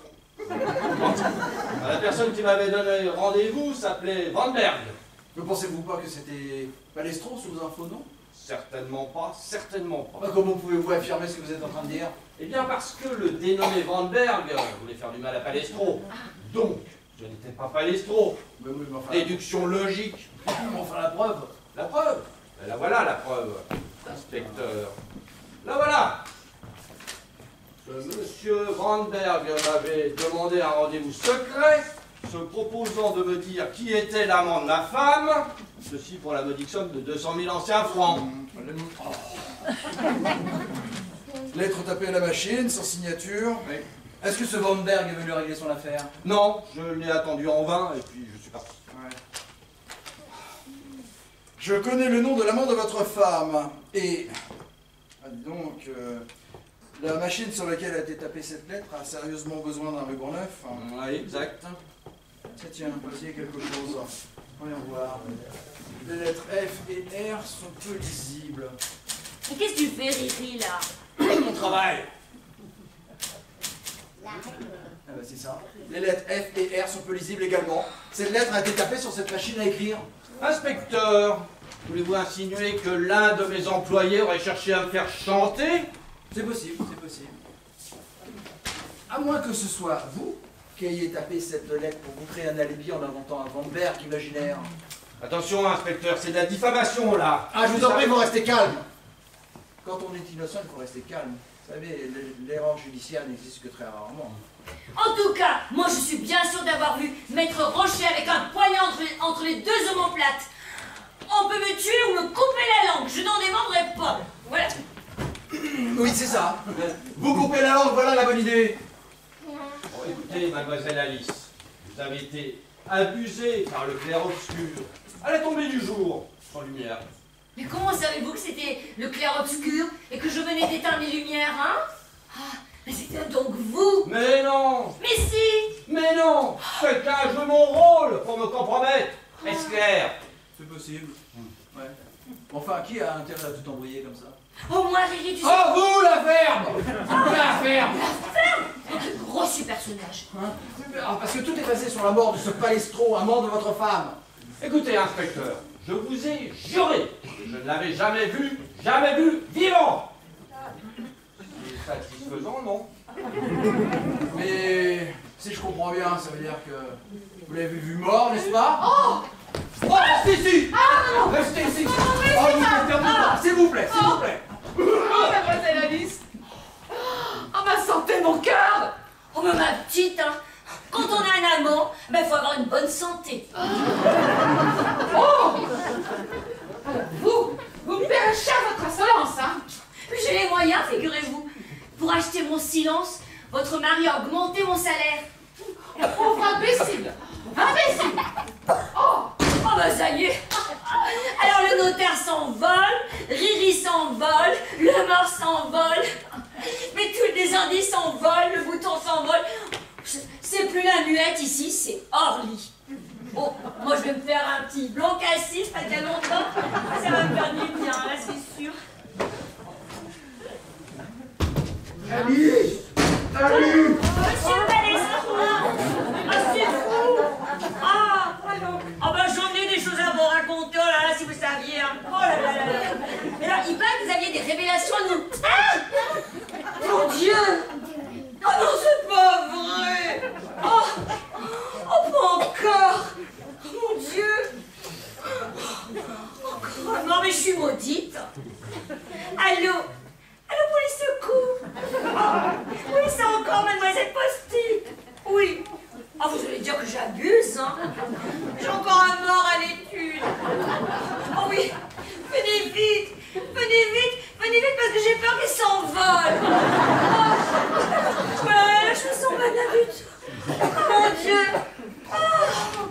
La personne qui m'avait donné rendez-vous s'appelait Van Berg. Ne pensez-vous pas que c'était Palestro sous un faux nom? Certainement pas, certainement pas. Bah, comment pouvez-vous affirmer ce que vous êtes en train de dire? Eh bien parce que le dénommé Van Berg voulait faire du mal à Palestro. Donc, je n'étais pas Palestro. Mais oui, mais enfin... Déduction logique. Mais enfin, la preuve. La preuve. Ben la voilà la preuve, inspecteur. La voilà. Ce monsieur Van Berg m'avait demandé un rendez-vous secret, se proposant de me dire qui était l'amant de ma femme, ceci pour la modique somme de deux cent mille anciens francs. Oh. Lettre tapée à la machine, sans signature. Oui. Est-ce que ce Van Berg est venu régler son affaire? Non, je l'ai attendu en vain et puis je suis parti. Ouais. Je connais le nom de l'amant de votre femme. Et... Ah, dis donc, euh, la machine sur laquelle a été tapée cette lettre a sérieusement besoin d'un ruban neuf. Oui, exact. Tiens, tiens, voici quelque chose. Voyons voir. Les lettres F et R sont peu lisibles. Mais qu'est-ce que tu fais, Riri, là? Mon travail. Ah bah c'est ça. Les lettres F et R sont peu lisibles également. Cette lettre a été tapée sur cette machine à écrire. Inspecteur, voulez-vous insinuer que l'un de mes employés aurait cherché à me faire chanter? C'est possible, c'est possible. À moins que ce soit vous qui ayez tapé cette lettre pour vous créer un alibi en inventant un Van Berg imaginaire. Attention, inspecteur, c'est de la diffamation, là. Ah, je vous en prie, il faut rester calme. Quand on est innocent, il faut rester calme. Vous savez, l'erreur judiciaire n'existe que très rarement. En tout cas, moi je suis bien sûre d'avoir vu Maître Rocher avec un poignard entre, entre les deux omoplates. On peut me tuer ou me couper la langue, je n'en démordrai pas. Voilà. Oui, c'est ça. Vous coupez la langue, voilà la bonne idée. Bon, écoutez, mademoiselle Alice, vous avez été abusée par le clair-obscur. À la tombée du jour, sans lumière. Mais comment savez-vous que c'était le clair-obscur et que je venais d'éteindre les lumières, hein? Ah, mais c'était donc vous! Mais non! Mais si! Mais non! Quelqu'un joue mon rôle pour me compromettre! Est-ce clair? C'est possible. Ouais. Enfin, qui a intérêt à tout envoyer comme ça? Oh, moi, Riri, tu sais... Oh, vous, la ferme! La ferme! La ferme! Quel gros super personnage! Hein? Ah, parce que tout est basé sur la mort de ce Palestro, amant de votre femme. Écoutez, inspecteur, je vous ai juré que je ne l'avais jamais vu, jamais vu vivant! C'est satisfaisant, non? Mais si je comprends bien, ça veut dire que vous l'avez vu mort, n'est-ce pas? Oh! Oh, restez ici! Ah, Restez ici! non, Oh, restez vous pas. êtes perdu, s'il vous plaît, s'il vous plaît! Oh, mademoiselle Alice. Oh, ma santé, mon cœur. Oh, mais ma petite, hein! Quand on a un amant, ben, faut avoir une bonne santé. Oh. Alors, vous, vous me payez cher votre insolence, hein? J'ai les moyens, figurez-vous. Pour acheter mon silence, votre mari a augmenté mon salaire. Pauvre imbécile. Imbécile. Oh. Oh bah ça y est. Alors le notaire s'envole, Riri s'envole, le mort s'envole, mais tous les indices s'envolent, le bouton s'envole. C'est plus la muette ici, c'est Orly. Bon, moi je vais me faire un petit blanc cassis, pas qu'il y a longtemps. Ça va me faire du bien, là c'est sûr. Alice! Alice! Monsieur Palestro! Ah, c'est fou! Ah, alors. des révélations à nous. Ah! Mon Dieu! Oh non, c'est pas vrai! Oh! Oh, pas encore! Mon Dieu! Encore! Non, mais je suis maudite! Allô? Allô pour les secours? Oh, oui, c'est encore mademoiselle Postic! Oui! Ah, vous allez dire que j'abuse, hein? J'ai encore un mort à l'étude! Oh oui! Venez vite! Venez vite! Venez vite parce que j'ai peur qu'il s'envole! Oh, là, je me sens pas bien du tout! Oh mon Dieu! Oh.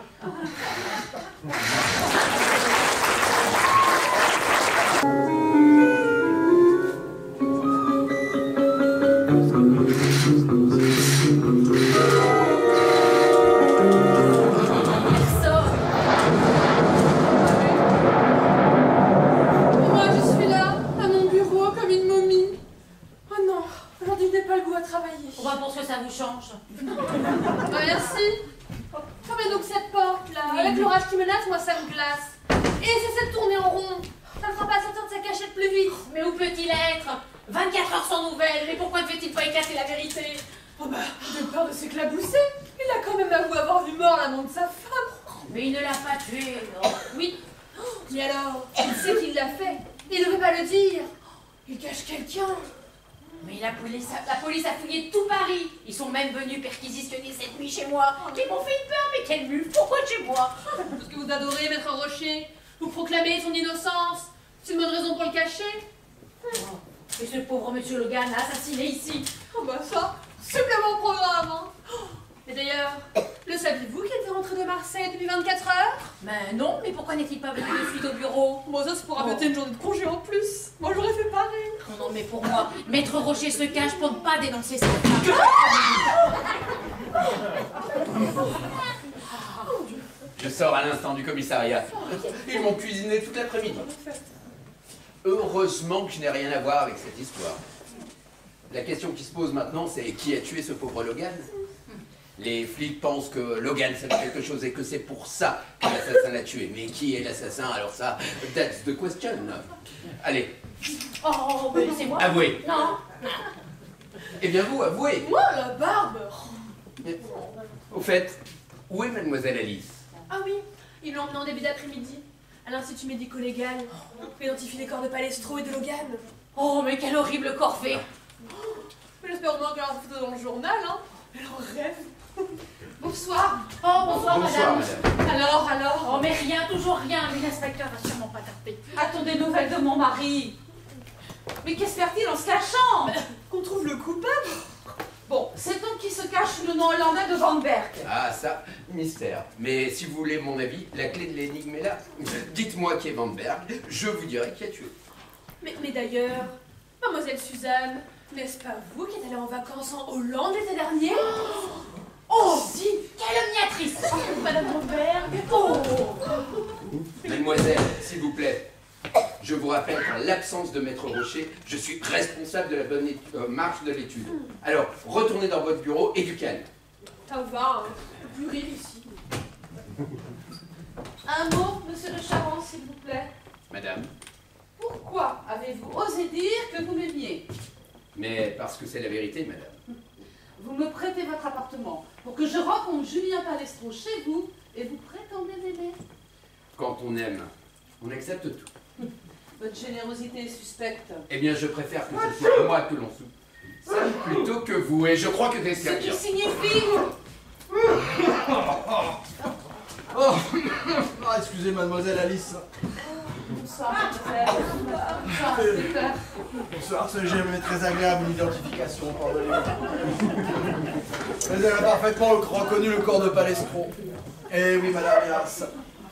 On va pour que ça vous change. Oh, merci. Fermez donc cette porte là. Avec l'orage qui menace, moi ça me glace. Et cessez de tourner en rond. Ça ne fera pas sortir de sa cachette plus vite. Mais où peut-il être? vingt-quatre heures sans nouvelles. Mais pourquoi ne fait-il pas éclater la vérité? Oh bah, j'ai peur de s'éclabousser. Il a quand même avoué avoir vu mort l'amant de sa femme. Mais il ne l'a pas tué, non? Oui. Mais alors, il sait qu'il l'a fait. Il ne veut pas le dire. Il cache quelqu'un. Mais la police, a, la police a fouillé tout Paris. Ils sont même venus perquisitionner cette nuit chez moi. Ils m'ont fait peur, mais quelle mule. Pourquoi chez moi? Parce que vous adorez Maître Rocher. Vous proclamez son innocence. C'est une bonne raison pour le cacher. Oh, et ce pauvre monsieur Logan a assassiné ici. Oh bah ça, supplément programme, hein. Et d'ailleurs, le saviez-vous qu'il était rentré de Marseille depuis vingt-quatre heures? Mais non, mais pourquoi n'est-il pas venu de suite au bureau? Bon, ça, c'est pour Oh. abuter une journée de congé en plus. Moi, j'aurais fait pareil. Non, non, mais pour moi, Maître Rocher se cache pour ne pas dénoncer cette femme. Je sors à l'instant du commissariat. Ils m'ont cuisiné toute l'après-midi. Heureusement que je n'ai rien à voir avec cette histoire. La question qui se pose maintenant, c'est qui a tué ce pauvre Logan? Les flics pensent que Logan savait quelque chose et que c'est pour ça que l'assassin l'a tué. Mais qui est l'assassin? Alors ça, that's the question. Allez, Oh, mais c'est moi. avouez. Non. Eh bien vous, avouez. Moi, la barbe. Mais, au fait, où est mademoiselle Alice? Ah oui, ils l'ont emmené en début d'après-midi à l'Institut médico-légal pour identifier les corps de Palestro et de Logan. Oh, mais quelle horrible corvée. Mais j'espère au moins qu'elle a photo dans le journal, hein. Elle en rêve. Bonsoir. Oh, bonsoir, Bonsoir, madame. madame. Alors, alors. Oh, mais rien, toujours rien. Mais l'inspecteur va sûrement pas tarder. Attends des nouvelles de mon mari. Mais qu'espère-t-il en se cachant? Qu'on trouve le coupable. Bon, c'est donc qui se cache sous le nom hollandais de Van Berg. Ah, ça, mystère. Mais si vous voulez mon avis, la clé de l'énigme est là. Dites-moi qui est Van Berg, je vous dirai qui a tué. Mais, mais d'ailleurs, mademoiselle Suzanne, n'est-ce pas vous qui êtes allée en vacances en Hollande l'été dernier? Oh, si, calomniatrice. Madame Van Berg. Oh. Mademoiselle, s'il vous plaît, je vous rappelle qu'en l'absence de Maître Rocher, je suis responsable de la bonne étu- euh, marche de l'étude. Alors, retournez dans votre bureau et du calme. Ça va, hein. On peut plus rire ici. Un mot, monsieur de Charon, s'il vous plaît. Madame, Pourquoi avez-vous osé dire que vous m'aimiez? mais parce que c'est la vérité, madame. Vous me prêtez votre appartement pour que je rencontre Julien Palestro chez vous et vous prétendez m'aimer? Quand on aime, on accepte tout. Votre générosité est suspecte. Eh bien, je préfère que ce soit moi que l'on sou. Ça, plutôt que vous, et je crois que c'est Ce qui bien. signifie... Oh, ah, excusez mademoiselle Alice. Bonsoir, mademoiselle. Bonsoir, inspecteur. Bonsoir, ce jamais très agréable identification, pardonnez-moi. Mais elle a parfaitement reconnu le corps de Palestro. Eh oui, madame Hélas.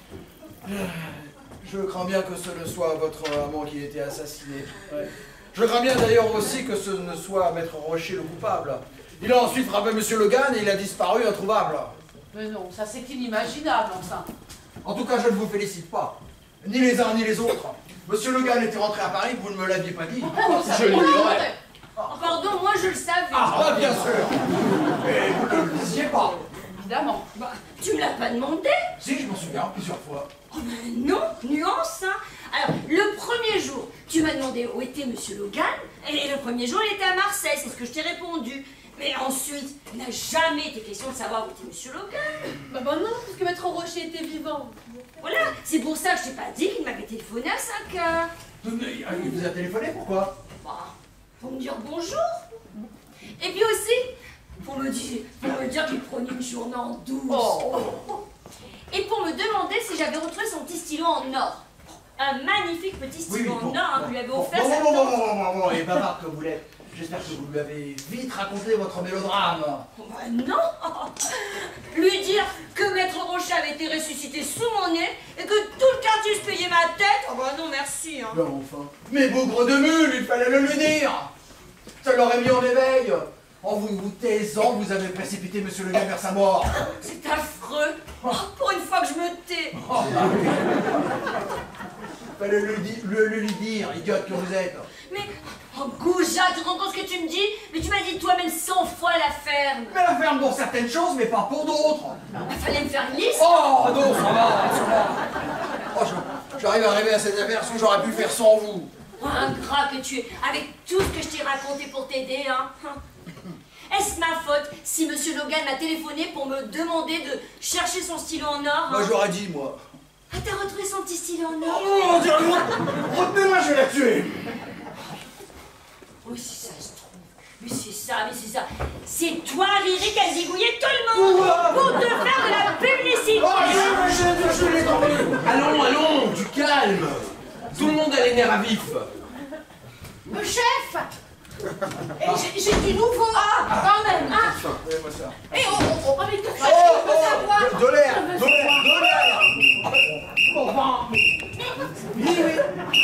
Je crains bien que ce ne soit votre amant qui ait été assassiné. Ouais. Je crains bien d'ailleurs aussi que ce ne soit Maître Rocher le coupable. Il a ensuite frappé Monsieur Logan et il a disparu introuvable. Mais non, ça c'est inimaginable, enfin. En tout cas, je ne vous félicite pas. Ni les uns ni les autres. Monsieur Logan était rentré à Paris, vous ne me l'aviez pas dit. Je l'ignorais. Oh, pardon, moi je le savais. Ah, bah, bien sûr. Mais vous ne le disiez pas. Évidemment. Bah, tu me l'as pas demandé? Si, je m'en souviens, plusieurs fois. Oh, ben non, nuance, hein. Alors, le premier jour, tu m'as demandé où était Monsieur Logan, et le premier jour, il était à Marseille, c'est ce que je t'ai répondu. Mais ensuite, il n'a jamais été question de savoir où était Monsieur Logan. Bah, bah non, parce que Maître Rocher était vivant. Voilà, c'est pour ça que je t'ai pas dit qu'il m'avait téléphoné à cinq heures. Mais il vous a téléphoné, pourquoi? Bah, pour me dire bonjour. Et puis aussi, pour me dire, pour me dire qu'il prenait une journée en douce. Oh. Et pour me demander si j'avais retrouvé son petit stylo en or. Un magnifique petit stylo Oui, oui, en bon, or hein, bon, que lui avait bon, offert bon, sa bon, bon, tante. bon, bon, bon, bon, et bavard que vous l'êtes. J'espère que vous lui avez vite raconté votre mélodrame. Oh, bah non. Lui dire que Maître Rocher avait été ressuscité sous mon nez et que tout le quartier se payait ma tête. Oh bah non, merci. Hein. Non, enfin. Mais bougre de mule, il fallait le lui dire. Ça l'aurait mis en éveil. En vous vous taisant, vous avez précipité Monsieur Logan vers sa mort. C'est affreux. Oh, pour une fois que je me tais. Oh, fallait le, le, le lui dire, idiote que vous êtes. Mais, oh Gouja, tu te rends compte ce que tu me dis? Mais tu m'as dit toi-même cent fois la ferme. Mais la ferme pour certaines choses, mais pas pour d'autres. Il fallait me faire une liste. Oh non, ça va, ça va. Oh, j'arrive à arriver à cette aversion, j'aurais pu faire sans vous. Oh, ingrat que tu es, avec tout ce que je t'ai raconté pour t'aider, hein. Est-ce ma faute si Monsieur Logan m'a téléphoné pour me demander de chercher son stylo en or? Moi Hein? j'aurais dit, moi. Ah, t'as retrouvé son petit stylo en or? Oh mon Dieu, retenez-moi, je vais la tuer. Oui, si ça se trouve. Mais c'est ça, mais c'est ça. C'est toi, Riri, qui a zigouillé tout le monde pour te faire de la publicité. Oh, je, je, je, je l'ai tombé. Allons, allons, du calme. Tout le monde a les nerfs à vif. Le chef. Et j'ai- j'ai du nouveau. Ah, quand même. Ah. Donnez-moi ça. Et oh, oh, oh, oh, mais que Oh, je veux oh, savoir. de, de l'air, de l'air, de l'air. Bon, enfin. Oui, oui.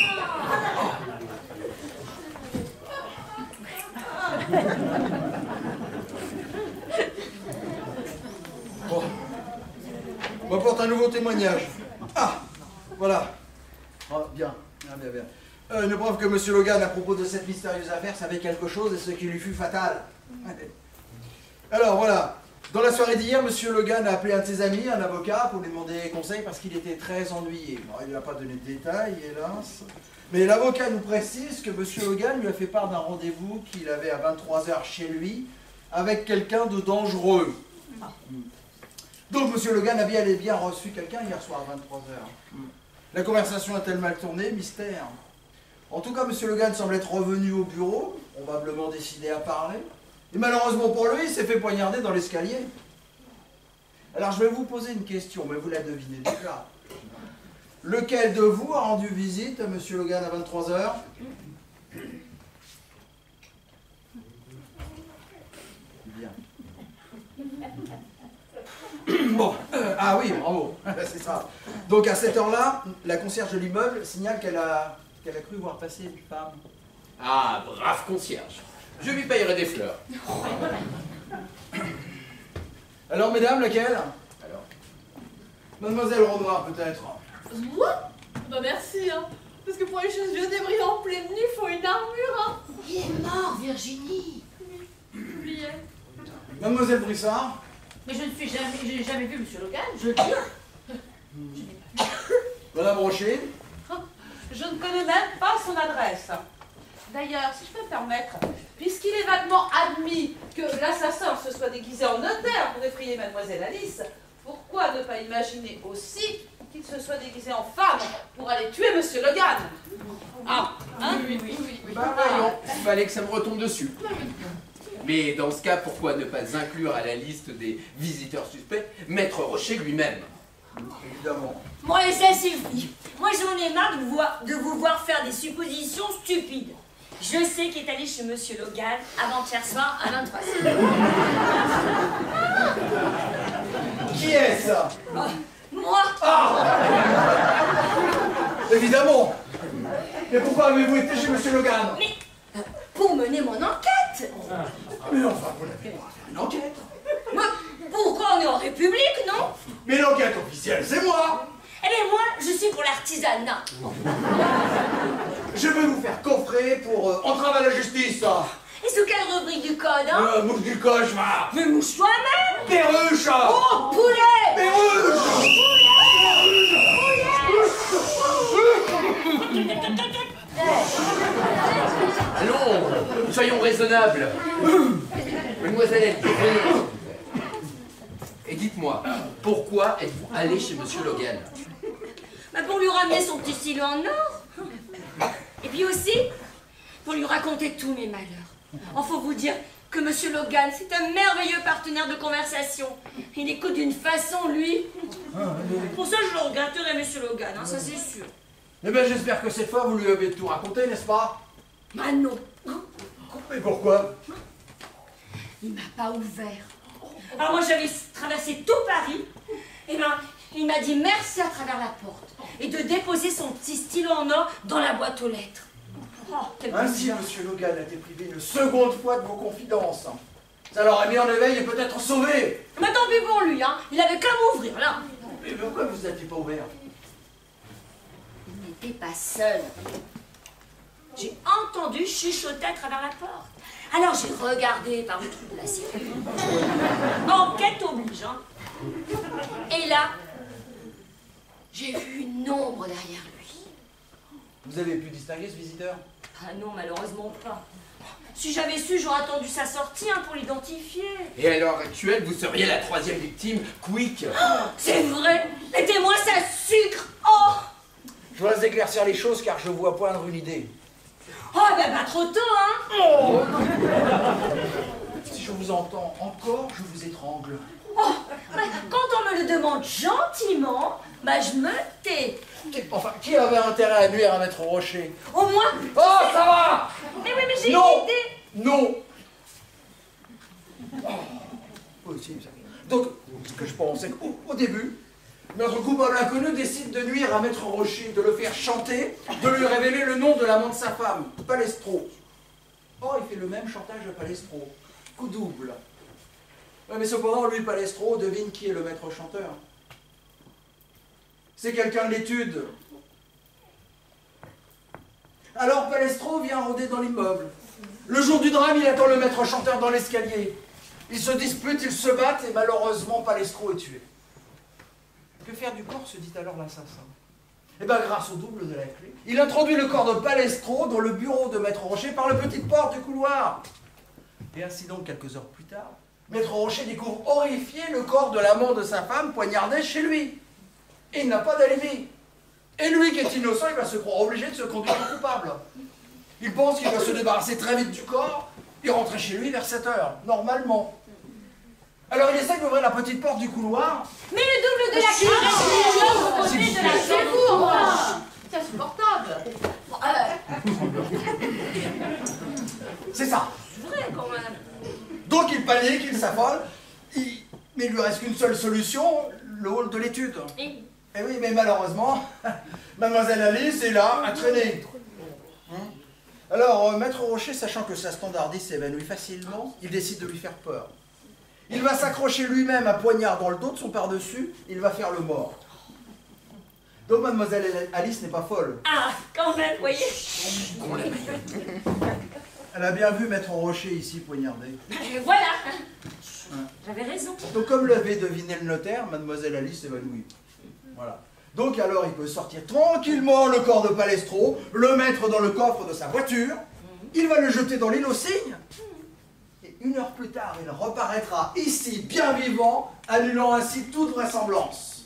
Bon. On m'apporte un nouveau témoignage. Ah, voilà. Ah, bien, bien, bien, bien. Euh, une preuve que Monsieur Logan, à propos de cette mystérieuse affaire, savait quelque chose et ce qui lui fut fatal. Alors voilà, dans la soirée d'hier, Monsieur Logan a appelé un de ses amis, un avocat, pour lui demander conseil parce qu'il était très ennuyé. Bon, il n'a pas donné de détails, hélas. Mais l'avocat nous précise que Monsieur Logan lui a fait part d'un rendez-vous qu'il avait à vingt-trois heures chez lui avec quelqu'un de dangereux. Donc Monsieur Logan a bien et bien reçu quelqu'un hier soir à vingt-trois heures. La conversation a-t-elle mal tourné? Mystère. En tout cas, Monsieur Logan semble être revenu au bureau, probablement décidé à parler. Et malheureusement pour lui, il s'est fait poignarder dans l'escalier. Alors je vais vous poser une question, mais vous la devinez déjà. Lequel de vous a rendu visite à Monsieur Logan à vingt-trois heures? Bien. Bon, euh, ah oui, bravo, c'est ça. Donc à cette heure-là, la concierge de l'immeuble signale qu'elle a, qu'elle a cru voir passer une femme. Ah, brave concierge. Je lui payerai des fleurs. Alors mesdames, laquelle? Alors, Mademoiselle Renoir peut-être. Moi? Bah merci, hein. Parce que pour aller chez ce vieux débris en pleine nuit, il faut une armure, hein. Il est mort, Virginie. J'oubliais. Mademoiselle Brissard. Mais je ne suis jamais, j'ai jamais vu Monsieur Logan, je le dis. Madame Rocher. Je ne connais même pas son adresse. D'ailleurs, si je peux me permettre, puisqu'il est vaguement admis que l'assassin se soit déguisé en notaire pour effrayer Mademoiselle Alice, pourquoi ne pas imaginer aussi qu'il se soit déguisé en femme pour aller tuer Monsieur Logan? Ah, hein? Oui, oui, oui. oui. bah voyons, il fallait que ça me retombe dessus. Mais dans ce cas, pourquoi ne pas inclure à la liste des visiteurs suspects Maître Rocher lui-même? Évidemment. Moi, et ça suffit. Moi, j'en ai marre de vous, voir, de vous voir faire des suppositions stupides. Je sais qu'il est allé chez Monsieur Logan avant-hier soir à vingt-trois heures. Qui est ça? Oh, moi? Ah! Évidemment. Mais pourquoi avez-vous été chez Monsieur Logan? Mais pour mener mon enquête. Mais enfin, vous n'avez pas fait une enquête. Mais pourquoi on est en République, non? Mais l'enquête officielle, c'est moi. Eh bien, moi, je suis pour l'artisanat. Je veux vous faire coffrer pour euh, entrave à la justice. Et sous quelle rubrique du code, hein? Euh, mouche du coche, va. Mais mouche toi-même. Perruche. Oh, poulet. Perruche. Poulet. soyons raisonnables. Mademoiselle, et dites-moi, pourquoi êtes-vous allé chez Monsieur Logan? Bah pour lui ramener son petit stylo en or. Et puis aussi, pour lui raconter tous mes malheurs. Il faut vous dire que Monsieur Logan, c'est un merveilleux partenaire de conversation. Il écoute d'une façon, lui. Pour ça, je le regretterai, Monsieur Logan, hein, ça c'est sûr. Eh bien, j'espère que cette fois, vous lui avez tout raconté, n'est-ce pas? Ah non. Mais pourquoi? Il m'a pas ouvert. Alors moi, j'avais traversé tout Paris. Et ben, il m'a dit merci à travers la porte. Et de déposer son petit stylo en or dans la boîte aux lettres. Oh, ainsi, Monsieur Logan a été privé une seconde fois de vos confidences. Ça l'aurait mis en éveil et peut-être sauvé. Mais tant pis pour lui, hein. Il avait qu'à m'ouvrir, là. Mais pourquoi vous n'étiez pas ouvert? Il n'était pas seul. J'ai entendu chuchoter à travers la porte. Alors j'ai regardé par le trou de la serrure. Enquête oblige, hein. Et là, j'ai vu une ombre derrière lui. Vous avez pu distinguer ce visiteur? Ah non, malheureusement pas. Si j'avais su, j'aurais attendu sa sortie hein, pour l'identifier. Et à l'heure actuelle, vous seriez la troisième victime, quick. Oh, c'est vrai. Les témoins, ça sucre. Oh. Je dois éclaircir les choses car je vois poindre une idée. Oh, ben pas trop tôt, hein. Oh. Si je vous entends encore, je vous étrangle. Oh, bah, quand on me le demande gentiment, bah je me tais. Enfin, qui avait intérêt à nuire à Maître Rocher? Au moins... Oh, ça va. Mais oui, mais j'ai une Non. idée. Non. Oh. Possible, ça. Donc, ce que je pense, c'est qu'au au début, notre coupable inconnu décide de nuire à Maître Rocher, de le faire chanter, de lui révéler le nom de l'amant de sa femme, Palestro. Oh, il fait le même chantage de Palestro. Coup double. Ouais, mais cependant, lui, Palestro, devine qui est le maître chanteur. C'est quelqu'un de l'étude. Alors Palestro vient rôder dans l'immeuble. Le jour du drame, il attend le maître chanteur dans l'escalier. Ils se disputent, ils se battent, et malheureusement, Palestro est tué. Que faire du corps, se dit alors l'assassin. Eh bien, grâce au double de la clé, il introduit le corps de Palestro dans le bureau de Maître Rocher par la petite porte du couloir. Et ainsi donc, quelques heures plus tard, Maître Rocher découvre horrifié le corps de l'amant de sa femme poignardé chez lui. Et il n'a pas d'alibi. Et lui qui est innocent, il va se croire obligé de se conduire coupable. Il pense qu'il va se débarrasser très vite du corps et rentrer chez lui vers sept heures, normalement. Alors il essaie d'ouvrir la petite porte du couloir. Mais le double de la clé, C'est de la c'est vous, enfin. C'est insupportable. C'est ça. C'est vrai quand même. Donc il panique, il s'affole, il... mais il lui reste qu'une seule solution, le hall de l'étude. Et... Et oui, mais malheureusement, Mademoiselle Alice est là, à traîner. Hein? Alors, euh, Maître Rocher, sachant que sa standardiste s'évanouit facilement, il décide de lui faire peur. Il va s'accrocher lui-même un poignard dans le dos de son par-dessus, il va faire le mort. Donc Mademoiselle Alice n'est pas folle. Ah, quand même, vous voyez. Elle a bien vu Maître Rocher ici poignardé. Et voilà. J'avais raison. Donc comme l'avait deviné le notaire, Mademoiselle Alice s'évanouit. Voilà. Donc alors il peut sortir tranquillement le corps de Palestro, le mettre dans le coffre de sa voiture, il va le jeter dans l'île aux cygnes, et une heure plus tard, il reparaîtra ici, bien vivant, annulant ainsi toute vraisemblance.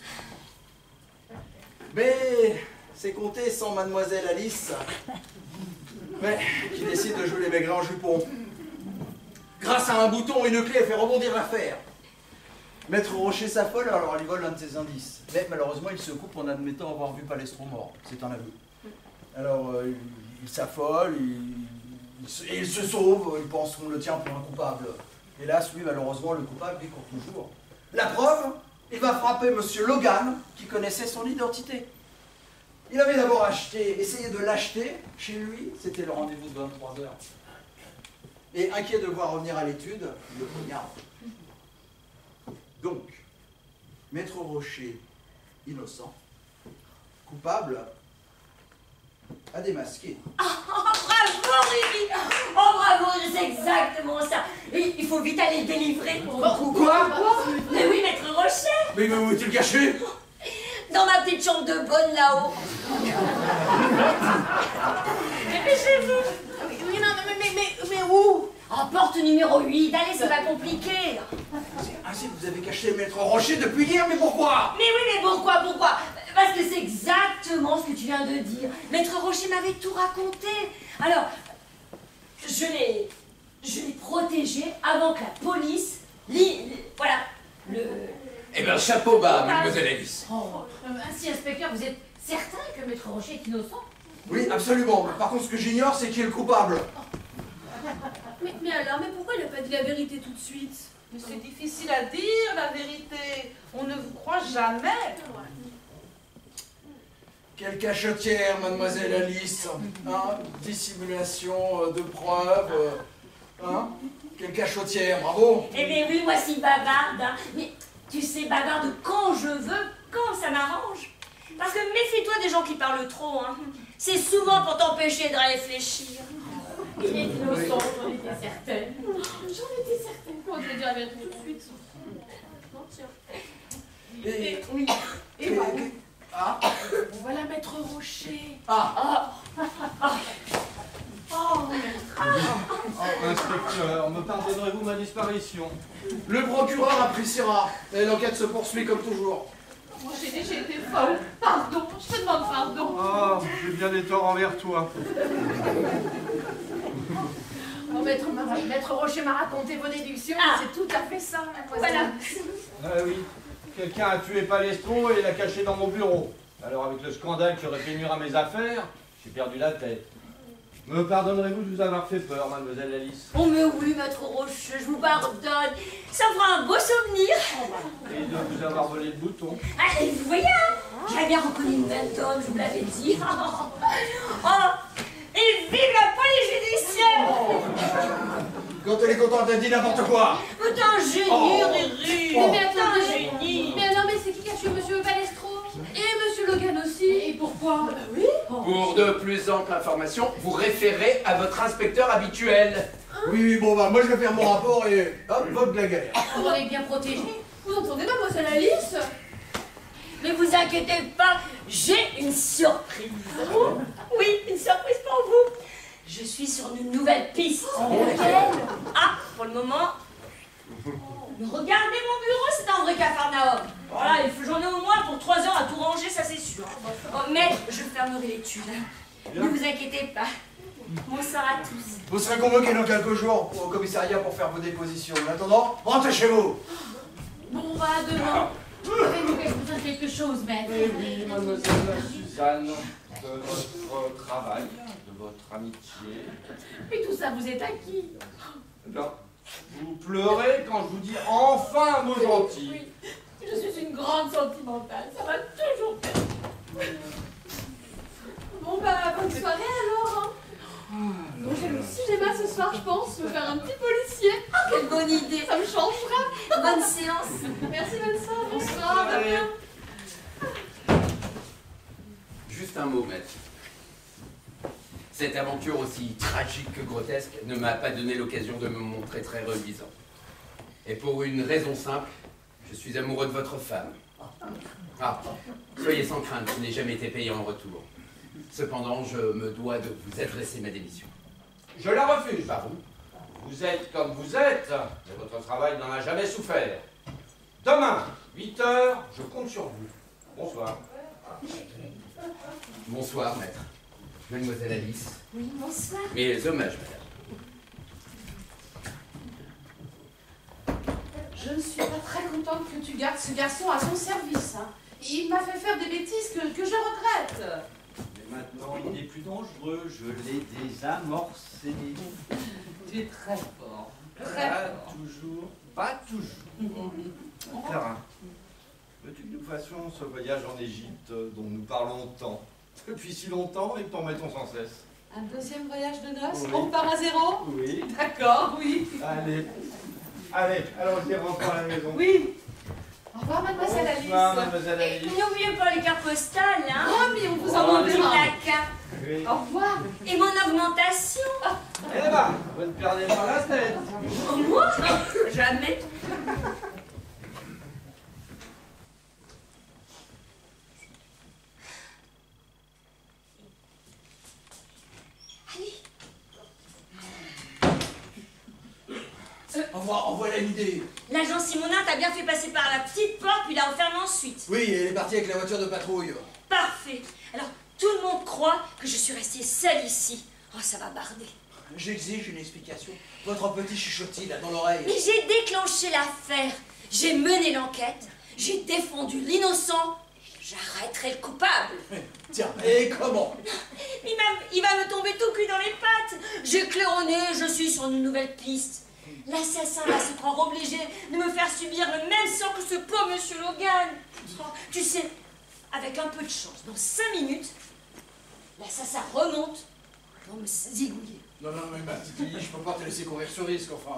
Mais c'est compté sans Mademoiselle Alice, mais qui décide de jouer les maigrets en jupon. Grâce à un bouton et une clé, elle fait rebondir l'affaire. Maître Rocher s'affole, alors il vole un de ses indices. Mais malheureusement, il se coupe en admettant avoir vu Palestro mort. C'est un aveu. Alors, euh, il, il s'affole, il, il, se, il se sauve, il pense qu'on le tient pour un coupable. Hélas, lui, malheureusement, le coupable, il court toujours. La preuve, il va frapper Monsieur Logan, qui connaissait son identité. Il avait d'abord acheté, essayé de l'acheter chez lui, c'était le rendez-vous de vingt-trois heures. Et inquiet de voir revenir à l'étude, il le poignarde. Donc, Maître Rocher, innocent, coupable, à démasquer. Oh, bravo, Rémi. Oh, bravo, c'est exactement ça. Et il faut vite aller le délivrer. Oh, quoi? Mais oui, Maître Rocher. Mais où est-il caché? Dans ma petite chambre de bonne là-haut. Dépêchez-vous. Oui, non, mais, mais, mais, mais où? En porte numéro huit, allez, c'est pas compliqué. C'est ainsi que vous avez caché Maître Rocher depuis hier, mais pourquoi? Mais oui, mais pourquoi, pourquoi? Parce que c'est exactement ce que tu viens de dire. Maître Rocher m'avait tout raconté. Alors, je l'ai... je l'ai protégé avant que la police... Li, li- voilà, le... Eh bien, chapeau bas, mademoiselle Alice. Oh, ainsi, inspecteur, vous êtes certain que Maître Rocher est innocent? Oui, absolument. Mais par contre, ce que j'ignore, c'est qui est le coupable. Mais, mais alors, mais pourquoi il n'a pas dit la vérité tout de suite? Mais c'est difficile à dire, la vérité. On ne vous croit jamais. Quelle cachetière, mademoiselle Alice. Hein? Dissimulation euh, de preuves. euh, Hein? Quelle cachotière, bravo. Eh bien oui, moi si bavarde, hein. Mais tu sais, bavarde quand je veux, quand ça m'arrange. Parce que méfie-toi des gens qui parlent trop, hein. C'est souvent pour t'empêcher de réfléchir. Il est innocent, j'en étais certaine. J'en étais certaine. Comment je vais dire la vérité tout de suite? Mentir. Et, Oui. et- et- ah, On va la mettre au rocher. ah, Oh, Inspecteur, me pardonnerez-vous ma disparition? le procureur appréciera. Et l'enquête se poursuit comme toujours. Moi, j'ai dit, j'ai été folle. Pardon, je te demande pardon. Ah, j'ai bien des torts envers toi. Oh, maître, maître Rocher m'a raconté vos déductions. Ah. C'est tout à fait ça, voilà. mademoiselle. Ah oui, quelqu'un a tué Palestro et l'a caché dans mon bureau. Alors avec le scandale qui aurait fait nuire à mes affaires, j'ai perdu la tête. Me pardonnerez-vous de vous avoir fait peur, mademoiselle Alice? Oh mais oui, Maître Rocher, je vous pardonne. Ça fera un beau souvenir. Et de vous avoir volé le bouton. Ah, et vous voyez, hein, j'avais bien reconnu une belle homme, je vous l'avais dit. Oh, et vive la police judiciaire. Quand elle est contente, elle dit n'importe quoi. T'es un génie, Oh. Riri. Oh. Mais T'es un attendez. génie. Mais alors, mais c'est qui qui a tué Monsieur Balestro? Et Monsieur Logan aussi? Et pourquoi? Bah oui. Pour de plus amples informations, vous référez à votre inspecteur habituel. Oui, oui, bon, bah, moi je vais faire mon rapport et hop, vote de la galère. On est bien protégés. Vous entendez, mademoiselle Alice? Mais vous inquiétez pas, j'ai une surprise. Oui, une surprise pour vous. Je suis sur une nouvelle piste. Laquelle? Ah, pour le moment. Regardez mon bureau, c'est un vrai capharnaüm. Voilà, j'en ai au moins pour trois heures à tout ranger, ça c'est sûr. Oh, mais je fermerai l'étude. Ne vous inquiétez pas. Bonsoir à tous. Vous serez convoqués dans quelques jours au commissariat pour faire vos dépositions. En attendant, rentrez chez vous. Bon, on va à demain. Avez-vous besoin de quelque chose, maître? Eh oui, mademoiselle Suzanne, de votre travail, de votre amitié. Mais tout ça vous est acquis. Eh bien, vous pleurez quand je vous dis enfin un mot gentil. Oui, je suis une grande sentimentale, ça va toujours faire. Bon, bah, bonne soirée alors, hein. Bon, j'ai le cinéma ce soir, je pense, me faire un petit policier. Ah, quelle bonne idée. Ça me changera. Bonne séance. Merci, bonne soirée. Bonsoir, Allez. Damien. Juste un mot, maître. Cette aventure aussi tragique que grotesque ne m'a pas donné l'occasion de me montrer très reluisant. Et pour une raison simple, je suis amoureux de votre femme. Ah, soyez sans crainte, je n'ai jamais été payé en retour. Cependant, je me dois de vous adresser ma démission. Je la refuse. Pardon? Vous êtes comme vous êtes, mais votre travail n'en a jamais souffert. Demain, huit heures, je compte sur vous. Bonsoir. Bonsoir, maître. Mademoiselle Alice. Oui, bonsoir. Mes hommages, madame. Je ne suis pas très contente que tu gardes ce garçon à son service. Hein. Il m'a fait faire des bêtises que, que je regrette. Mais maintenant, il n'est plus dangereux, je l'ai désamorcé. Tu es très fort. Très fort. Toujours, pas toujours. Clara, veux-tu que nous fassions ce voyage en Égypte dont nous parlons tant, depuis si longtemps et que t'en mettons sans cesse? Un deuxième voyage de noces? Oui. On repart à zéro? Oui. D'accord, oui. Allez, allez, allons-y, rentrons à la maison. Oui. Au revoir, mademoiselle Alice. Bonsoir, mademoiselle Et Alice. n'oubliez pas les cartes postales, hein. Oh, mais on vous Oh, en mon petit enverra. lac. Oui. Au revoir. Et mon augmentation. Eh ben, vous ne perdez pas la tête. Oh, moi? Jamais. Allez. enfin, en voilà une idée. L'agent Simonin t'a bien fait passer par la petite porte, puis l'a enfermé ensuite. Oui, elle est partie avec la voiture de patrouille. Parfait. Alors, tout le monde croit que je suis restée seule ici. Oh, ça va barder. J'exige une explication. Votre petit chuchotis, là, dans l'oreille. Mais j'ai déclenché l'affaire. J'ai mené l'enquête. J'ai défendu l'innocent. J'arrêterai le coupable. Tiens, et comment? il, il va me tomber tout cul dans les pattes. J'ai claironné, je suis sur une nouvelle piste. L'assassin va se croire obligé de me faire subir le même sort que ce pauvre monsieur Logan. Oh, tu sais, avec un peu de chance, dans cinq minutes, l'assassin remonte pour me zigouiller. Non, non, mais ma petite Lily, je peux pas te laisser courir ce risque, enfin.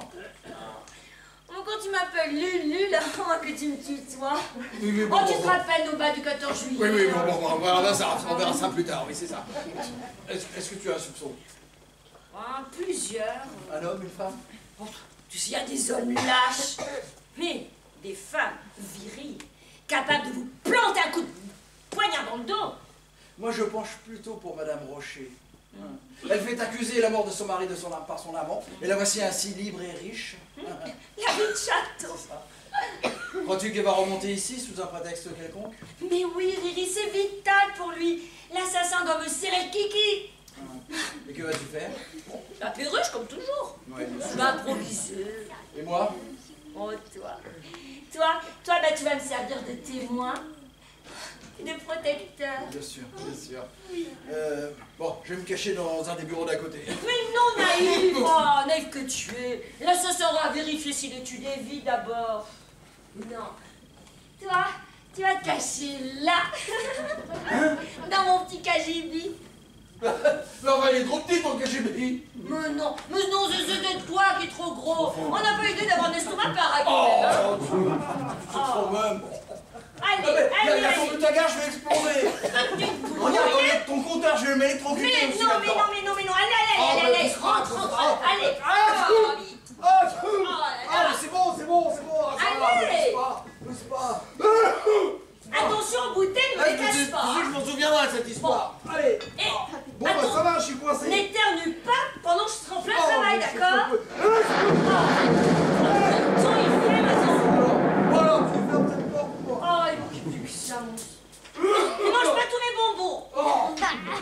Oh, quand tu m'appelles Lulu, là, que tu me tutoies. Oui, mais bon, oh, tu bon, te bon. rappelles nos bas du quatorze juillet. Oui, oui, bon, bon, bon, on verra ça, on verra ça plus tard, oui, c'est ça. Est-ce est-ce que tu as un soupçon? Ah, plusieurs. Un homme, une femme? Oh, tu sais, il y a des hommes lâches, mais des femmes viriles, capables de vous planter un coup de poignard dans le dos. Moi, je penche plutôt pour Madame Rocher. Elle fait accuser la mort de son mari de son, par son amant, et la voici ainsi libre et riche. La vie de château. Crois-tu qu'elle va remonter ici sous un prétexte quelconque? Mais oui, Riri, c'est vital pour lui. L'assassin doit me serrer le kiki. Et que vas-tu faire? La perruche, comme toujours. Ouais, Je vais improviser. et moi? Oh, toi. Toi, toi, bah, tu vas me servir de témoin et de protecteur. Bien sûr, bien sûr. Euh, bon, je vais me cacher dans un des bureaux d'à côté. Mais non, naïf. Oh, naïf que tu es. L'assassin va vérifier si le tu dévies d'abord. Non. Toi, tu vas te cacher là. Dans mon petit K G B. Non, mais il est trop petit ton K G B. Mais non, mais non, c'est de toi qui est trop gros. On n'a pas idée d'avoir un estomac pareil. Oh, tu c'est trop même. Allez, Non, mais, allez, la, la allez. tour de ta gare, je vais exploser. Regarde, regarde ton compteur, je vais m'électrocuter Mais aussi non, mais là-dedans. non, mais non, mais non, allez, allez, Oh, allez, mais allez, c'est rentre, pas- rentre, Ah, allez. ah, Oh, vite. Ah, tu- Oh là Ah, là. mais c'est bon, c'est bon, c'est bon. Ça va, Allez. mais c'est pas, mais c'est pas. Attention, bouteille, ne Allez, me tu sais, casse tu pas. sais, je m'en souviendrai de cette histoire. Allez. Et Bon, bah attends, ça va, je suis coincé. n'éternue pas pendant que je serai en plein Oh, travail, mais c'est d'accord? trop peu. Attends, il fait maintenant. Voilà, tu fermes cette porte pour moi. Oh, il manque plus que ça, mon. Ne mange pas tous mes bonbons. Oh.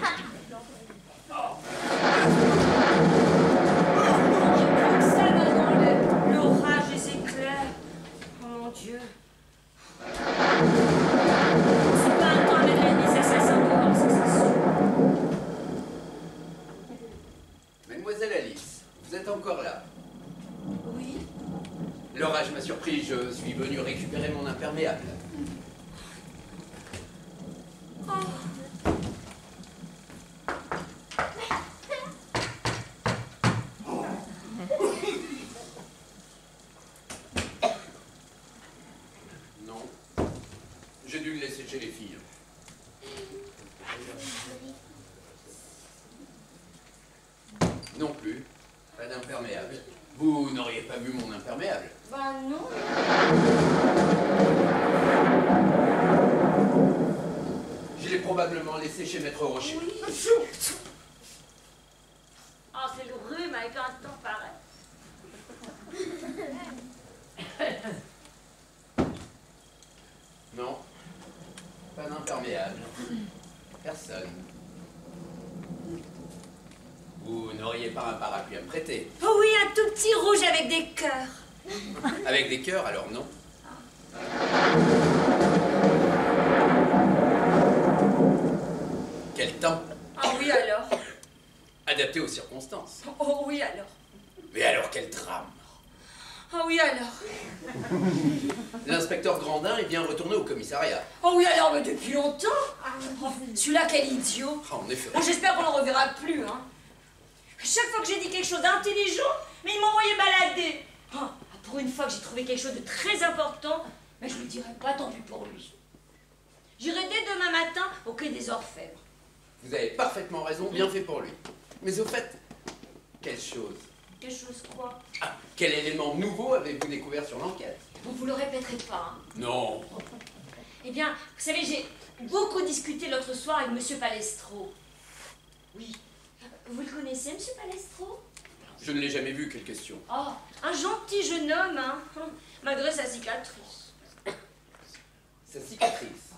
Ça maintenant, le- l'orage, les éclairs. Oh mon Dieu. C'est pas un temps à mettre les assassins dehors, ça c'est sûr. Mademoiselle Alice, vous êtes encore là. Oui. L'orage m'a surpris, je suis venu récupérer mon imperméable. Oh. Non, j'ai dû le laisser chez les filles. Non plus, pas d'imperméable. Vous n'auriez pas vu mon imperméable. Bah non. Je l'ai probablement laissé chez Maître Rocher. Oui. Oh, c'est le rhume avec un temps pareil. Non, pas d'imperméable. Personne. Vous n'auriez pas un parapluie à me prêter. Oh oui, un tout petit rouge avec des cœurs. Avec des cœurs, alors non. Quel temps Ah oui alors. adapté aux circonstances. Oh oui alors. Mais alors quel drame. Ah oui alors. L'inspecteur Grandin est bien retourné au commissariat. Oh oui alors, mais depuis longtemps. Oh, celui-là, quel idiot. Ah, en effet. Bon, j'espère qu'on ne le reverra plus, hein. Chaque fois que j'ai dit quelque chose d'intelligent, mais il m'envoyait balader. Oh, pour une fois que j'ai trouvé quelque chose de très important, mais je ne le dirai pas, tant pis pour lui. J'irai dès demain matin au quai des Orfèvres. Vous avez parfaitement raison, bien fait pour lui. Mais au fait, quelle chose Quelque chose quoi? Ah, quel élément nouveau avez-vous découvert sur l'enquête? Bon, vous le répéterez pas, hein. Non. Eh bien, vous savez, j'ai beaucoup discuté l'autre soir avec Monsieur Palestro. Oui. Vous le connaissez, Monsieur Palestro? Je ne l'ai jamais vu, quelle question? Oh, un gentil jeune homme, hein, malgré sa cicatrice. Sa cicatrice?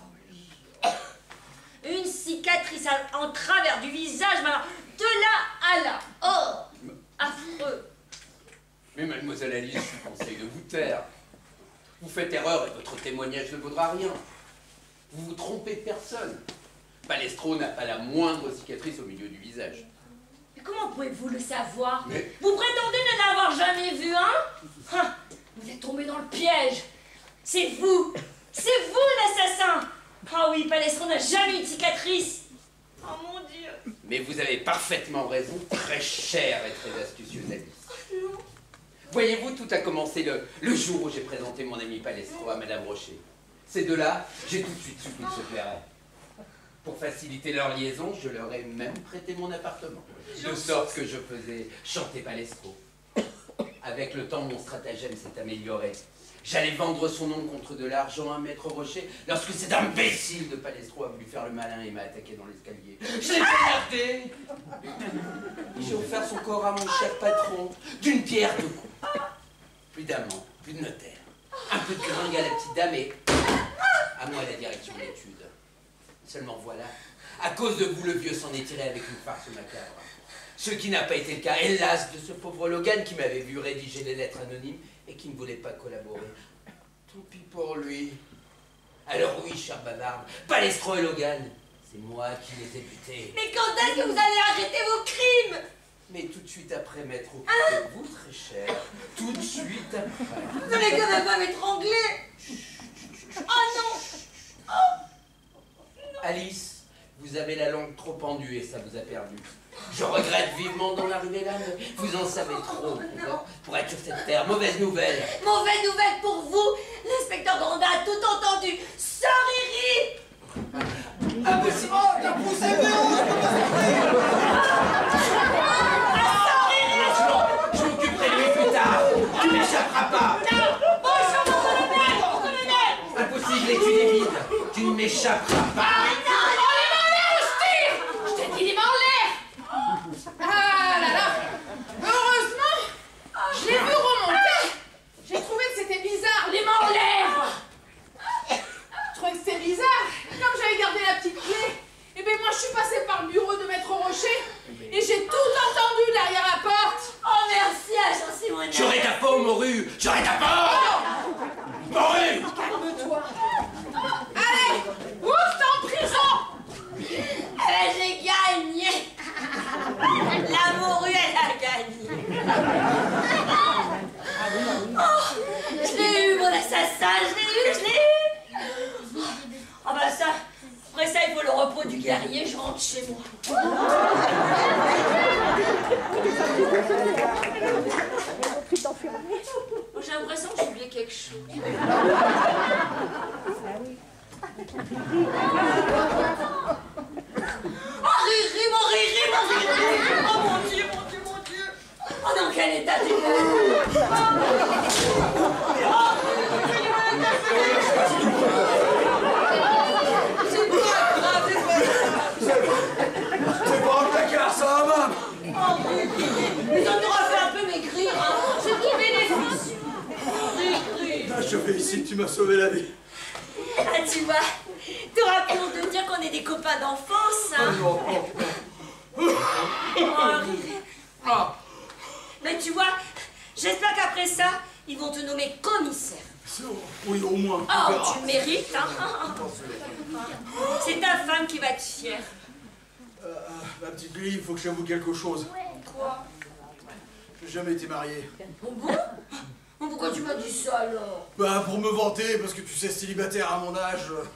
Une cicatrice en travers du visage, mais alors, de là à là. Oh, affreux. Mais mademoiselle Alice, je vous conseille de vous taire. Vous faites erreur et votre témoignage ne vaudra rien. Vous vous trompez de personne. Palestro n'a pas la moindre cicatrice au milieu du visage. Mais comment pouvez-vous le savoir? Mais... Vous prétendez ne l'avoir jamais vu, hein? Hein? Vous êtes tombé dans le piège. C'est vous. C'est vous l'assassin. Ah oui, Palestro n'a jamais eu de cicatrice. Oh mon Dieu. Mais vous avez parfaitement raison, très chère et très astucieuse Alice. Oh non. Voyez-vous, tout a commencé le, le jour où j'ai présenté mon ami Palestro à Madame Rocher. Ces deux-là, j'ai tout de suite su qu'ils se plairaient. Pour faciliter leur liaison, je leur ai même prêté mon appartement. De sorte que je faisais chanter Palestro. Avec le temps, mon stratagème s'est amélioré. J'allais vendre son nom contre de l'argent à Maître Rocher lorsque cet imbécile de Palestro a voulu faire le malin et m'a attaqué dans l'escalier. Je l'ai poignardé. J'ai offert son corps à mon cher patron d'une pierre deux coups. Plus d'amant, plus de notaire. Un peu de gringue à la petite dame et à moi la direction d'études. Seulement voilà, à cause de vous, le vieux s'en est tiré avec une farce macabre. Ce qui n'a pas été le cas, hélas, de ce pauvre Logan qui m'avait vu rédiger les lettres anonymes et qui ne voulait pas collaborer. Tant pis pour lui. Alors oui, cher bavarde, Palestro et Logan, c'est moi qui les ai butés. Mais quand est-ce que vous allez arrêter vos crimes? Mais tout de suite après m'être occupé de vous, très cher. Tout de suite après. Vous allez quand même pas m'étrangler. Oh non. Oh. Alice, vous avez la langue trop pendue et ça vous a perdu. Je regrette vivement d'en arriver là, mais vous en savez trop pour, pour être sur cette terre. Mauvaise nouvelle. Mauvaise nouvelle pour vous. L'inspecteur Grandin a tout entendu. Soriri. Impossible. Oh, t'as poussé Véro, je peux pas Je m'occuperai de lui plus tard. Tu m'échapperas pas. Non. Bonjour, mon colonel. Mon colonel. Impossible et tu l'évites. Tu ne m'échapperas pas. Ah non, non, les mains en l'air, je tire. Je t'ai dit les mains en l'air. Ah là là! Heureusement, je l'ai vu remonter. J'ai trouvé que c'était bizarre. Les mains en l'air. Je trouvais que c'était bizarre. Comme j'avais gardé la petite clé, et bien moi je suis passée par le bureau de Maître Rocher et j'ai tout entendu derrière la porte. Oh merci, agent Simonet. J'aurai ta peau, morue. J'aurai ta peau. Morue. Calme-toi. Allez, ouf, t'es en prison. Eh, j'ai gagné. La morue, elle a gagné. Oh, je l'ai eu, mon assassin, je l'ai eu, je l'ai eu. Ah bah ça, après ça, il faut le repos du guerrier, je rentre chez moi. J'ai l'impression que j'ai oublié quelque chose. Oh Riri, mon Riri, mon Riri. Oh mon Dieu, mon Dieu, mon Dieu. Oh dans quel état tu es? C'est pas grave, C'est pas un placard, ça va, maman. oh Riri, mais ça t'aura fait un peu maigrir, hein. C'est ton bénéfice. Riri. Ah, je vais ici, tu m'as sauvé la vie. Ah tu vois, t'auras plus honte de dire qu'on est des copains d'enfance, hein. Oh, non, oh, Oh Riri. Mais tu vois, j'espère qu'après ça, ils vont te nommer commissaire. oh. Oui, au moins. on Oh, verra. tu le mérites, hein. C'est ta femme qui va être fière. Euh, ma petite Lily, il faut que je t'avoue quelque chose. Quoi? J'ai jamais été marié. Oh bon? Pourquoi tu m'as dit ça alors? Bah, pour me vanter, parce que tu sais, célibataire à mon âge. euh,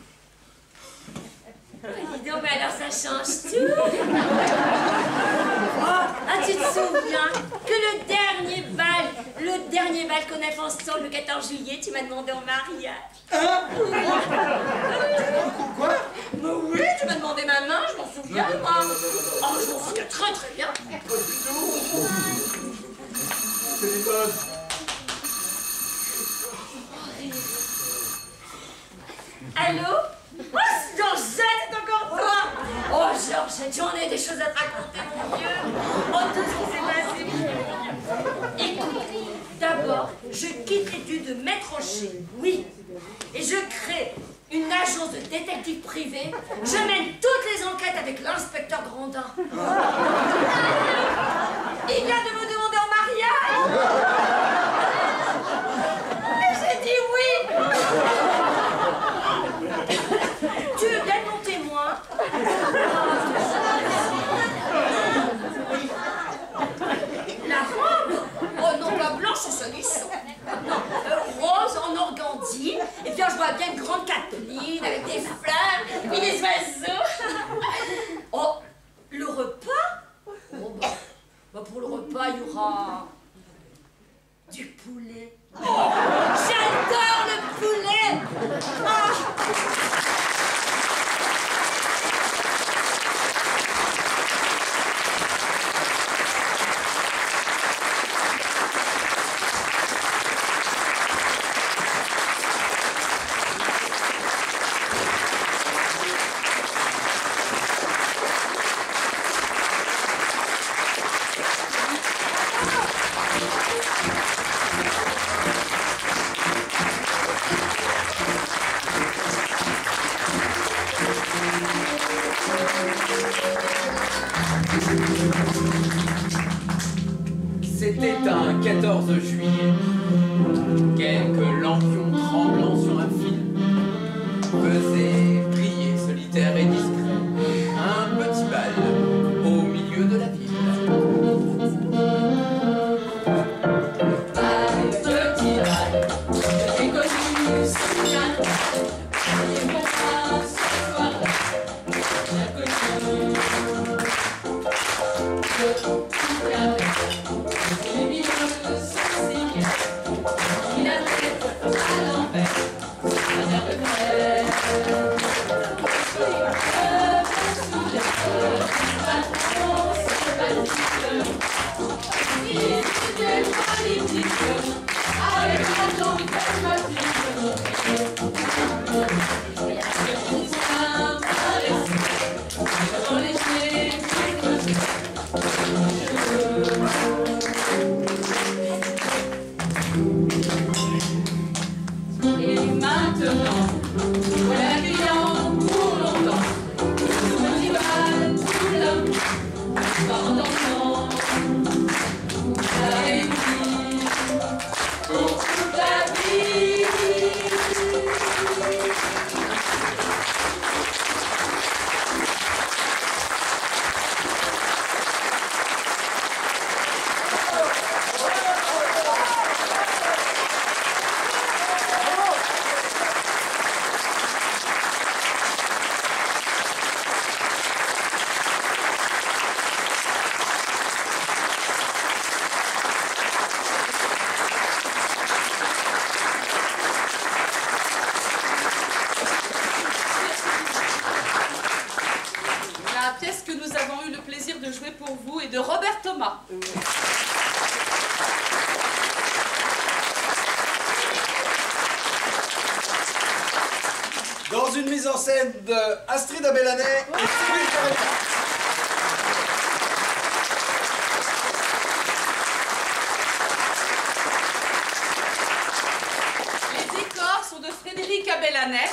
Dis donc, mais alors ça change tout. Oh, ah, tu te souviens que le dernier bal, le dernier bal qu'on a fait ensemble le quatorze juillet, tu m'as demandé en mariage. Hein? Quoi? Mais oui, tu m'as demandé ma main, je m'en souviens, moi. Oh, je m'en souviens très très bien. Pas du tout. C'est des bonnes. Allô? Oh, c'est Georgette, c'est encore toi. Oh, Georgette, j'en ai des choses à te raconter, mon vieux. Oh, tout ce qui s'est passé. Écoute, d'abord, je quitte l'étude de Maître Rocher, oui. Et je crée une agence de détective privé. Je mène toutes les enquêtes avec l'inspecteur Grandin. Il vient de me demander en mariage. Et j'ai dit oui. Tu veux bien être mon témoin? La robe? Oh non, pas blanche, c'est solissant. Non, euh, rose en organdie. Et puis je vois bien une grande Kathleen avec des fleurs et des oiseaux. Oh, le repas? Oh, bah, bah pour le repas, il y aura du poulet. Oh, j'adore le poulet. Ah. C'était un quatorze juillet. Quelques lampions tremblants sur un fil faisaient briller solitaire et discret un petit bal au milieu de la ville. Bal, petit bal, je t'ai connu si bien. Et mon bras ce soir-là, j'ai connu. Je tout avec. Et maintenant, voilà client pour longtemps. On y va tout l'homme, pendant la réunie pour toute la vie. La pièce que nous avons eu le plaisir de jouer pour vous est de Robert Thomas. Dans une mise en scène de Astrid Abelanet et Cyril Carré. Les décors sont de Frédéric Abelanet.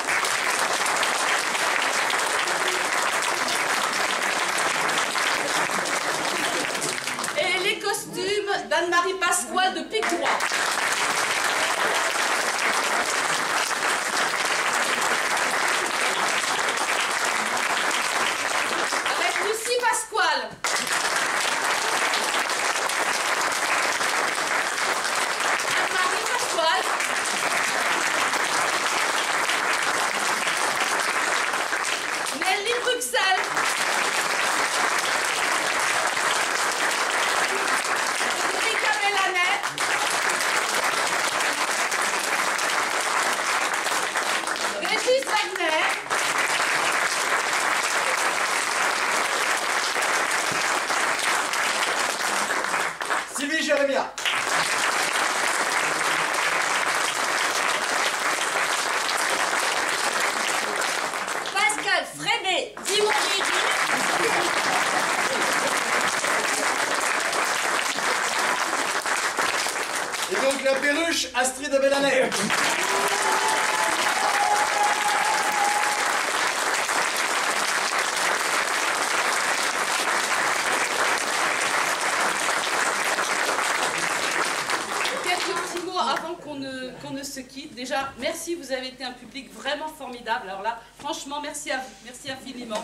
Et les costumes d'Anne-Marie Pasquale de Picois. Avec Lucie Pasquale. Anne-Marie Pasquale. Nelly Bruxelles. Frédéric Abelanet. c'est Simon Régis. Et donc la perruche, Astrid de Bellannay. Avant qu'on ne, qu'on ne se quitte, déjà, merci, vous avez été un public vraiment formidable. Alors là, franchement, merci à vous, merci infiniment.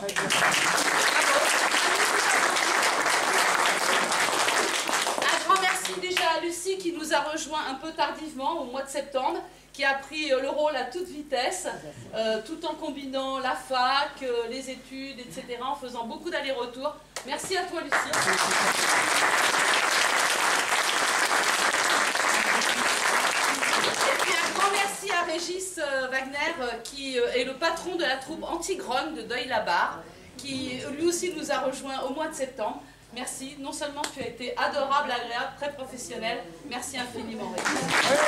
Un grand merci déjà à Lucie qui nous a rejoint un peu tardivement au mois de septembre, qui a pris le rôle à toute vitesse, euh, tout en combinant la fac, euh, les études, et cetera, en faisant beaucoup d'allers-retours. Merci à toi, Lucie. Merci à Régis Wagner, qui est le patron de la troupe Antigone de Deuil-la-Barre, qui lui aussi nous a rejoints au mois de septembre. Merci, non seulement tu as été adorable, agréable, très professionnel, merci infiniment Régis.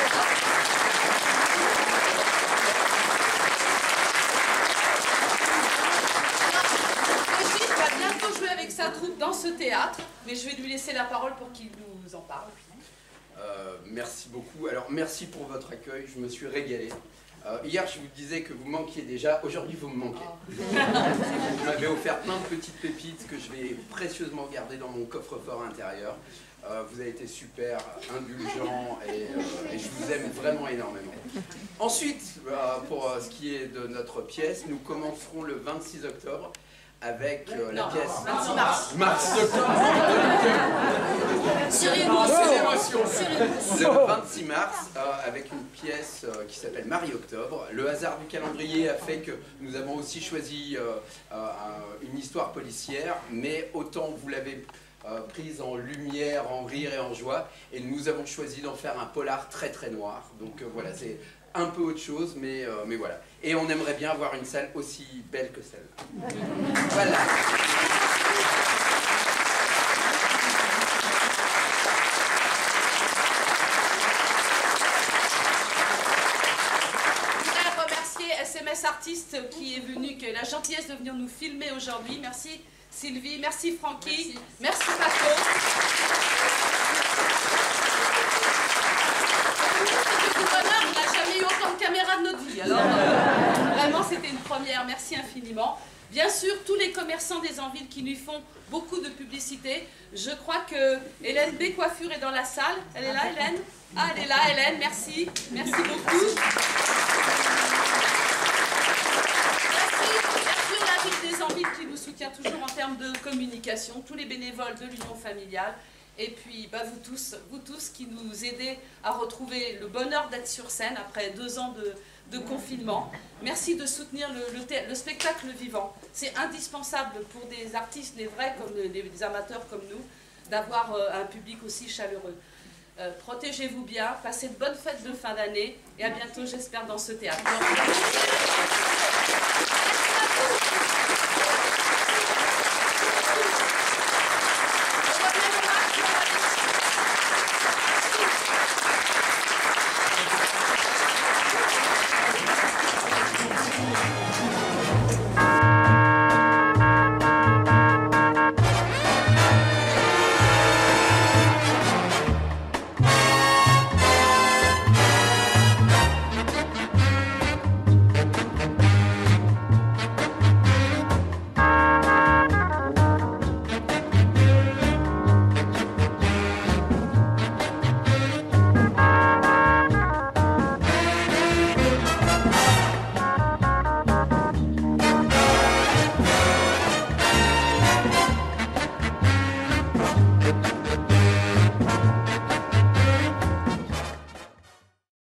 Régis va bientôt jouer avec sa troupe dans ce théâtre, mais je vais lui laisser la parole pour qu'il nous en parle. Euh, merci beaucoup. Alors, merci pour votre accueil. Je me suis régalé. Euh, hier, je vous disais que vous manquiez déjà. Aujourd'hui, vous me manquez. Vous m'avez offert plein de petites pépites que je vais précieusement garder dans mon coffre-fort intérieur. Euh, vous avez été super indulgents et, euh, et je vous aime vraiment énormément. Ensuite, euh, pour euh, ce qui est de notre pièce, nous commencerons le vingt-six octobre avec euh, la non, pièce vingt-six mars. Mars octobre. Sur une Le vingt-six mars, euh, avec une pièce euh, qui s'appelle Marie-Octobre. Le hasard du calendrier a fait que nous avons aussi choisi euh, euh, un, une histoire policière, mais autant vous l'avez euh, prise en lumière, en rire et en joie, et nous avons choisi d'en faire un polar très très noir. Donc euh, voilà, c'est un peu autre chose, mais, euh, mais voilà. Et on aimerait bien avoir une salle aussi belle que celle-là. Voilà. S M S Artiste qui est venu, qui a la gentillesse de venir nous filmer aujourd'hui. Merci Sylvie, merci Francky, merci, merci Paco. C'est tout bonheur, on n'a jamais eu autant de caméras de notre vie. Alors euh, vraiment c'était une première, merci infiniment. Bien sûr, tous les commerçants des Anvilles qui nous font beaucoup de publicité. Je crois que Hélène B. Coiffure est dans la salle. Elle est là, Hélène? Ah, elle est là, Hélène, merci. Merci beaucoup. Des Anvilles qui nous soutient toujours en termes de communication, tous les bénévoles de l'Union familiale, et puis bah, vous tous, vous tous qui nous aidez à retrouver le bonheur d'être sur scène après deux ans de, de confinement. Merci de soutenir le, le, le spectacle vivant. C'est indispensable pour des artistes, les vrais comme les, les amateurs comme nous, d'avoir euh, un public aussi chaleureux. Euh, Protégez-vous bien, passez de bonnes fêtes de fin d'année, et à bientôt j'espère dans ce théâtre.